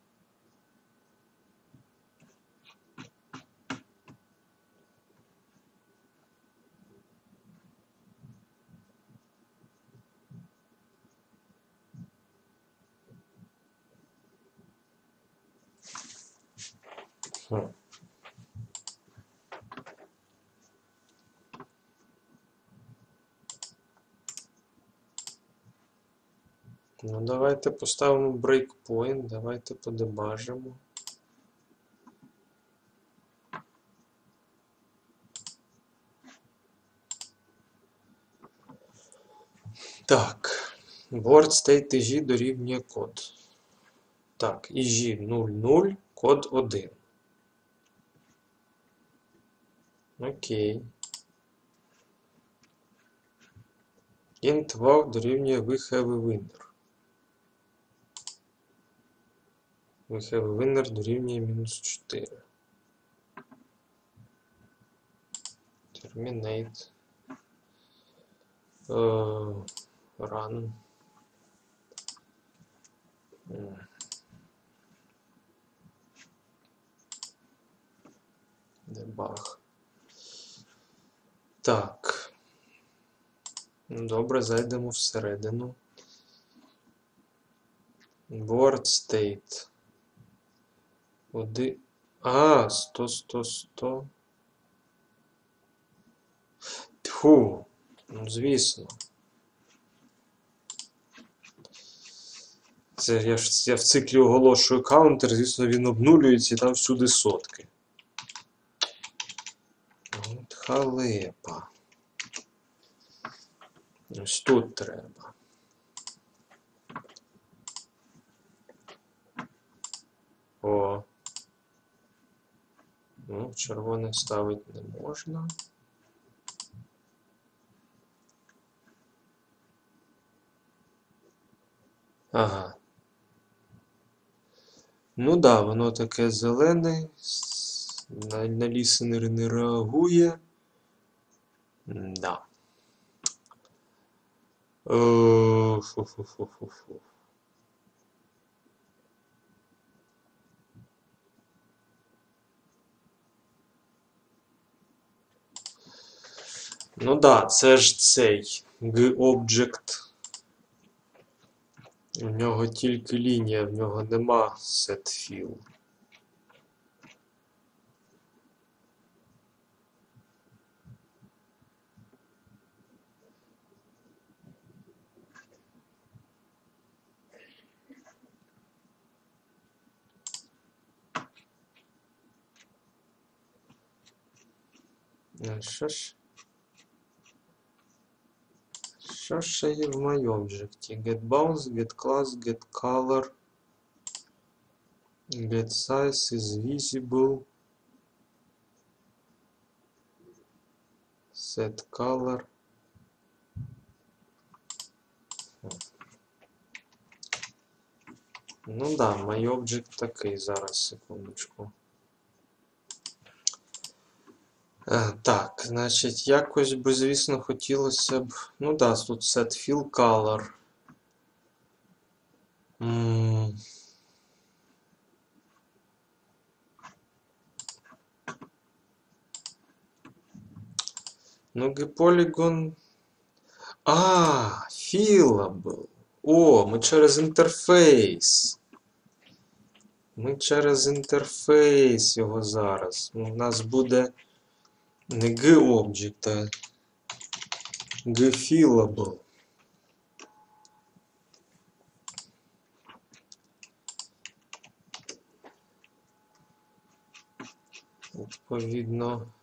Хм. Ну, давайте поставимо breakpoint, давайте подебажимо. Так, board state ІЖ дорівнює код. Так, ІЖ нуль нуль, код один. Окей. Int wow дорівнює we have a winner. We have a winner дорівнює мінус чотири. Terminate. Uh, run. Mm. Debug. Так. Добре, зайдемо всередину. Board state. Один. А, сто, сто, сто. Тьфу. Ну, звісно. Це я, я в циклі оголошую каунтер, звісно, він обнулюється і там всюди сотки. От халепа. Ось тут треба. О. Ну, червоне ставити не можна. Ага. Ну да, воно таке зелене, на, на лісенери не реагує. Да. Фу-фу-фу-фу-фу. Ну да, це ж цей G-Object. У нього тільки лінія, в нього нема setFill. Е, Що ж? Що ще є в MyObject? GetBounce, GetClass, GetColor, GetSize is visible, setColor. Ну да, MyObject такий, зараз, секундочку. Е, Так, значить, якось би, звісно, хотілося б. Ну да, тут setFillColor. М. Ну, gPolygon. А, Fillable. О, ми через інтерфейс. Ми через інтерфейс його зараз. У нас буде не GObject, а gFillable. Відповідно,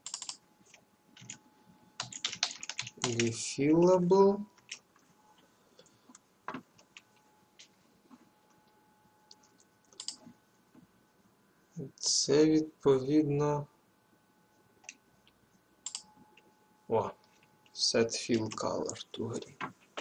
gFillable. Це відповідно. О, setFillColor тугрі.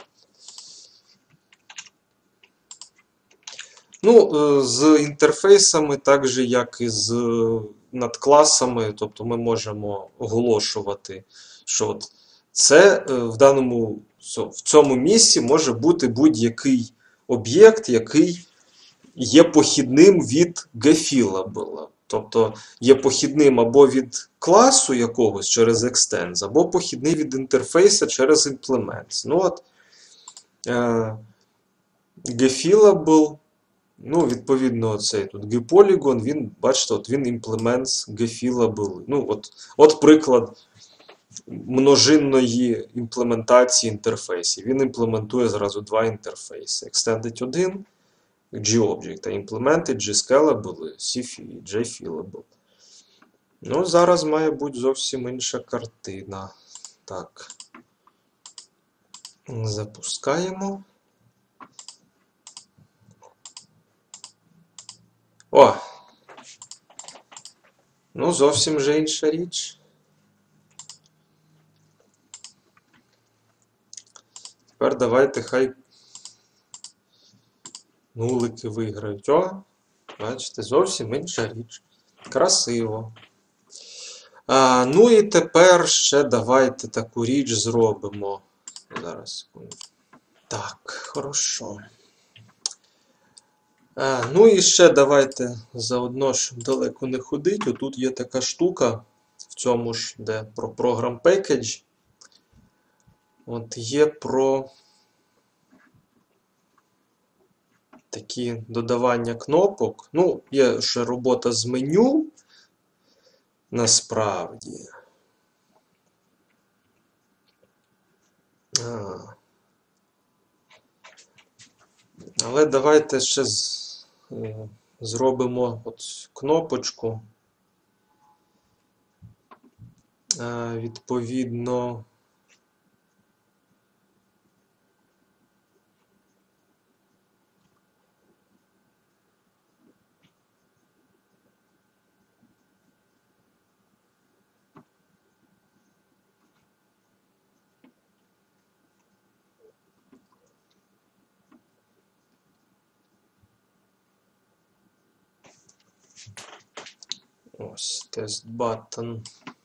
Ну, з інтерфейсами, так же, як і з надкласами, тобто ми можемо оголошувати, що от це в даному, в цьому місці може бути будь-який об'єкт, який є похідним від gFillable. Тобто є похідним або від класу якогось через extends, або похідний від інтерфейса через implements. Ну от, е, gFillable, ну, відповідно, цей тут gPolygon, він, бачите, от він implements gFillable. Ну, от, от приклад множинної імплементації інтерфейсів. Він імплементує зразу два інтерфейси. Extended один, GObject, а Implemented, GScalable, JFillable. Ну, зараз має бути зовсім інша картина. Так. Запускаємо. О! Ну, зовсім вже інша річ. Тепер давайте хай нулики виграють. О, бачите, зовсім інша річ. Красиво. А, ну і тепер ще давайте таку річ зробимо. Зараз, секунду. Так, хорошо. А, ну і ще давайте заодно, щоб далеко не ходити. Отут є така штука в цьому ж, де про Program Package. От є про такі додавання кнопок. Ну, є ще робота з меню, насправді. А. Але давайте ще з, е, зробимо от кнопочку. Е, відповідно. Ось, тест button.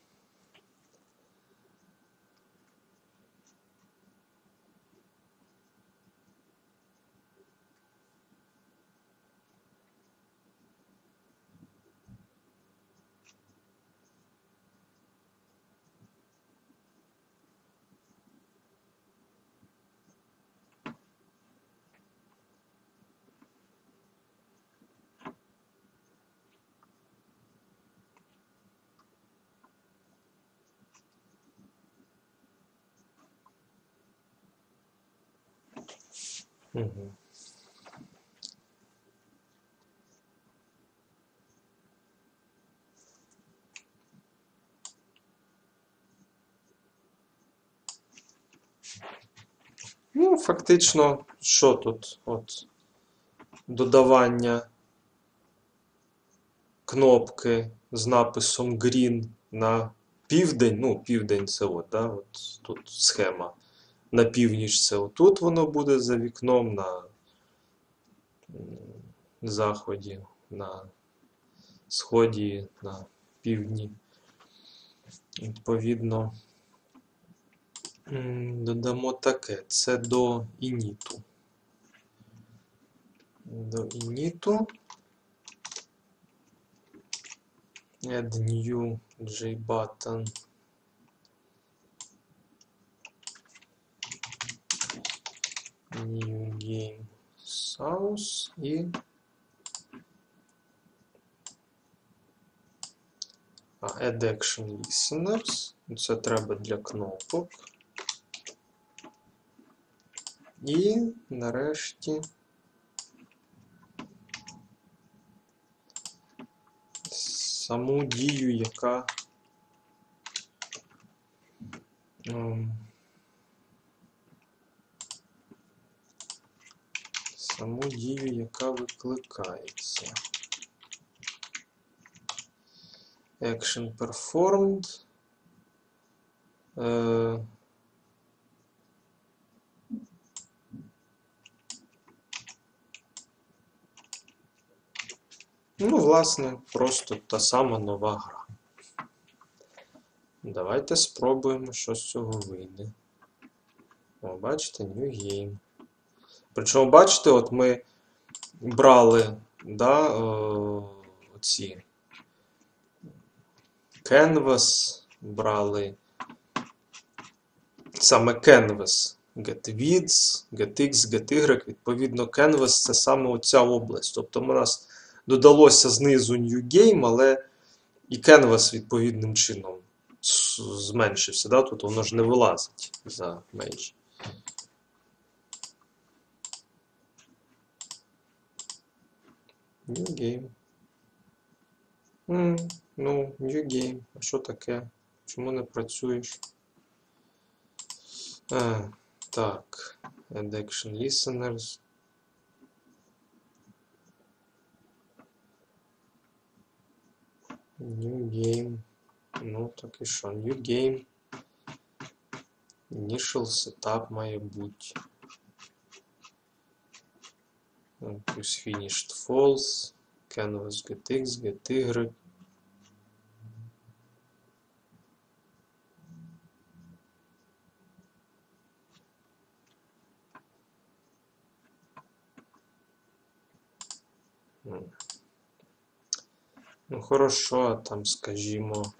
Угу. Ну, фактично, що тут? От, додавання кнопки з написом Green на південь. Ну, південь це от, да, от тут схема. На північ це отут воно буде за вікном, на заході, на сході, на півдні. Відповідно, додамо таке. Це до ініту. До ініту. Add new JButton. New game source і а, Add action listeners. Це треба для кнопок. І нарешті саму дію, яка ем, саму дію, яка викликається. Action performed. Е, Ну, власне, просто та сама нова гра. Давайте спробуємо, що з цього вийде. О, бачите, New Game. Причому, бачите, от ми брали, да, о, оці Canvas, брали саме Canvas, GetWidth, GetX, GetY. Відповідно, Canvas це саме оця область. Тобто, у нас додалося знизу New Game, але і Canvas відповідним чином зменшився. Да? Тут воно ж не вилазить за межі. New Game. Mm, ну, New Game. А що таке? Чому не працюєш? А, так. Add Action Listeners. New Game. Ну, так і що? New Game. Initial Setup має бути. Плюс Finished False. Canvas GetX, GetY. Ну, хорошо, там, скажімо,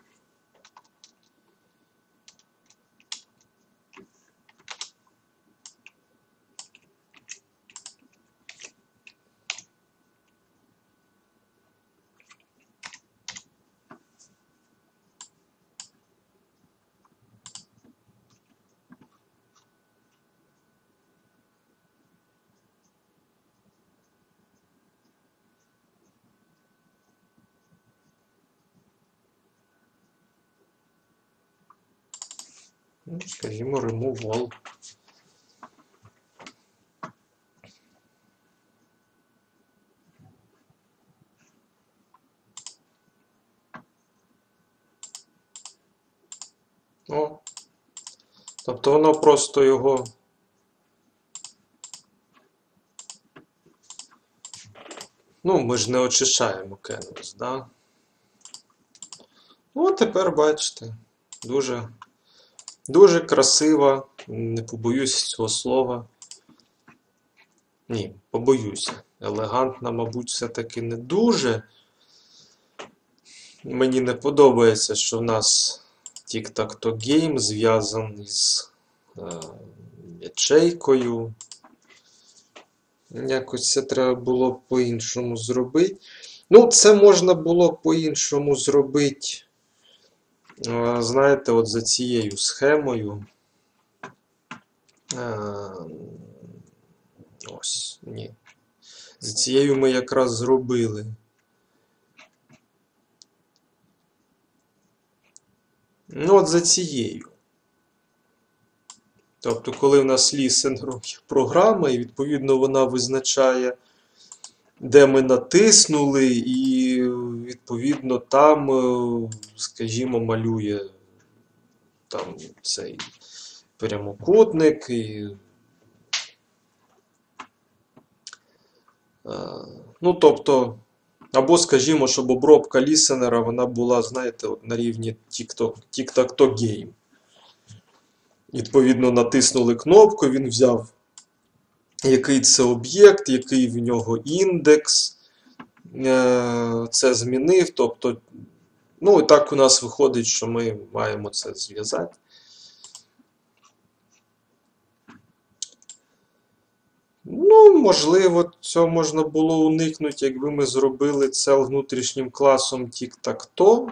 ну, скажімо, remove all. О, тобто воно просто його ну, ми ж не очищаємо Canvas, да? Ну, тепер бачите, дуже Дуже красива, не побоюсь цього слова. Ні, побоюся. Елегантна, мабуть, все-таки не дуже. Мені не подобається, що в нас Tic-Tac-Toe Game зв'язаний з е, ячейкою. Якось це треба було по-іншому зробити. Ну, це можна було по-іншому зробити. Знаєте, от за цією схемою. Ось, ні. За цією ми якраз зробили. Ну, от за цією. Тобто, коли в нас listener є програма, і відповідно вона визначає, де ми натиснули, і відповідно там, скажімо, малює там цей прямокутник. І, ну, тобто, або, скажімо, щоб обробка лісенера, вона була, знаєте, от на рівні Tic-Tac-Toe Game. Відповідно, натиснули кнопку, він взяв, який це об'єкт, який в нього індекс, це змінив. Тобто, ну, і так у нас виходить, що ми маємо це зв'язати. Ну, можливо, цього можна було уникнути, якби ми зробили це внутрішнім класом Tic-Tac-Toe.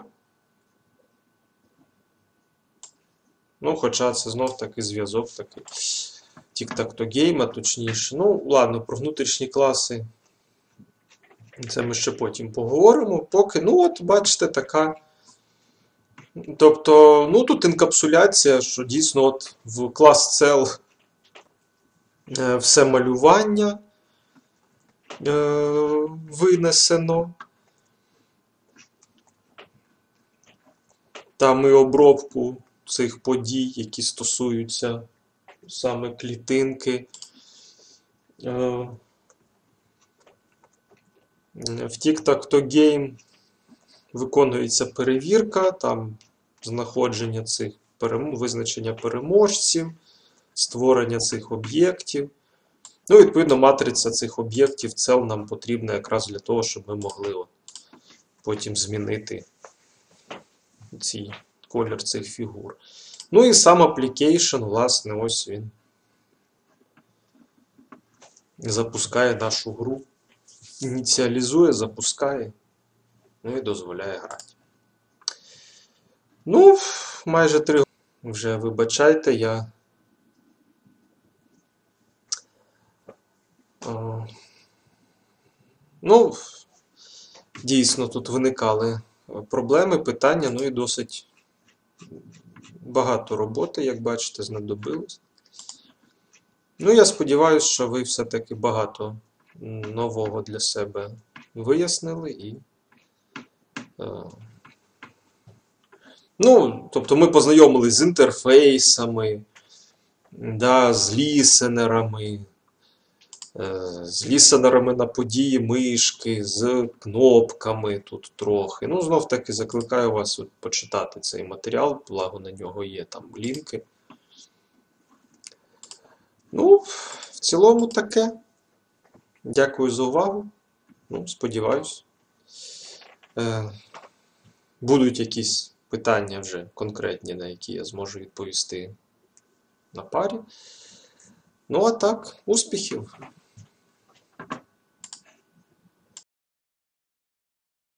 Ну, хоча це знов-таки зв'язок такий Tic-Tac-Toe Game, а точніше. Ну, ладно, про внутрішні класи це ми ще потім поговоримо. Поки, ну, от, бачите, така. Тобто, ну, тут інкапсуляція, що дійсно от в клас Cell все малювання е, винесено. Там і обробку цих подій, які стосуються саме клітинки. Е, в Tic-Tac-Toe Game виконується перевірка, там знаходження цих перем... визначення переможців, створення цих об'єктів. Ну, відповідно, матриця цих об'єктів Cell нам потрібна якраз для того, щоб ми могли от потім змінити ці, колір цих фігур. Ну і сам application, власне, ось він запускає нашу гру. Ініціалізує, запускає, ну і дозволяє грати. Ну, майже три вже, вибачайте, я Ну, дійсно, тут виникали проблеми, питання, ну і досить багато роботи, як бачите, знадобилось. Ну, я сподіваюся, що ви все-таки багато нового для себе вияснили і. Ну, тобто ми познайомились з інтерфейсами, да, з лісенерами, з лісенерами на події мишки, з кнопками тут трохи. Ну, знов таки закликаю вас почитати цей матеріал, благо на нього є там лінки. Ну, в цілому таке. Дякую за увагу. Ну, сподіваюсь, будуть якісь питання вже конкретні, на які я зможу відповісти на парі. Ну, а так, успіхів!